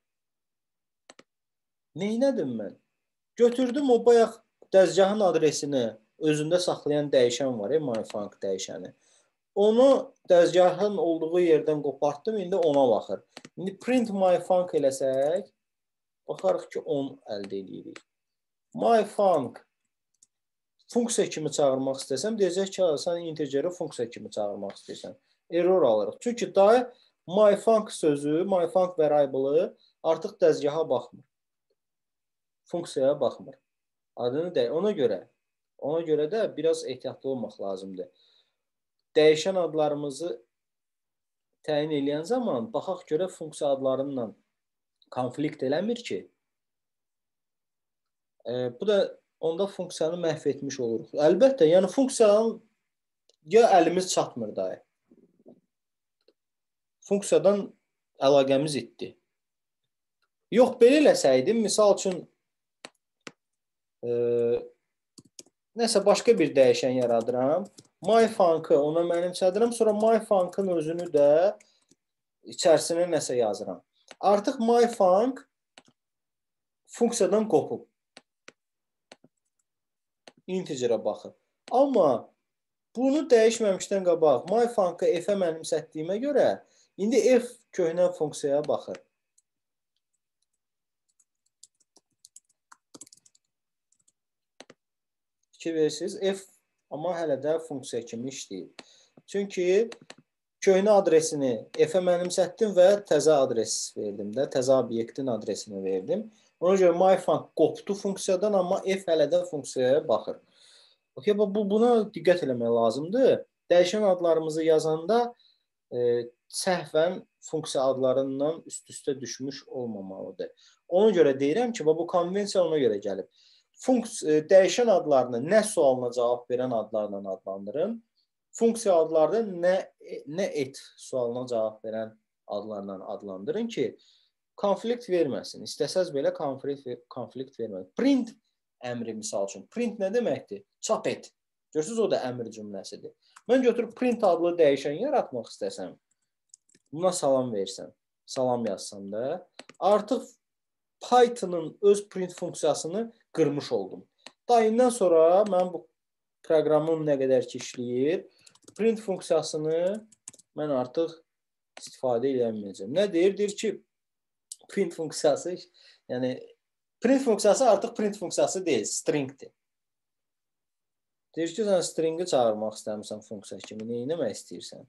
Neynədim mən? Götürdüm o bayaq dəzgahın adresini özündə saxlayan dəyişən var, myfunc dəyişəni. Onu dəzgahın olduğu yerdən qopartdım, indi ona baxır. İndi print myfunc eləsək, baxarıq ki, 10 əldə edirik. Myfunc funksiya kimi çağırmaq istəsəm, deyəcək ki, sən integeri funksiya kimi çağırmaq istəyirsən. Error alırıq. Çünki daha myfunc sözü, myfunc variable'ı artıq dəzgaha baxmır. Funksiyaya baxmır. Adını deyil. Ona görə də biraz ehtiyatlı olmaq lazımdır. Dəyişən adlarımızı təyin edən zaman baxaq görə funksiya adlarıyla konflikt eləmir ki. Bu da onda funksiyanı məhv etmiş oluruq. Əlbəttə, yəni funksiyanın ya əlimiz çatmır dahi. Funksiyadan əlaqəmiz itdi. Yox, belə eləsəydim, misal üçün nəsə başqa bir dəyişən yaradıram. myfunc-ı ona mənimsədirəm, sonra myfunc-ın özünü də içərisinə nəsə yazıram. Artıq myfunc funksiyadan qopub. Integerə baxır. Amma bunu dəyişməmişdən qabaq myfunc-ı f-ə mənimsətdiyimə görə indi f köhnə funksiyaya baxır. 2 versiniz f, amma hələ də funksiya kimi işləyir. Çünki köhnə adresini f-ə mənimsətdim və təzə adres verdim də, təzə obyektin adresini verdim. Ona görə myfunc qopdu funksiyadan, amma f hələ də funksiyaya baxır. Buna diqqət eləmək lazımdır. Dəyişən adlarımızı yazanda səhvən funksiya adlarından üst-üstə düşmüş olmamalıdır. Ona görə deyirəm ki, bu konvensiya ona görə gəlib. Dəyişən adlarını nə sualına cavab verən adlarla adlandırın. Funksiya adlarını nə et sualına cavab verən adlarla adlandırın ki, konflikt verməsin. İstəsəz belə konflikt verməsin. Print əmri misal üçün. Print nə deməkdir? Çap et. Görürsünüz, o da əmr cümləsidir. Mən götürüb print adlı dəyişən yaratmaq istəsəm, buna salam versəm, salam yazsam da, artıq Python'ın öz print funksiyasını qırmış oldum. Dayından sonra mən bu proqramım nə qədər ki işləyir, print funksiyasını mən artıq istifadə edəməyəcəm. Nə deyir? Deyir ki, print funksiyası, yəni print funksiyası artıq print funksiyası deyil, stringdir. Deyir ki, sən stringi çağırmaq istəmirsən funksiya kimi, nə etmək istəyirsən?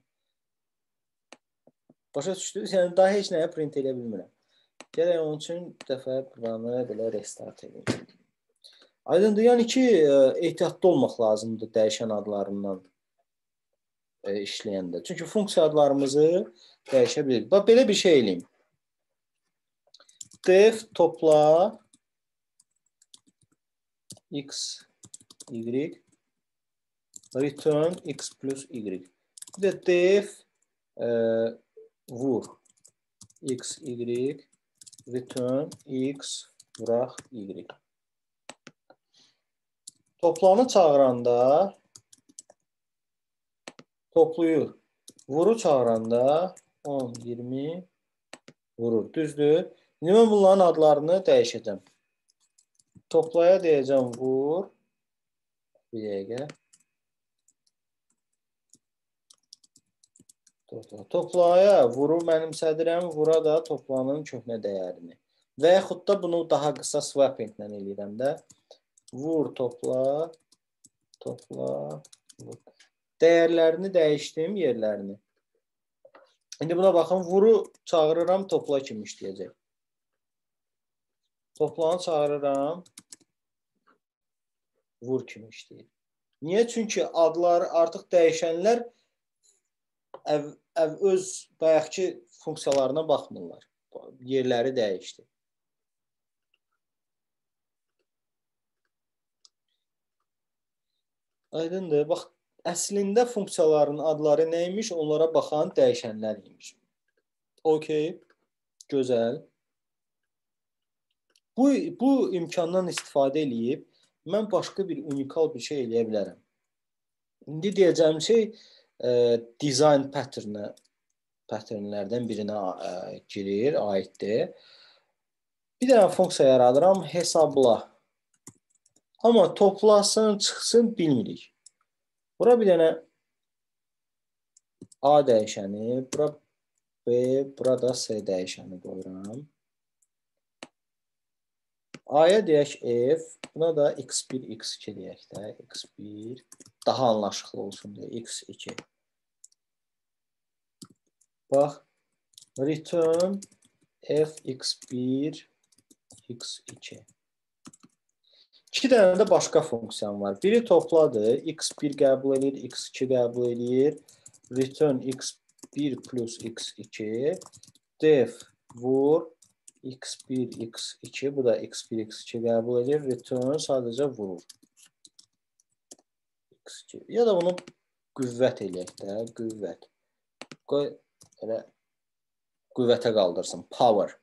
Başa düşdünüz? Yəni daha heç nəyə print edə bilmirəm. Gələk onun üçün bir dəfə proqramı belə restart edeyim. Aydındır, yəni ki, ehtiyatlı olmaq lazımdır dəyişən adlarından işləyəndə. Çünki funksiya adlarımızı dəyişə bilir. Bax, belə bir şey eləyim. Def topla x, y, return x plus y. Bir də def vur x, y, return x, vuraq y. Toplanı çağıranda topluyur. Vuru çağıranda 10, 20 vurur. Düzdür? İndi mən bunların adlarını dəyişəcəm. Toplaya deyəcəm vur. Bir dəqiqə. Toplaya vuru mənimsədirəm. Vura da toplanın köhnə dəyərini. Və yaxud da bunu daha qısa swapping ilə eləyirəm də. Vur, topla, vur. dəyərlərini dəyişdim, yerlərini. İndi buna baxın, vuru çağırıram, topla kimi işləyəcək. Toplanı çağırıram, vur kimi işləyir. Niyə? Çünki adlar, artıq dəyişənlər öz bayaqki funksiyalarına baxmırlar. Yerləri dəyişdi. Aydındır. Bax, əslində funksiyaların adları neymiş? Onlara baxan dəyişənlər imiş. Okey. Gözəl. Bu imkandan istifadə edib mən başqa bir unikal bir şey eləyə bilərəm. İndi deyəcəyim şey design patternlərdən birinə girir, aiddir. Bir dənə funksiya yaradıram, hesabla. Amma toplasın, çıxsın bilmirik. Bura bir dənə A dəyişəni, bura B, burada C dəyişəni qoyuram. A-ya deyək F, buna da x1, x2 deyək də, x1, daha anlaşıqlı olsun deyə, x2. Bax, return f x1, x2. İki dənə də başqa funksiyam var. Biri topladır, x1 qəbul edir, x2 qəbul edir, return x1 plus x2, def vur, x1, x2, bu da x1, x2 qəbul edir, return sadəcə vurur. X2. Ya da bunu qüvvət eləyək də, qüvvət. Qoy, elə qüvvətə qaldırsın, power.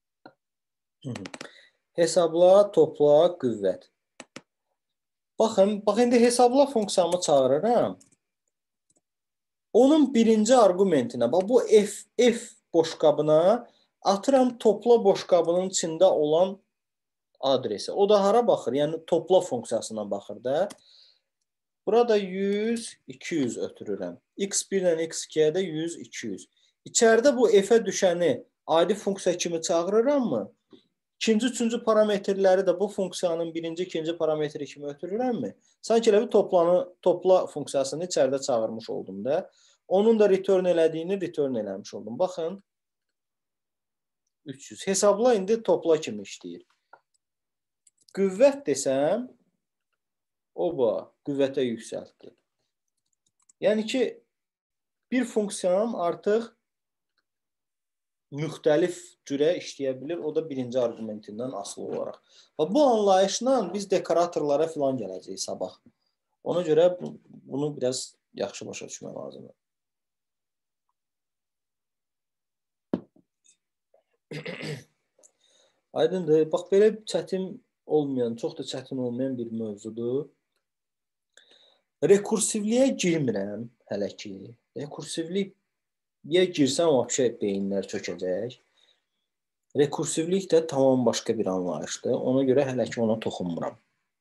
Hesabla, topla, qüvvət. Baxın, indi hesabla funksiyamı çağırıram. Onun birinci arqumentinə, bax bu f boşqabına atıram topla boşqabının içində olan adresi. O da hara baxır? Yəni topla funksiyasına baxır da. Burada 100, 200 ötürürəm. x1 ilə x2-yə də 100, 200. İçəridə bu f-ə düşəni adi funksiya kimi çağırıram mı? İkinci, üçüncü parametrləri də bu funksiyanın birinci, ikinci parametri kimi ötürürəm mi? Sanki elə bir topla funksiyasını içəridə çağırmış oldum da. Onun da return elədiyini return eləmiş oldum. Baxın. 300. Hesabla indi topla kimi işləyir. Qüvvət desəm, oba, qüvvətə yüksəltdi. Yəni ki, bir funksiyam artıq müxtəlif cürə işləyə bilir. O da birinci arqumentindən asılı olaraq. Bu anlayışla biz dekoratorlara filan gələcəyik sabah. Ona görə bunu biraz yaxşı başa düşmək lazımdır. Aydındır. Bax, belə çətin olmayan, çox da çətin olmayan bir mövzudur. Rekursivliyə girmirəm hələ ki. Rekursivliyə girsəm, vəbşə beyinlər çökəcək. Rekursivlik də tamam başqa bir anlayışdır. Ona görə hələ ki ona toxunmuram.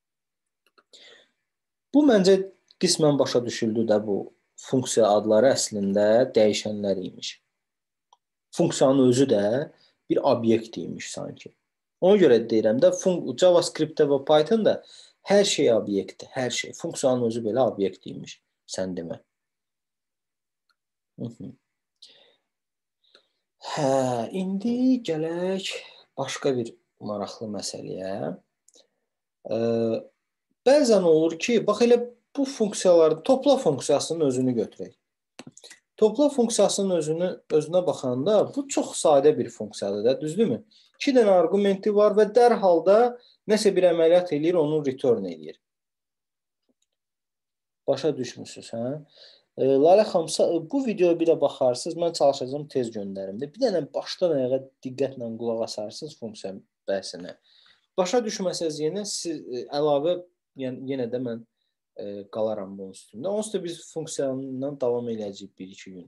Bu məncə qismən başa düşüldü də bu funksiya adları əslində dəyişənlər imiş. Funksiyanın özü də bir obyekt imiş sanki. Ona görə deyirəm də JavaScript-də və Python-da hər şey obyektdir, hər şey. Funksiyanın özü belə obyekt imiş, sən demə. İndi gələk başqa bir maraqlı məsələyə. Bəzən olur ki, bax elə bu funksiyaları, topla funksiyasının özünü götürək. Topla funksiyasının özünə baxanda bu çox sadə bir funksiyadır da, düzdürmü? 2 dənə arqumenti var və dərhal da nəsə bir əməliyyat eləyir, onu return eləyir. Başa düşmüsünüz, hə? Lalə xanım, bu videoya bir də baxarsınız, mən çalışacağım tez göndərimdə. Bir dənə başdan ayağa diqqətlə qulaq asarsınız funksiya bəhsinə. Başa düşməsəz yenə siz əlavə, yəni yenə də mən qalaram bunun üstündə. Onsuz da biz funksiyandan davam eləyəcəyik 1-2 gün.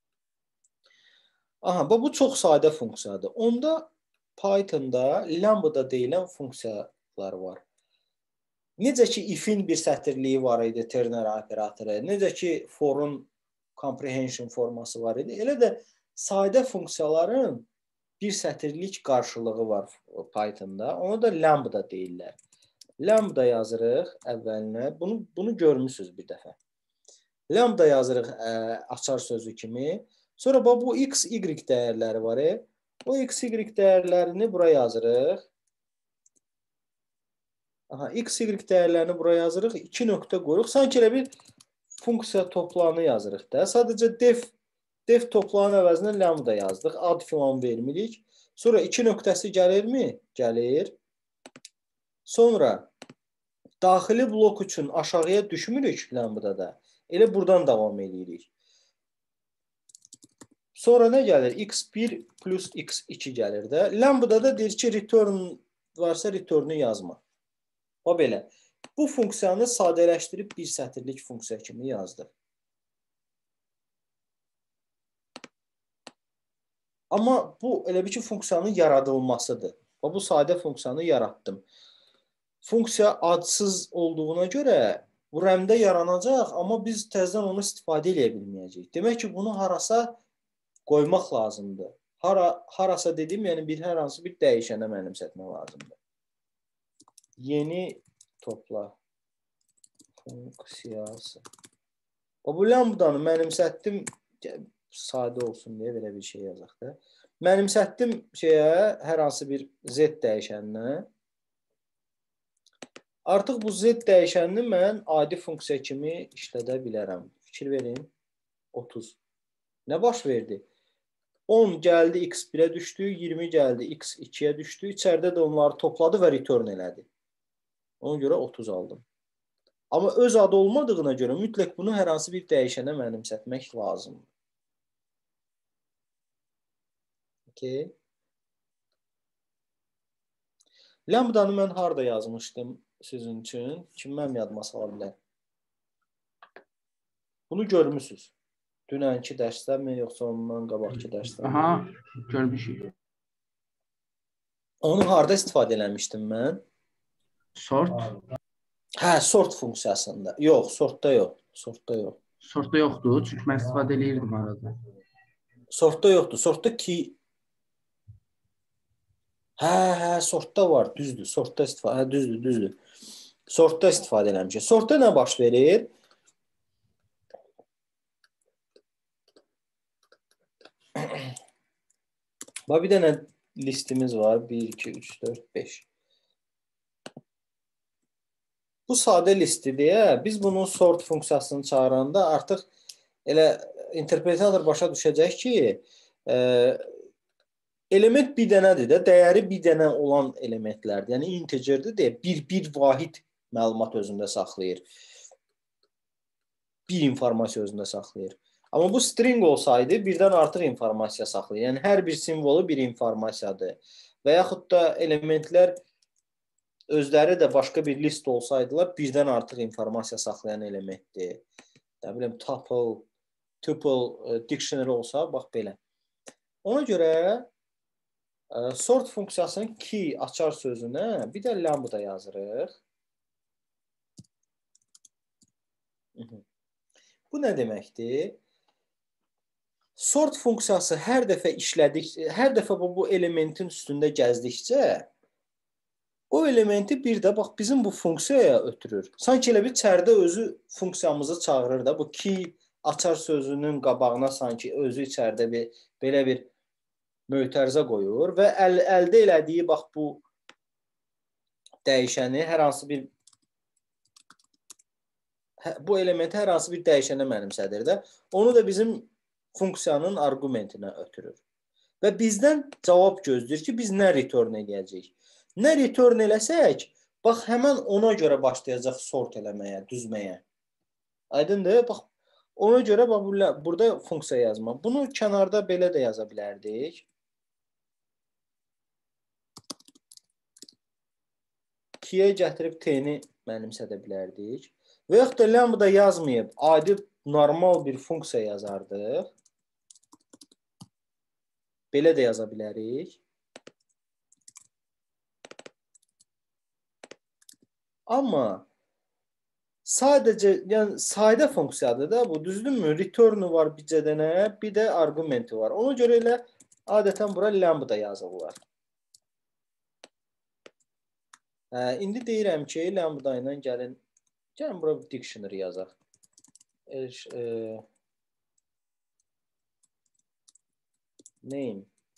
Aha, bu çox sadə funksiyadır. Onda Pythonda lambda deyilən funksiyalar var. Necə ki, if-in bir sətirliyi var idi, ternary operatoru, necə ki, for-un comprehension forması var idi, elə də sadə funksiyaların bir sətirlik qarşılığı var Pythonda. Ona da lambda deyirlər. Lambda yazırıq əvvəlinə. Bunu görmüsünüz bir dəfə. Lambda yazırıq açar sözü kimi. Sonra bu x, y dəyərləri var. O x, y dəyərlərini bura yazırıq. Aha, x, y dəyərlərini bura yazırıq. 2 nöqtə qoyuruq. Sanki elə bir funksiya toplanı yazırıq da. Sadəcə def toplanın əvəzinə lambda yazdıq. Ad filan vermirik. Sonra 2 nöqtəsi gəlirmi? Gəlir. Sonra daxili blok üçün aşağıya düşmürük lambda. Elə buradan davam edirik. Sonra nə gəlir? x1 plus x2 gəlir də. Lambda da deyir ki, return varsa return'u yazma. O belə. Bu funksiyanı sadələşdirib bir sətirlik funksiya kimi yazdıq. Amma bu elə bir ki, funksiyanın yaradılmasıdır. Bu sadə funksiyanı yaratdım. Funksiya adsız olduğuna görə bu RAM-də yaranacaq, amma biz təzədən onu istifadə edə bilməyəcəyik. Demək ki, bunu harasa qoymaq lazımdır. Harasa dediyim, yəni hər hansı bir dəyişənə mənimsətmək lazımdır. Yeni topla funksiyası. Bu lambdanı mənimsətdim, sadə olsun deyə belə bir şey yazaq da. Mənimsətdim hər hansı bir z dəyişəninə. Artıq bu z dəyişənini mən adi funksiya kimi işlədə bilərəm. Fikir verin. 30. Nə baş verdi? 10 gəldi x1-ə düşdü, 20 gəldi x2-yə düşdü. İçəridə də onları topladı və return elədi. Ona görə 30 aldım. Amma öz adı olmadığına görə mütləq bunu hər hansı bir dəyişənə mənimsətmək lazımdır. Okay. Lambdanı mən harada yazmışdım sizin üçün? Kim mənim yadıma sala bilər? Bunu görmüsünüz. Dünənki dərslərmi, yoxsa ondan qabaqki dərslərmi? Aha, görmüşük. Onu harada istifadə eləmişdim mən? Sort. Hə, sort funksiyasında. Yox, sortda yox. Sortda yox. Sortda yoxdur, çünki mən istifadə eləyirdim arada. Sortda yoxdur. Sortda ki... Hə, sortda var, düzdür. Sortda istifadə, düzdür. Sortda istifadə eləmişəm. Sortda nə baş verir? Bir dənə listimiz var. 1, 2, 3, 4, 5. Bu sadə listidir. Biz bunun sort funksiyasını çağıranda artıq elə interpretator başa düşəcək ki, element bir dənədir də, dəyəri bir dənə olan elementlərdir. Yəni integerdir deyə bir vahid məlumat özündə saxlayır. Bir informasiya özündə saxlayır. Amma bu string olsaydı birdən artıq informasiya saxlayır. Yəni hər bir simvolu bir informasiyadır. Və yaxud da elementlər özləri də başqa bir list olsaydılar, birdən artıq informasiya saxlayan elementdir. Nə bilim, tuple, dictionary olsa, bax belə. Ona görə sort funksiyasının key açar sözünə bir də lambda yazırıq. Bu nə deməkdir? Sort funksiyası hər dəfə bu elementin üstündə gəzdikcə o elementi bir də bax bizim bu funksiyaya ötürür. Sanki elə bir içəridə özü funksiyamızı çağırır da. Bu key açar sözünün qabağına sanki özü içəridə belə bir mötərizə qoyur və əldə elədiyi bax bu dəyişəni hər hansı bir bu elementi hər hansı bir dəyişənə mənimsədir də. Onu da bizim funksiyanın arqumentinə ötürür. Və bizdən cavab gözləyir ki, biz nə return edəcəyik. Nə return eləsək, bax həmən ona görə başlayacaq sort eləməyə, düzməyə. Aydındır? Bax ona görə burada funksiya yazmaq. Bunu kənarda belə də yaza bilərdik. Key-yə gətirib t-ni mənimsədə bilərdik. Və yaxud da lambda yazmayıb, adi normal bir funksiya yazardıq. Belə də yaza bilərik. Amma sadəcə, yəni sadə funksiyadır da bu, düzdürmü? Return-ü var bircə dənə, bir də arqumenti var. Ona görə elə adətən bura lambda yazırlar. İndi deyirəm ki, lambda ilə gəlin bura bir dictionary yazaq. name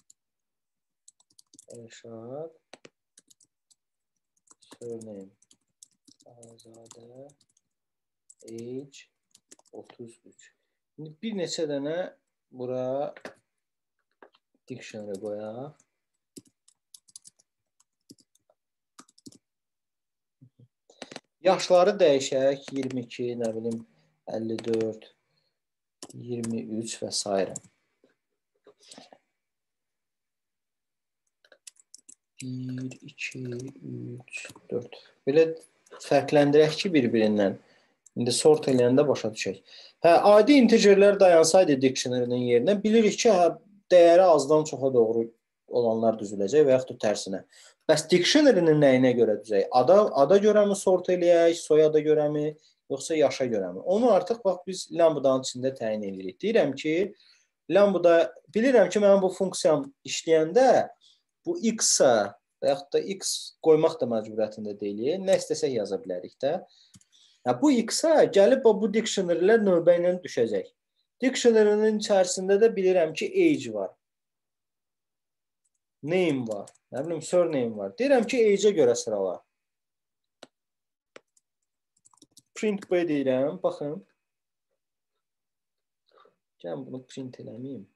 Elşad surname Azadə age 33. Şimdi bir neçə dənə bura dictionary qoyaq. Yaşları dəyişək 22, nə bilim 54, 23 və s. 1, 2, 3, 4. Belə fərqləndirək ki, bir-birindən. İndi sort eləyəndə başa düşək. Adi integerlər dayansaydı dictionary-nin yerinə, bilirik ki, dəyəri azdan çoxa doğru olanlar düzüləcək və yaxud da tərsinə. Bəs dictionary-nin nəyinə görə düzək? Ada görə mi sort eləyək, soyada görə mi, yoxsa yaşa görə mi? Onu artıq bax, biz lambdanın içində təyin edirik. Deyirəm ki, lambda, bilirəm ki, mənim bu funksiyam işləyəndə bu x-a və yaxud da x qoymaq da məcburiyyətində deyilik. Nə istəsək yaza bilərik də. Bu x-a gəlib bu dictionary-lər növbə ilə düşəcək. Dictionary-nin içərisində də bilirəm ki, age var. Name var. Nə bilim, surname var. Deyirəm ki, age-ə görə sırala. Print B deyirəm. Baxın. Gəlin bunu print eləməyim.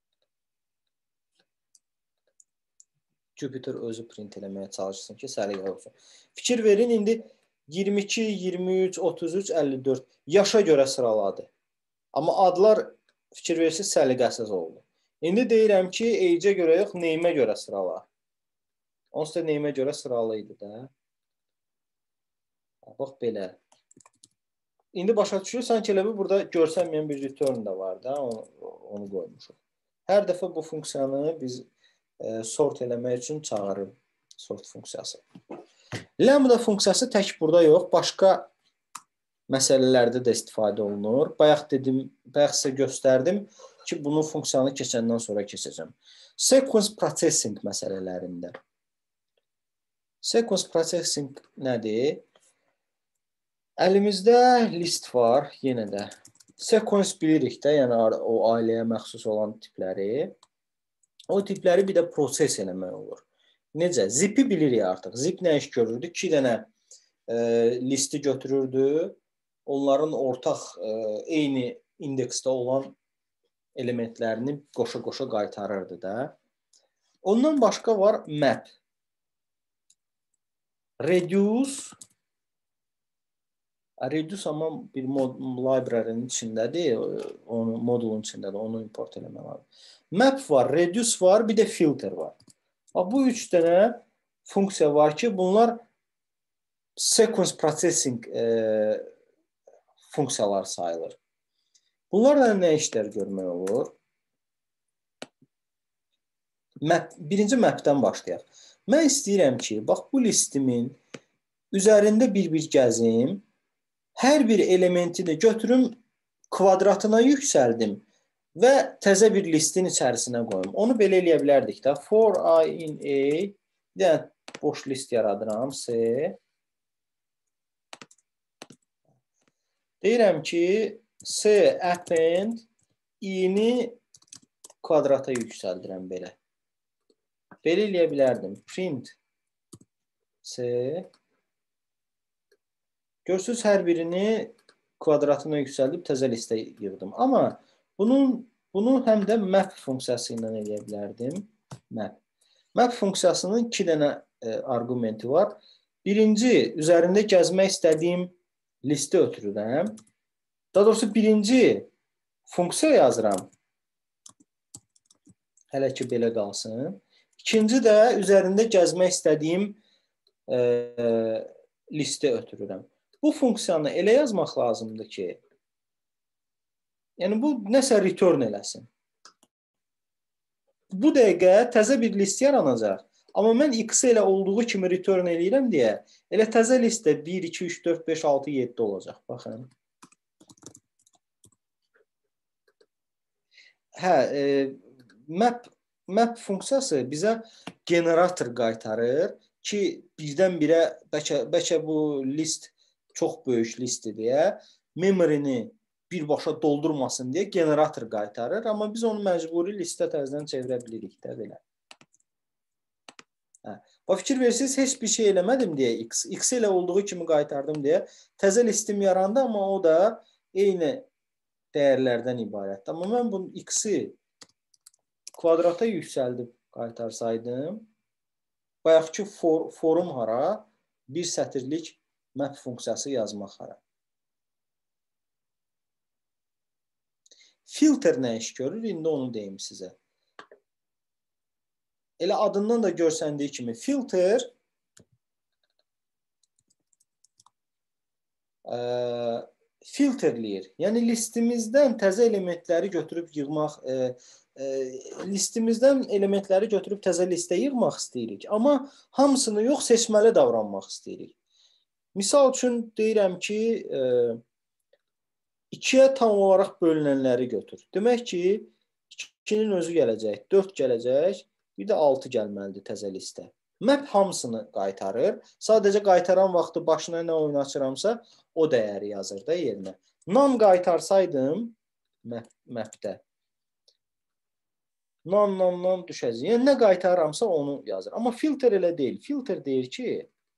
Jupyter özü print eləməyə çalışsın ki, səliqə olsun. Fikir verin, indi 22, 23, 33, 54 yaşa görə sıraladı. Amma adlar fikir versiz səliqəsiz oldu. İndi deyirəm ki, age-ə görə yox, name-ə görə sırala. Onsuz da name-ə görə sıralıydı da. Bax, belə. İndi başa düşür, sanki elə bir burada görsənməyən bir return da var da, onu qoymuşuq. Hər dəfə bu funksiyanı biz sort eləmək üçün çağırır sort funksiyası. Lambda funksiyası tək burada yox, başqa məsələlərdə də istifadə olunur. Bayaq sizə göstərdim ki, bunu funksiyanı keçəndən sonra keçəcəm. Sequence processing məsələlərində. Sequence processing nədir? Əlimizdə list var, yenə də. Sequence bilirik də, yəni o ailəyə məxsus olan tipləri. O tipləri bir də proses eləmək olur. Necə? Zip-i bilirik artıq. Zip nə iş görürdü? 2 dənə listi götürürdü. Onların ortaq eyni indeksdə olan elementlərini qoşa-qoşa qaytarırdı da. Ondan başqa var map. Reduce amma bir library-nin içindədir, modulun içindədir, onu import eləmək lazım. Map var, reduce var, bir də filter var. Bu 3 dənə funksiya var ki, bunlar sequence processing funksiyalar sayılır. Bunlarla nə işlər görmək olur? Birinci mapdən başlayaq. Mən istəyirəm ki, bax bu listimin üzərində bir-bir gəzim, hər bir elementini götürüm, kvadratına yüksəldim və təzə bir listin içərisinə qoyum. Onu belə eləyə bilərdik də. For I in A, bir dənə boş list yaradıram, C. Deyirəm ki, C append I-ni kvadrata yüksəldirəm belə. Belə eləyə bilərdim. Print C. Görsünüz, hər birini kvadratına yüksəldib təzə listə yığdım. Amma bunu həm də map funksiyası ilə eləyə bilərdim. Map funksiyasının 2 dənə arqumenti var. Birinci, üzərində gəzmək istədiyim listi ötürürəm. Daha doğrusu birinci funksiya yazıram. Hələ ki belə qalsın. İkinci də üzərində gəzmək istədiyim listi ötürürəm. Bu funksiyanı elə yazmaq lazımdır ki, yəni bu nəsə return eləsin. Bu dəqiqə təzə bir list yaranacaq. Amma mən x elə olduğu kimi return eləyirəm deyə, elə təzə listdə 1, 2, 3, 4, 5, 6, 7 olacaq. Baxın. Map funksiyası bizə generator qaytarır ki, birdən-birə bəlkə bu list çox böyük listdir deyə, memory-ni birbaşa doldurmasın deyə generator qaytarır. Amma biz onu məcburi listə təzədən çevirə bilirik də belə. Bax, fikir verirsiniz, heç bir şey eləmədim deyə x ilə olduğu kimi qaytardım deyə təzə listim yarandı, amma o da eyni dəyərlərdən ibarətdir. Amma mən bunu x-i kvadrata yüksəldib qaytarsaydım, bayaqki forum hara, bir sətirlik map funksiyası yazmaq hara. Filter nə iş görür? İndi onu deyim sizə. Elə adından da görsəndiyi kimi filter filtrləyir. Yəni listimizdən təzə elementləri götürüb yığmaq, listimizdən elementləri götürüb təzə listə yığmaq istəyirik. Amma hamısını yox, seçməli davranmaq istəyirik. Misal üçün deyirəm ki, 2-yə tam olaraq bölünənləri götür. Demək ki, 2-nin özü gələcək, 4 gələcək, bir də 6 gəlməlidir təzə listə. Map hamısını qaytarır. Sadəcə qaytaran vaxtı başına nə oyun açıramsa, o dəyəri yazır da yerinə. Nan qaytarsaydım mapdə, nan düşəcək. Yəni, nə qaytarıramsa onu yazır. Amma filter elə deyil. Filter deyir ki,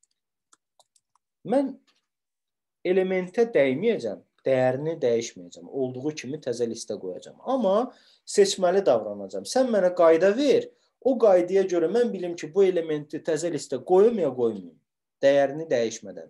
mən elementə dəyməyəcəm, dəyərini dəyişməyəcəm. Olduğu kimi təzə listə qoyacam. Amma seçməli davranacam. Sən mənə qayda ver, o qaydaya görə mən bilim ki, bu elementi təzə listə qoyum ya qoymayım. Dəyərini dəyişmədən.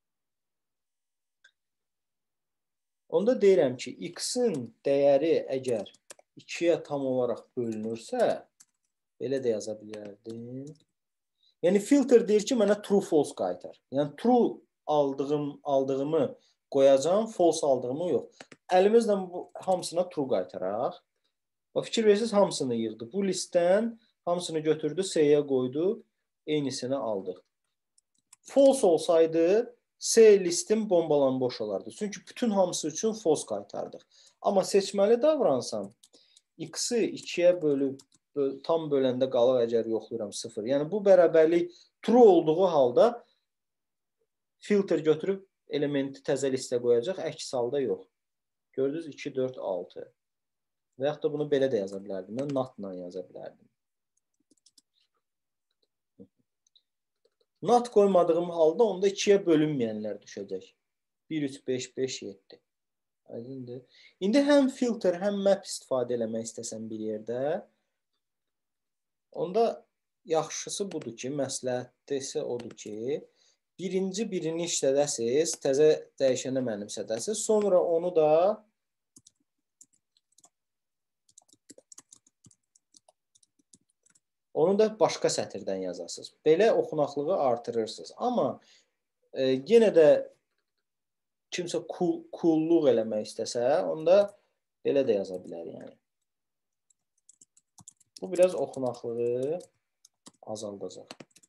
Onda deyirəm ki, x-in dəyəri əgər 2-yə tam olaraq bölünürsə, belə də yaza bilərdim. Yəni, filter deyir ki, mənə true, false qaytar. Yəni, true aldığımı qoyacam, false aldığımı yox. Əlimizlə bu hamısına true qaytaraq. Fikir verirsiniz, hamısını yığdı. Bu listdən hamısını götürdü, C-yə qoydu, eynisini aldıq. False olsaydı, C listim bombalan boş olardı. Çünki bütün hamısı üçün false qaytardıq. Amma seçməli davransam, x-i 2-yə bölüb, tam böləndə qalır, əgər yoxlayıram 0. Yəni, bu bərabərlik true olduğu halda filter götürüb elementi təzə listə qoyacaq, əks halda yox. Gördünüz, 2, 4, 6. Və yaxud da bunu belə də yaza bilərdim. Mən not-la yaza bilərdim. Not qoymadığım halda onda 2-yə bölünməyənlər düşəcək. 1, 3, 5, 5, 7. Aydındır. İndi həm filter, həm map istifadə eləmək istəsəm bir yerdə, onda yaxşısı budur ki, məsləhətisi odur ki, birini işlədəsiz, təzə dəyişənə mənimsədəsiz, sonra onu da başqa sətirdən yazasınız. Belə oxunaqlığı artırırsınız. Amma yenə də kimsə coolluq eləmək istəsə, onda belə də yaza bilər. Yəni. Bu biraz oxunaqlığı azaldacaq.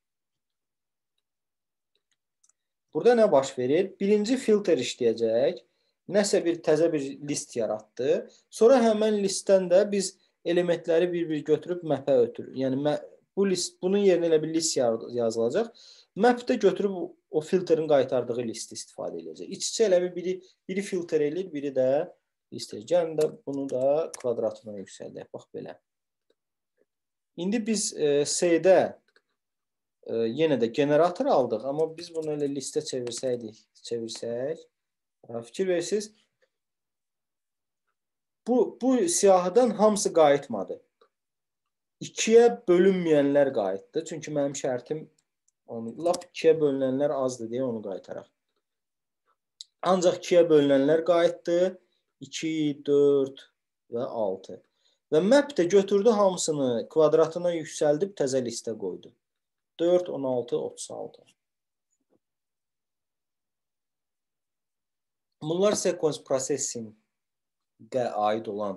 Burada nə baş verir? Birinci filter işləyəcək. Nəsə təzə bir list yaratdı. Sonra həmən listdən də biz elementləri bir-bir götürüb mapə ötürür. Yəni, bunun yerinə elə bir list yazılacaq. Mapdə götürüb o filterin qaytardığı listi istifadə edəcək. İç-içə elə biri filter eləyir, biri də list eləyir. Gəlin də bunu da kvadratına yüksəldək. Bax, belə. İndi biz C-də yenə də generator aldıq, amma biz bunu elə listə çevirsək, fikir verirsiniz, bu siyahıdan hamısı qayıtmadı. 2-yə bölünməyənlər qayıtdı. Çünki mənim şərtim lap 2-yə bölünənlər azdır deyə onu qaytaraq. Ancaq 2-yə bölünənlər qayıtdı. 2, 4 və 6. Və map də götürdü hamısını kvadratına yüksəldib təzə listə qoydu. 4, 16, 36. Bunlar sequence processing'ə aid olan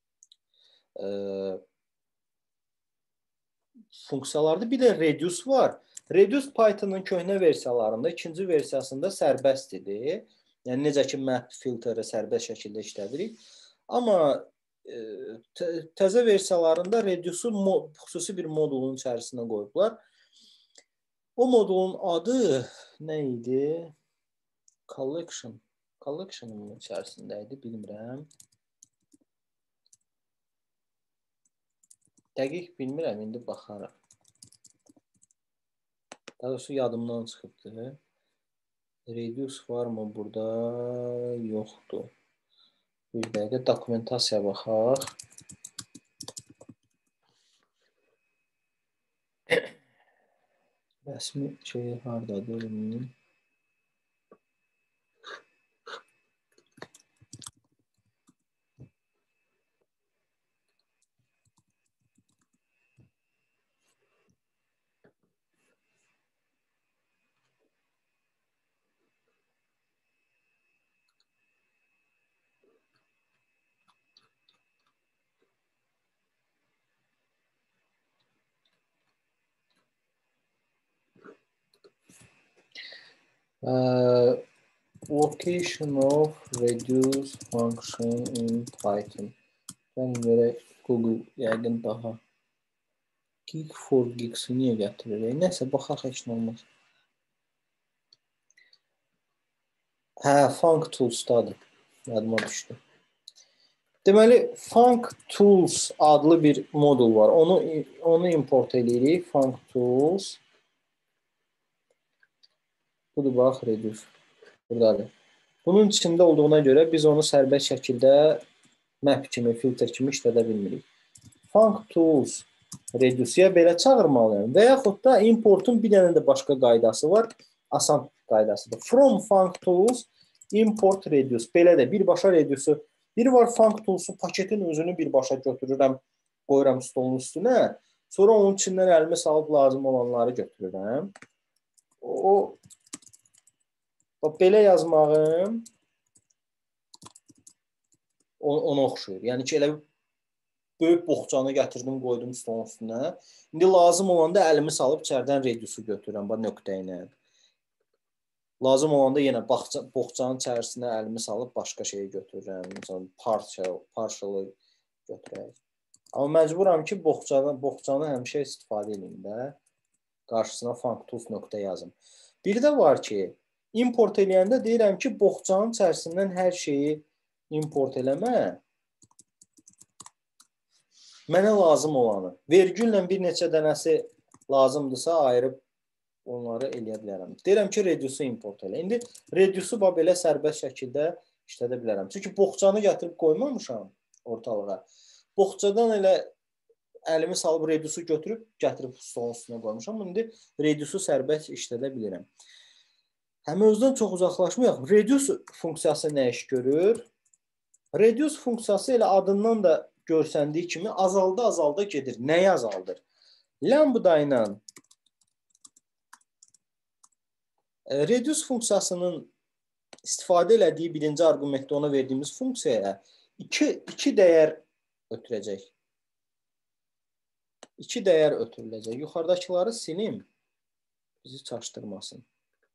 funksiyalardır. Bir də reduce var. Reduce Python'ın köhnə versiyalarında, ikinci versiyasında sərbəst idi. Yəni, necə ki, map filteri sərbəst şəkildə işlədirik. Amma təzə versiyalarında reduce'u xüsusi bir modulun içərisinə qoyublar. O modulun adı nə idi? Collection. Collection-ın içərisindəydi, bilmirəm. Dəqiq bilmirəm, indi baxarıq. Daha doğrusu yadımdan çıxıbdı. Reduce var mı burada? Yoxdur. Bir dəqiqə dokumentasiyaya baxaq. Rəsmi şey hardadır? Location of reduce function in Python. Ben göre Google yəqin daha Geek for Geeks-i niyə gətirir? Nəsə, baxaq heç nə olmaz. Func Tools-dadır. Yadıma düşdü. Deməli, Func Tools adlı bir modul var. Onu import edirik. Func Tools. Budur, bax, reduce. Buradadır. Bunun içində olduğuna görə biz onu sərbəst şəkildə map kimi, filter kimi işlədə bilmirik. Func Tools reduce-ya belə çağırmalıyım və yaxud da importun bir dənə də başqa qaydası var. Asan qaydasıdır. From Func Tools import reduce. Belə də birbaşa reduce-u. Biri var Func Tools-u paketin özünü birbaşa götürürəm, qoyuram stolun üstünə. Sonra onun içindən əlimi salıb lazım olanları götürürəm. Belə yazmağım ona oxşuyur. Yəni ki, elə böyük boxçanı gətirdim, qoydum stolun üstünə. İndi lazım olanda əlimi salıb içərdən reduce-u götürürəm, nöqtə ilə. Lazım olanda yenə boxçanın içərisinə əlimi salıb başqa şeyi götürürəm. Məsələn, partial-ı götürək. Amma məcburam ki, boxçanı həmişə istifadə edeyim də. Qarşısına Func Tools nöqtə yazım. Bir də var ki, import eləyəndə deyirəm ki, boxçanın içərisindən hər şeyi import eləmə. Mənə lazım olanı. Vergüllə bir neçə dənəsi lazımdırsa ayırıb onları eləyə bilərəm. Deyirəm ki, reduce-u import elə. İndi reduce-u belə sərbəst şəkildə işlədə bilərəm. Çünki boxçanı gətirib qoymamışam ortalığa. Boxçadan elə əlimi salıb reduce-u götürüb, gətirib stolun üstünə qoymuşam. İndi reduce-u sərbəst işlədə bilirəm. Mövzudan çox uzaqlaşmayaq. Reduce funksiyası nə iş görür? Reduce funksiyası elə adından da görsəndiyi kimi azalda gedir. Nəyi azaldır? Lambda ilə reduce funksiyasının istifadə elədiyi birinci arqumentdə ona verdiyimiz funksiyaya iki dəyər ötürəcək. İki dəyər ötürüləcək. Yuxarıdakıları silim. Bizi çaşdırmasın.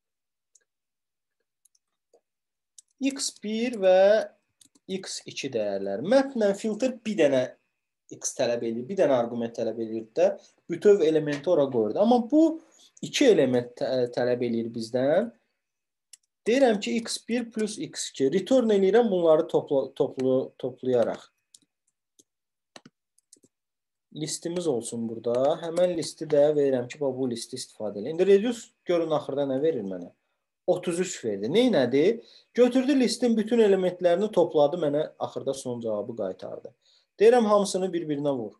X1 və X2 dəyərlər. Maplə filter bir dənə X tələb edir, bir dənə arqument tələb edir də bütöv elementi ora qoyurdu. Amma bu iki element tələb edir bizdən. Deyirəm ki, X1 plus X2. Return eləyirəm bunları toplayaraq. Listimiz olsun burada. Həmən listi də verirəm ki, bu listi istifadə edir. İndi reduce görün axırda nə verir mənə? 33 verdi. Neynədir? Götürdü listin bütün elementlərini topladı, mənə axırda son cavabı qaytardı. Deyirəm hamısını bir-birinə vur.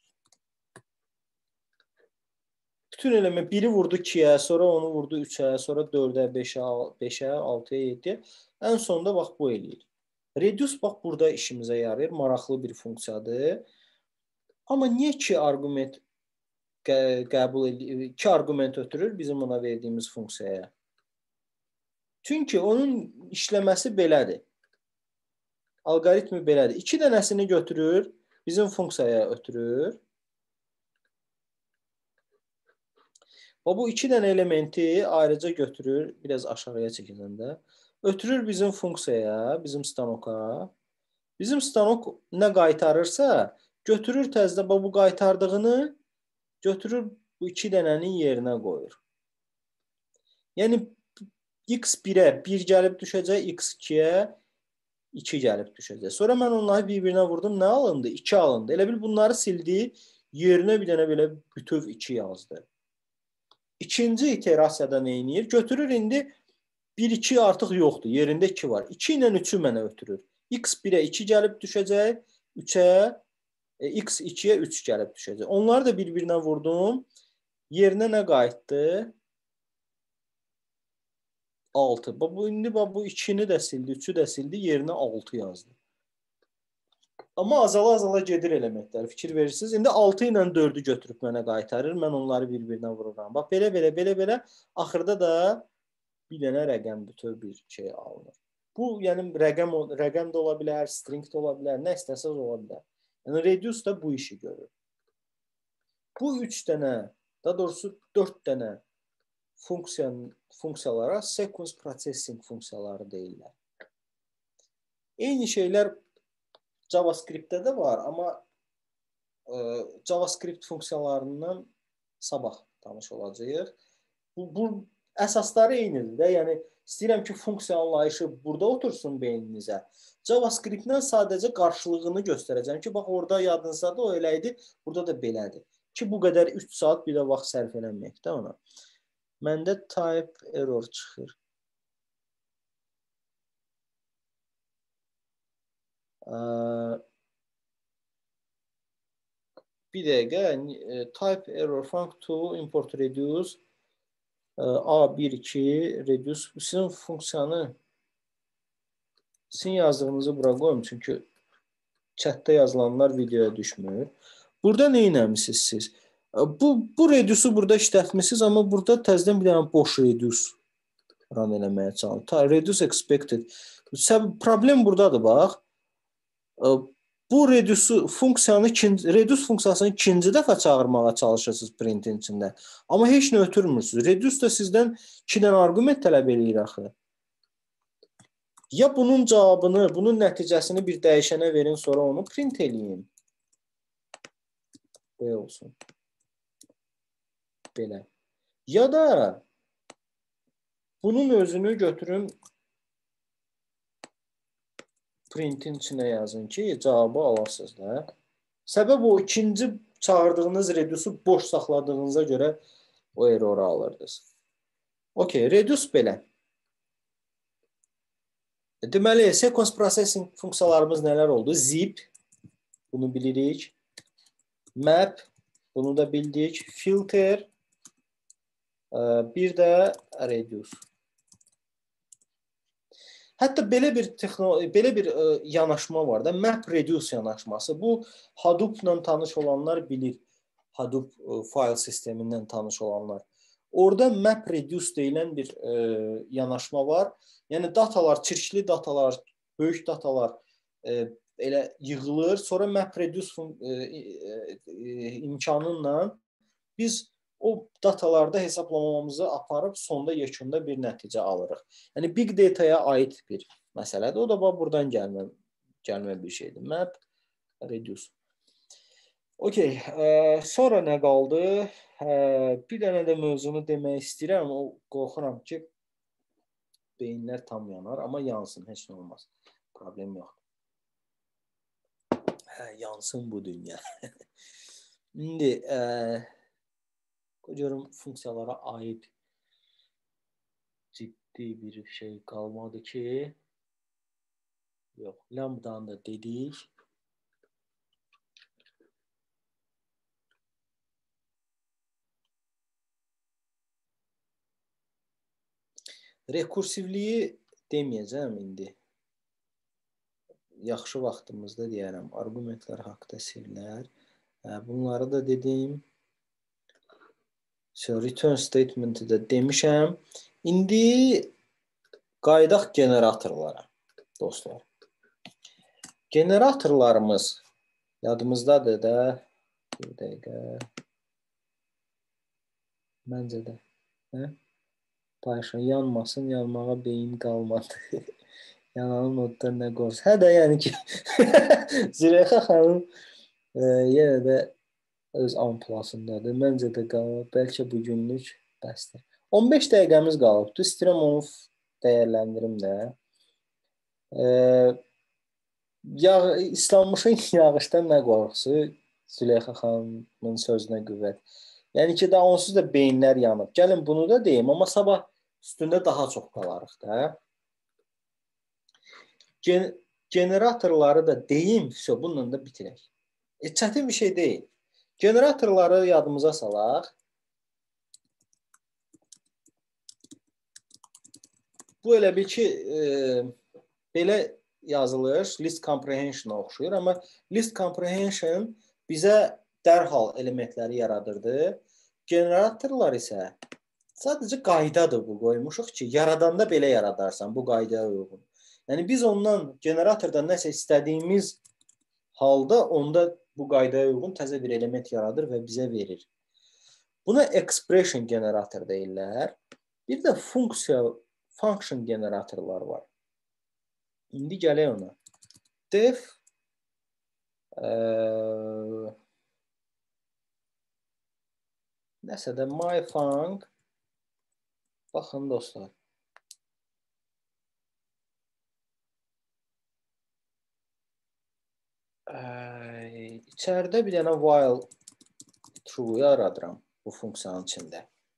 Bütün element biri vurdu 2-yə, sonra onu vurdu 3-ə, sonra 4-ə, 5-ə, 6-ya, 7-yə. Ən sonunda bax bu eləyir. Reduce bax burada işimizə yarayır. Maraqlı bir funksiyadır. Amma niyə 2 arqument qəbul edir? 2 arqument ötürür bizim ona verdiyimiz funksiyaya? Çünki onun işləməsi belədir. Alqoritmi belədir. 2 dənəsini götürür, bizim funksiyaya ötürür. Bu 2 dənə elementi ayrıca götürür, biraz aşağıya çəkiləndə. Ötürür bizim funksiyaya, bizim stanoka. Bizim stanok nə qaytarırsa, götürür təzədə bu qaytardığını, götürür bu 2 dənənin yerinə qoyur. Yəni, x1-ə 1 gəlib düşəcək, x2-yə 2 gəlib düşəcək. Sonra mən onları bir-birinə vurdum. Nə alındı? 2 alındı. Elə bil bunları sildi. Yerinə bir dənə belə bütöv 2 yazdı. İkinci iterasiyada nə edir? Götürür indi 1-2 artıq yoxdur. Yerində 2 var. 2 ilə 3-ü mənə ötürür. x1-ə 2 gəlib düşəcək. 3-ə, x2-yə 3 gəlib düşəcək. Onları da bir-birinə vurdum. Yerinə nə qayıtdı? 6. İndi bu 2-ni də sildi, 3-ü də sildi. Yerinə 6 yazdı. Amma azala-azala gedir elementlər. Fikir verirsiniz. İndi 6 ilə 4-ü götürüb mənə qaytarır. Mən onları bir-birinə vururam. Bax, belə. Axırda da bir dənə rəqəm bütöv bir şey alınır. Bu, yəni rəqəm də ola bilər, string də ola bilər, nə istəsəz ola bilər. Yəni reduce da bu işi görür. Bu 3 dənə, daha doğrusu 4 dənə funksiyalara sequence processing funksiyaları deyirlər. Eyni şeylər JavaScript-də də var, amma JavaScript funksiyalarından sabah tanış olacağıq. Bu əsasları eynidir də. Yəni istəyirəm ki, funksiya anlayışı burada otursun beyninizə. JavaScript-dən sadəcə qarşılığını göstərəcəm ki, bax orada yadınızda da o elə idi, burada da belədir. Ki bu qədər 3 saat bir də vaxt sərf eləməyək də ona. Məndə type error çıxır. Bir dəqiqə, type error func to import reduce A12 reduce. Sizin funksiyanı sizin yazdığınızı bura qoyum, çünki chatdə yazılanlar videoya düşmür. Burada nə etmişsiniz siz? Bu reduce-u burada işlətmişsiniz, amma burada təzədən bir dənə boş reduce run eləməyə çalışın. Reduce expected. Problem buradadır, bax. Bu reduce funksiyasını ikinci dəfə çağırmağa çalışırsınız printin içində. Amma heç nə ötürmürsünüz. Reduce da sizdən 2 dənə arqument tələb eləyir axı. Ya bunun cavabını, bunun nəticəsini bir dəyişənə verin, sonra onu print eləyin. Belə olsun. Belə. Ya da bunun özünü götürün printin içinə yazın ki, cavabı alasınız da. Səbəb o ikinci çağırdığınız reduce-u boş saxladığınıza görə o error alırdınız. Okay, reduce belə. Deməli, sequence processing funksiyalarımız nələr oldu? Zip, bunu bilirik. Map, bunu da bildik. Filter, bir də reduce. Hətta belə bir yanaşma var da, map reduce yanaşması. Bu Hadoop-la tanış olanlar bilir. Hadoop fayl sistemindən tanış olanlar. Orada map reduce deyilən bir yanaşma var. Yəni datalar, çirkli datalar, böyük datalar elə yığılır. Sonra map reduce imkanıyla biz o datalarda hesablamamızı aparıb sonda yekunda bir nəticə alırıq. Yəni big dataya aid bir məsələdir. O da buradan gəlmə bir şeydir. Map reduce. Okay, sonra nə qaldı? Bir dənə də mövzunu demək istəyirəm. O qorxuram ki, beyinlər tam yanar, amma yansın, heç nə olmaz. Problem yoxdur. Yansın bu dünya. İndi görürüm funksiyalara aid ciddi bir şey qalmadı ki. Yox, lambdanı da dedik. Rekursivliyi deməyəcəm indi. Yaxşı vaxtımızda deyərəm. Argumentlər haqda sirlər. Bunları da dedim. Return statement'i də demişəm. İndi qaydaq generatorlara, dostlar. Generatorlarımız yadımızdadır da. Bir dəqiqə. Məncə də. Paylaşan yanmasın, yanmağa beyin qalmadı. Yananın oddan nə qorsun. Hə də yəni ki, Züleyxa xanım yenə də öz amplasındadır. Məncə də qalır. Bəlkə bugünlük bəsdir. 15 dəqiqəmiz qalıbdır. İstəyirəm onu dəyərləndirim də. İslanmışın yağışdan nə qorxusu? Züleyxa xanımın sözünə qüvvət. Yəni ki, daha onsuz da beyinlər yanıb. Gəlin bunu da deyim, amma sabah üstündə daha çox qalarıq da. Generatorları da deyim, bununla da bitirək. Çətin bir şey deyil. Generatorları yadımıza salaq. Bu elə bil ki, belə yazılır, list comprehension'a oxşuyur, amma list comprehension bizə dərhal elementləri yaradırdı. Generatorlar isə sadəcə qaydadır bu, qoymuşuq ki, yaradanda belə yaradarsan, bu qaydaya uyğun. Yəni biz ondan, generatordan nəsə istədiyimiz halda onda bu qaydaya uyğun təzə bir element yaradır və bizə verir. Buna expression generator deyirlər. Bir də function generatorlar var. İndi gələk ona. Def nəsə də myfunc. Baxın dostlar. İçəridə bir dənə while true yaradıram bu funksiyanın içində.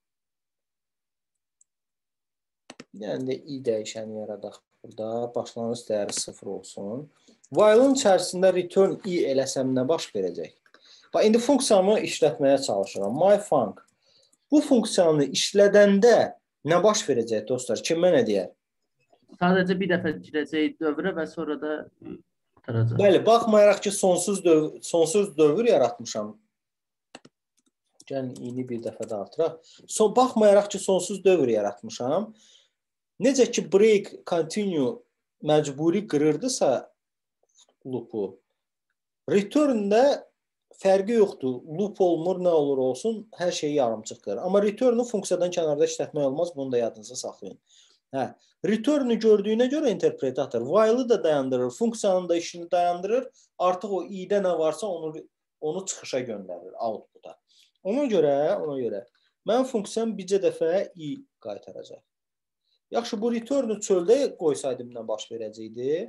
Bir dənə də i dəyişəni yaradaq burada. Başlanğıc dəyəri 0 olsun. While'ın içərisində return i eləsəm nə baş verəcək? İndi funksiyamı işlətməyə çalışıram. Myfunc. Bu funksiyanı işlədəndə nə baş verəcək dostlar? Kim mənə deyər? Sadəcə bir dəfə girəcək dövrə və sonra da qurtaracaq. Bəli, baxmayaraq ki, sonsuz dövr yaratmışam. Gəlin, ini bir dəfə də artıraq. Baxmayaraq ki, sonsuz dövr yaratmışam. Necə ki, break, continue məcburi qırırdısa loopu, return-də fərqi yoxdur. Loop olmur, nə olur olsun, hər şey yarımçıq qırır. Amma return-ı funksiyadan kənarda işlətmək olmaz, bunu da yadınıza saxlayın. Return-ı gördüyünə görə interpretator while-ı da dayandırır, funksiyanın da işini dayandırır. Artıq o i-də nə varsa onu çıxışa göndərir, output-a. Ona görə mən funksiyam bircə dəfə i qaytaracaq. Yaxşı, bu return-ı çöldə qoysaydım nə baş verəcəkdi?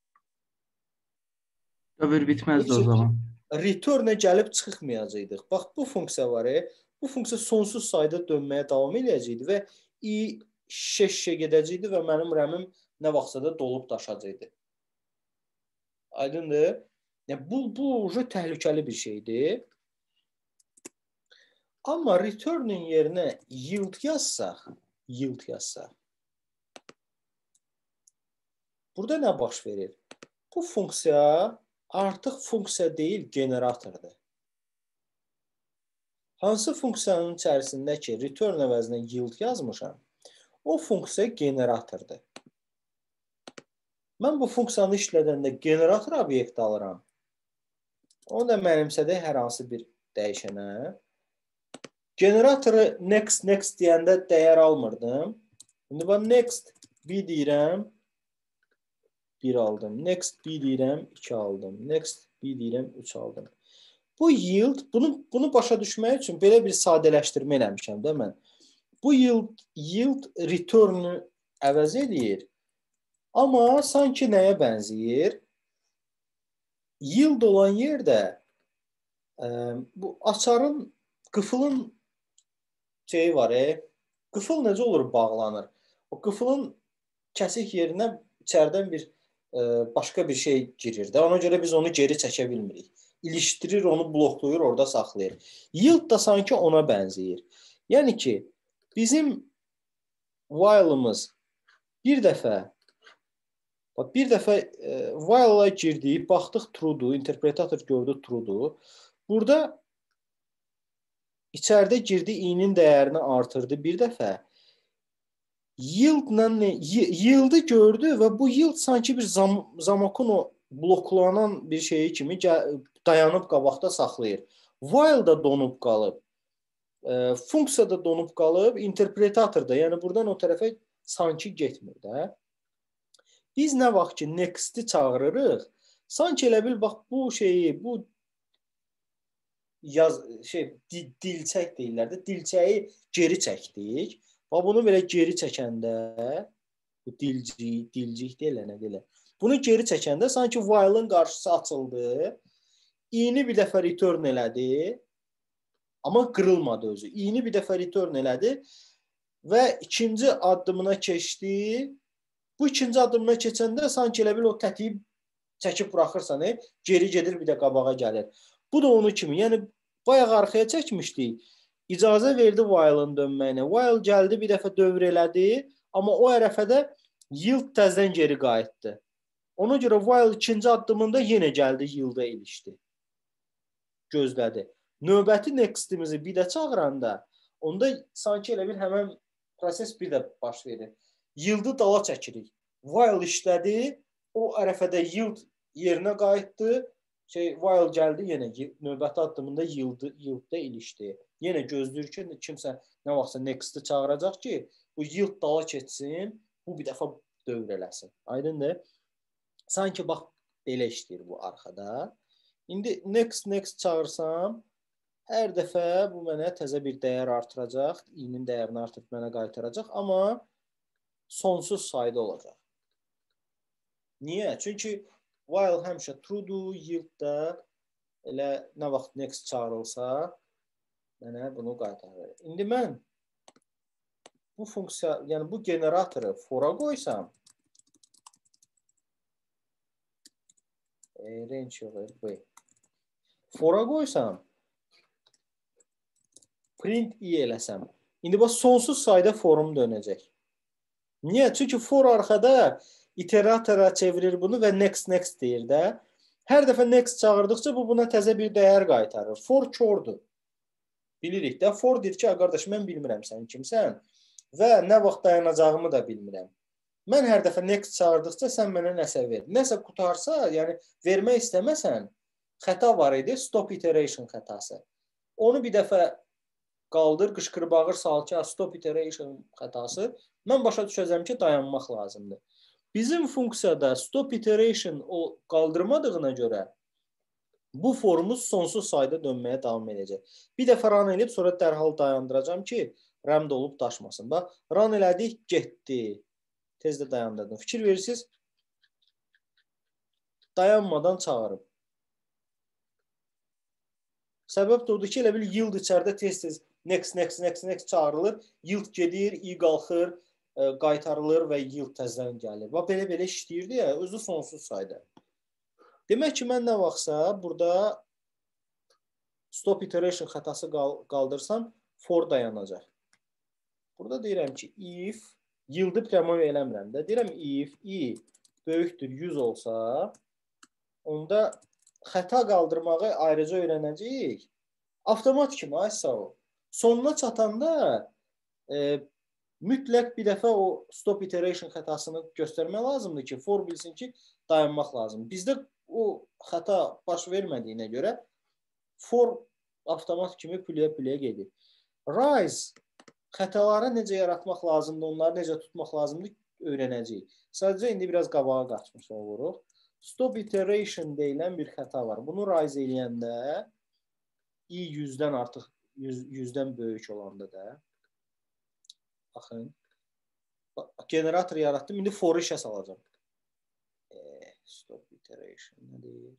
Dövr bitməzdi o zaman. Return-ə gəlib çıxmayacaqdıq. Bax, bu funksiya var. Bu funksiya sonsuz sayda dönməyə davam edəcəkdi və i şişə gedəcəkdi və mənim rəmim nə vaxtsa da dolub daşacaqdı. Aydındır? Bu təhlükəli bir şeydir. Amma return-ın yerinə yield yazsaq, burada nə baş verir? Bu funksiya artıq funksiya deyil, generatordur. Hansı funksiyanın içərisində ki, return əvəzinə yield yazmışam, o funksiya generatordur. Mən bu funksiyanı işlədəndə generator obyekt alıram. Onu da mənimsədə hər hansı bir dəyişənə. Generatoru next deyəndə dəyər almırdım. İndi ben next b deyirəm, 1 aldım. Next b deyirəm, 2 aldım. Next b deyirəm, 3 aldım. Bu yield, bunu başa düşmək üçün belə bir sadələşdirmə eləmişəm də mən. Bu yield return-ı əvəz edir. Amma sanki nəyə bənzəyir? Yield olan yerdə bu açarın, qıfılın şeyi var. Qıfıl necə olur bağlanır? O qıfılın kəsik yerinə içərdən bir başqa bir şey girir də. Ona görə biz onu geri çəkə bilmirik. İlişdirir, onu bloklayır, orada saxlayır. Yield da sanki ona bənzəyir. Yəni ki, bizim while'ımız bir dəfə while'a girdik, baxdıq true'dur, interpretator gördü true'dur. Burada içəridə girdi, i'nin dəyərini artırdı bir dəfə. Yield'ı gördü və bu yield sanki bir zamakın o bloklanan bir şeyi kimi dayanıb qabaqda saxlayır. While da donub qalıb, funksiya da donub qalıb, interpretator da, yəni buradan o tərəfə sanki getmir də. Biz nə vaxt ki next'i çağırırıq, sanki elə bil bax bu şeyi, bu dilçək deyirlər də, dilçəyi geri çəkdik. Bax bunu belə geri çəkəndə Bu dilcik deyil, nə deyil. Bunu geri çəkəndə sanki while-ın qarşısı açıldı. I-ni bir dəfə return elədi. Amma qırılmadı özü. I-ni bir dəfə return elədi və ikinci addımına keçdi. Bu ikinci addımına keçəndə sanki elə bil o tətiyi çəkib buraxırsan, geri gedir, bir də qabağa gəlir. Bu da onu kimi. Yəni bayaq arxaya çəkmişdik. İcazə verdi while-ın dönməyinə. While gəldi, bir dəfə dövr elədi, amma o ərəfədə yield təzdən geri qayıtdı. Ona görə while ikinci addımında yenə gəldi, yield-a ilişdi. Gözlədi. Növbəti next-imizi bir də çağıranda, onda sanki elə bil həmən proses bir də baş verir. Yield-ı dala çəkirik. While işlədi, o ərəfədə yield yerinə qayıtdı. While gəldi, yenə növbəti addımında yield-da ilişdi. Yenə gözləyir ki, kimsə nə vaxtsa next-i çağıracaq ki, bu yield dala keçsin, bu bir dəfə dövr eləsin. Aydındır? Sanki bax, belə işləyir bu arxada. İndi next çağırsam, hər dəfə bu mənə təzə bir dəyər artıracaq, i-nin dəyərini artırıb mənə qaytaracaq, amma sonsuz sayda olacaq. Niyə? Çünki while həmişə true'dur, yield-da elə nə vaxt next çağırılsa, mənə bunu qaytarır. İndi mən bu funksiya, yəni bu generatoru for-a qoysam, range yox, for-a qoysam, print i eləsəm, indi bax sonsuz sayda for-um dönəcək. Niyə? Çünki for arxada iteratora çevirir bunu və next deyir də. Hər dəfə next çağırdıqca bu buna təzə bir dəyər qaytarır. For kördur. Bilirik də. For deyir ki, qardaş, mən bilmirəm sən kimsən və nə vaxt dayanacağımı da bilmirəm. Mən hər dəfə next çağırdıqca sən mənə nəsə ver. Nəsə qutarsa, yəni vermək istəməsən, xəta var idi, stop iteration xətası. Onu bir dəfə qaldır, qışqır, bağır, sal ki, stop iteration xətası. Mən başa düşəcəm ki, dayanmaq lazımdır. Bizim funksiyada stop iteration o qaldırmadığına görə bu formumuz sonsuz sayda dönməyə davam edəcək. Bir dəfə run edib, sonra dərhal dayandıracam ki, rəm dolub daşmasın. Bax, run elədik, getdi. Tez də dayandırdım. Fikir verirsiniz, dayanmadan çağırıb. Səbəb də odur ki, elə bil yield içəridə tez-tez next çağırılır, yield gedir, i qalxır, qaytarılır və yield təzdən gəlir. Bax, belə işləyirdi ya, özü sonsuz sayda. Demək ki, mən nə vaxtsa burada stop iteration xətası qaldırsam, for dayanacaq. Burada deyirəm ki, if, yield-ı prəmoy eləmirəm də, deyirəm if i böyükdür 100 olsa, onda xəta qaldırmağı ayrıca öyrənəcəyik. Avtomat kimi, ay sağ ol. Sonuna çatanda mütləq bir dəfə o stop iteration xətasını göstərmək lazımdır ki, for bilsin ki, dayanmaq lazım. Bizdə o xəta baş vermədiyinə görə for avtomat kimi püləyə gedir. Rise xətaları necə yaratmaq lazımdır, onları necə tutmaq lazımdır öyrənəcəyik. Sadəcə indi biraz qabağa qaçmış oluruq. Stop iteration deyilən bir xəta var. Bunu rise eləyəndə i 100-dən artıq 100-dən böyük olanda da baxın, generator yaratdım, indi for işə salacam. Stop iteration nə deyir?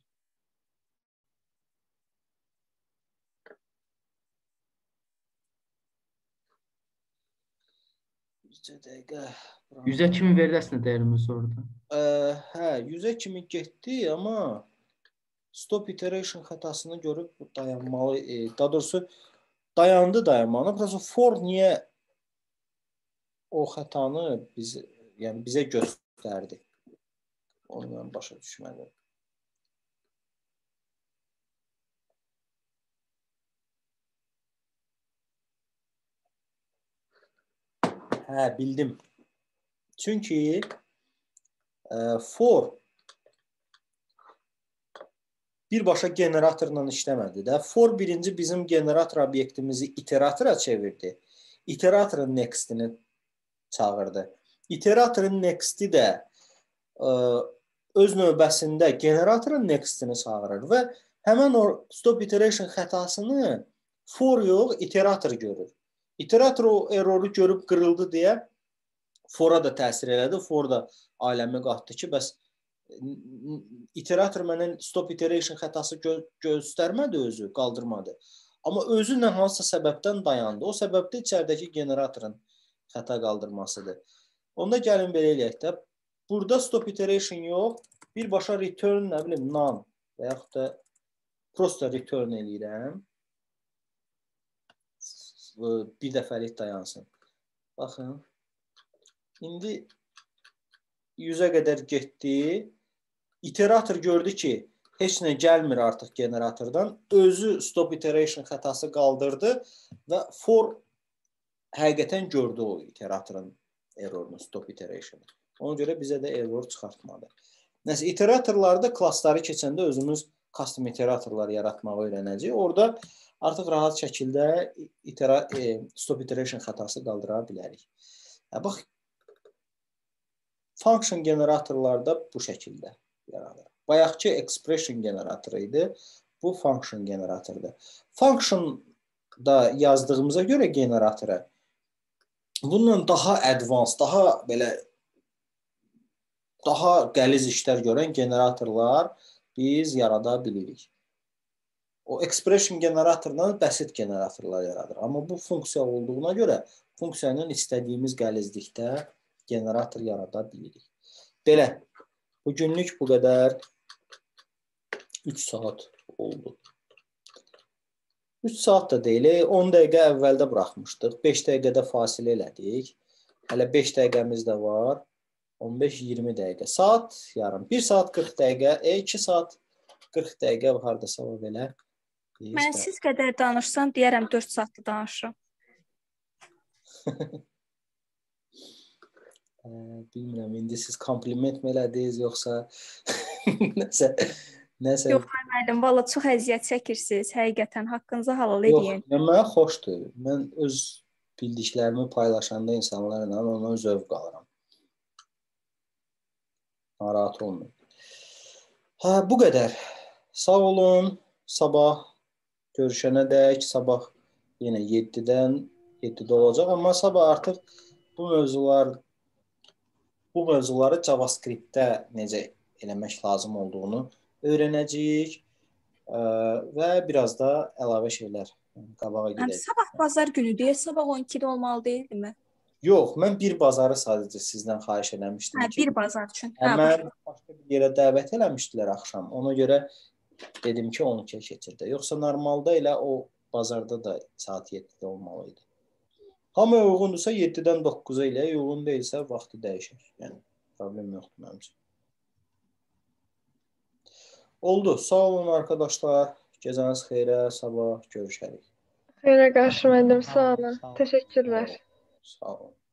Bircə dəqiqə. 100-ə kimi veriləsinə dəyərimiz orada. Hə, 100-ə kimi getdi, amma stop iteration xətasını görüb dayanmalı, daha doğrusu dayandı dayanmalı. Burası for niyə o xətanı bizə göstərdi? Onu mən başa düşmədim. Hə, bildim. Çünki for birbaşa generatorla işləmədi də. For birinci bizim generator obyektimizi iteratora çevirdi. İteratorun next'ini çağırdı. İteratorun next'i də öz növbəsində generatorun next'ini çağırır və həmən o stop iteration xətasını for yox, iterator görür. İterator o erroru görüb qırıldı deyə fora da təsir elədi. For da aləmi qatdı ki, bəs iterator mənə stop iteration xətası göstərmədi özü, qaldırmadı. Amma özü ilə hansısa səbəbdən dayandı. O səbəb də içəridəki generatorun xəta qaldırmasıdır. Onda gəlin belə eləyək də. Burada stop iteration yox, birbaşa return, nə bilim, none və yaxud da prosta return eləyirəm. Bir dəfəlik dayansın. Baxın. İndi 100-ə qədər getdi. İterator gördü ki, heç nə gəlmir artıq generatordan. Özü stop iteration xətası qaldırdı və for həqiqətən gördü o iteratorun errorunu, stop iteration. Ona görə bizə də error çıxartmadı. Nəsə, iteratorlarda klassları keçəndə özümüz custom iteratorlar yaratmağı öyrənəcəyik. Orada artıq rahat şəkildə stop iteration xətası qaldıra bilərik. Bax, function generatorlarda bu şəkildə yaradır. Bayaqki expression generatoru idi. Bu function generatordur. Function da yazdığımıza görə generatora bununla daha advanced, daha qəliz işlər görən generatorlar biz yarada bilirik. O expression generatordan bəsit generatorlar yaradır. Amma bu funksiya olduğuna görə funksiyanın istədiyimiz qəlizlikdə generator yarada bilirik. Belə, bugünlük bu qədər. 3 saat oldu. 3 saat da deyil, 10 dəqiqə əvvəldə buraxmışdıq. 5 dəqiqədə fasilə elədik. Hələ 5 dəqiqəmiz də var. 15-20 dəqiqə. Saat yarım. 1 saat 40 dəqiqə, 2 saat 40 dəqiqə hardasa o belə. Mən siz qədər danışsam, deyərəm 4 saatda danışıram. Bilmirəm, indi siz kompliment mi elədiniz, yoxsa nəsə? Yox, müəllim, valla çox əziyyət çəkirsiniz, həqiqətən haqqınızı halal edin. Yox, mənə xoşdur. Mən öz bildiklərimi paylaşanda insanlarla ona zövq alıram. Narahat olmayın. Bu qədər. Sağ olun. Sabah görüşənədək, sabah yenə 7-də olacaq. Amma sabah artıq bu mövzuları JavaScript-də necə eləmək lazım olduğunu öyrənəcəyik və biraz da əlavə şeylər qabağa gedəcək. Sabah bazar günüdür, sabah 12-də olmalı deyildi mi? Yox, mən bir bazarı sadəcə sizdən xahiş eləmişdim ki, bir bazar üçün. Mən başqa bir yerə dəvət eləmişdilər axşam. Ona görə dedim ki, 12-yə keçirdə. Yoxsa normalda elə o bazarda da saat 7-də olmalıydı. Hamıya uyğundursa 7-dən 9-a ilə, uyğun deyilsə vaxtı dəyişir. Yəni, problem yoxdur mənim üçün. Oldu. Sağ olun arkadaşlar. Gecəniz xeyrə. Sabah görüşərik. Xeyrə qarşı müəllim, sağ olun. Təşəkkürlər. Sağ olun.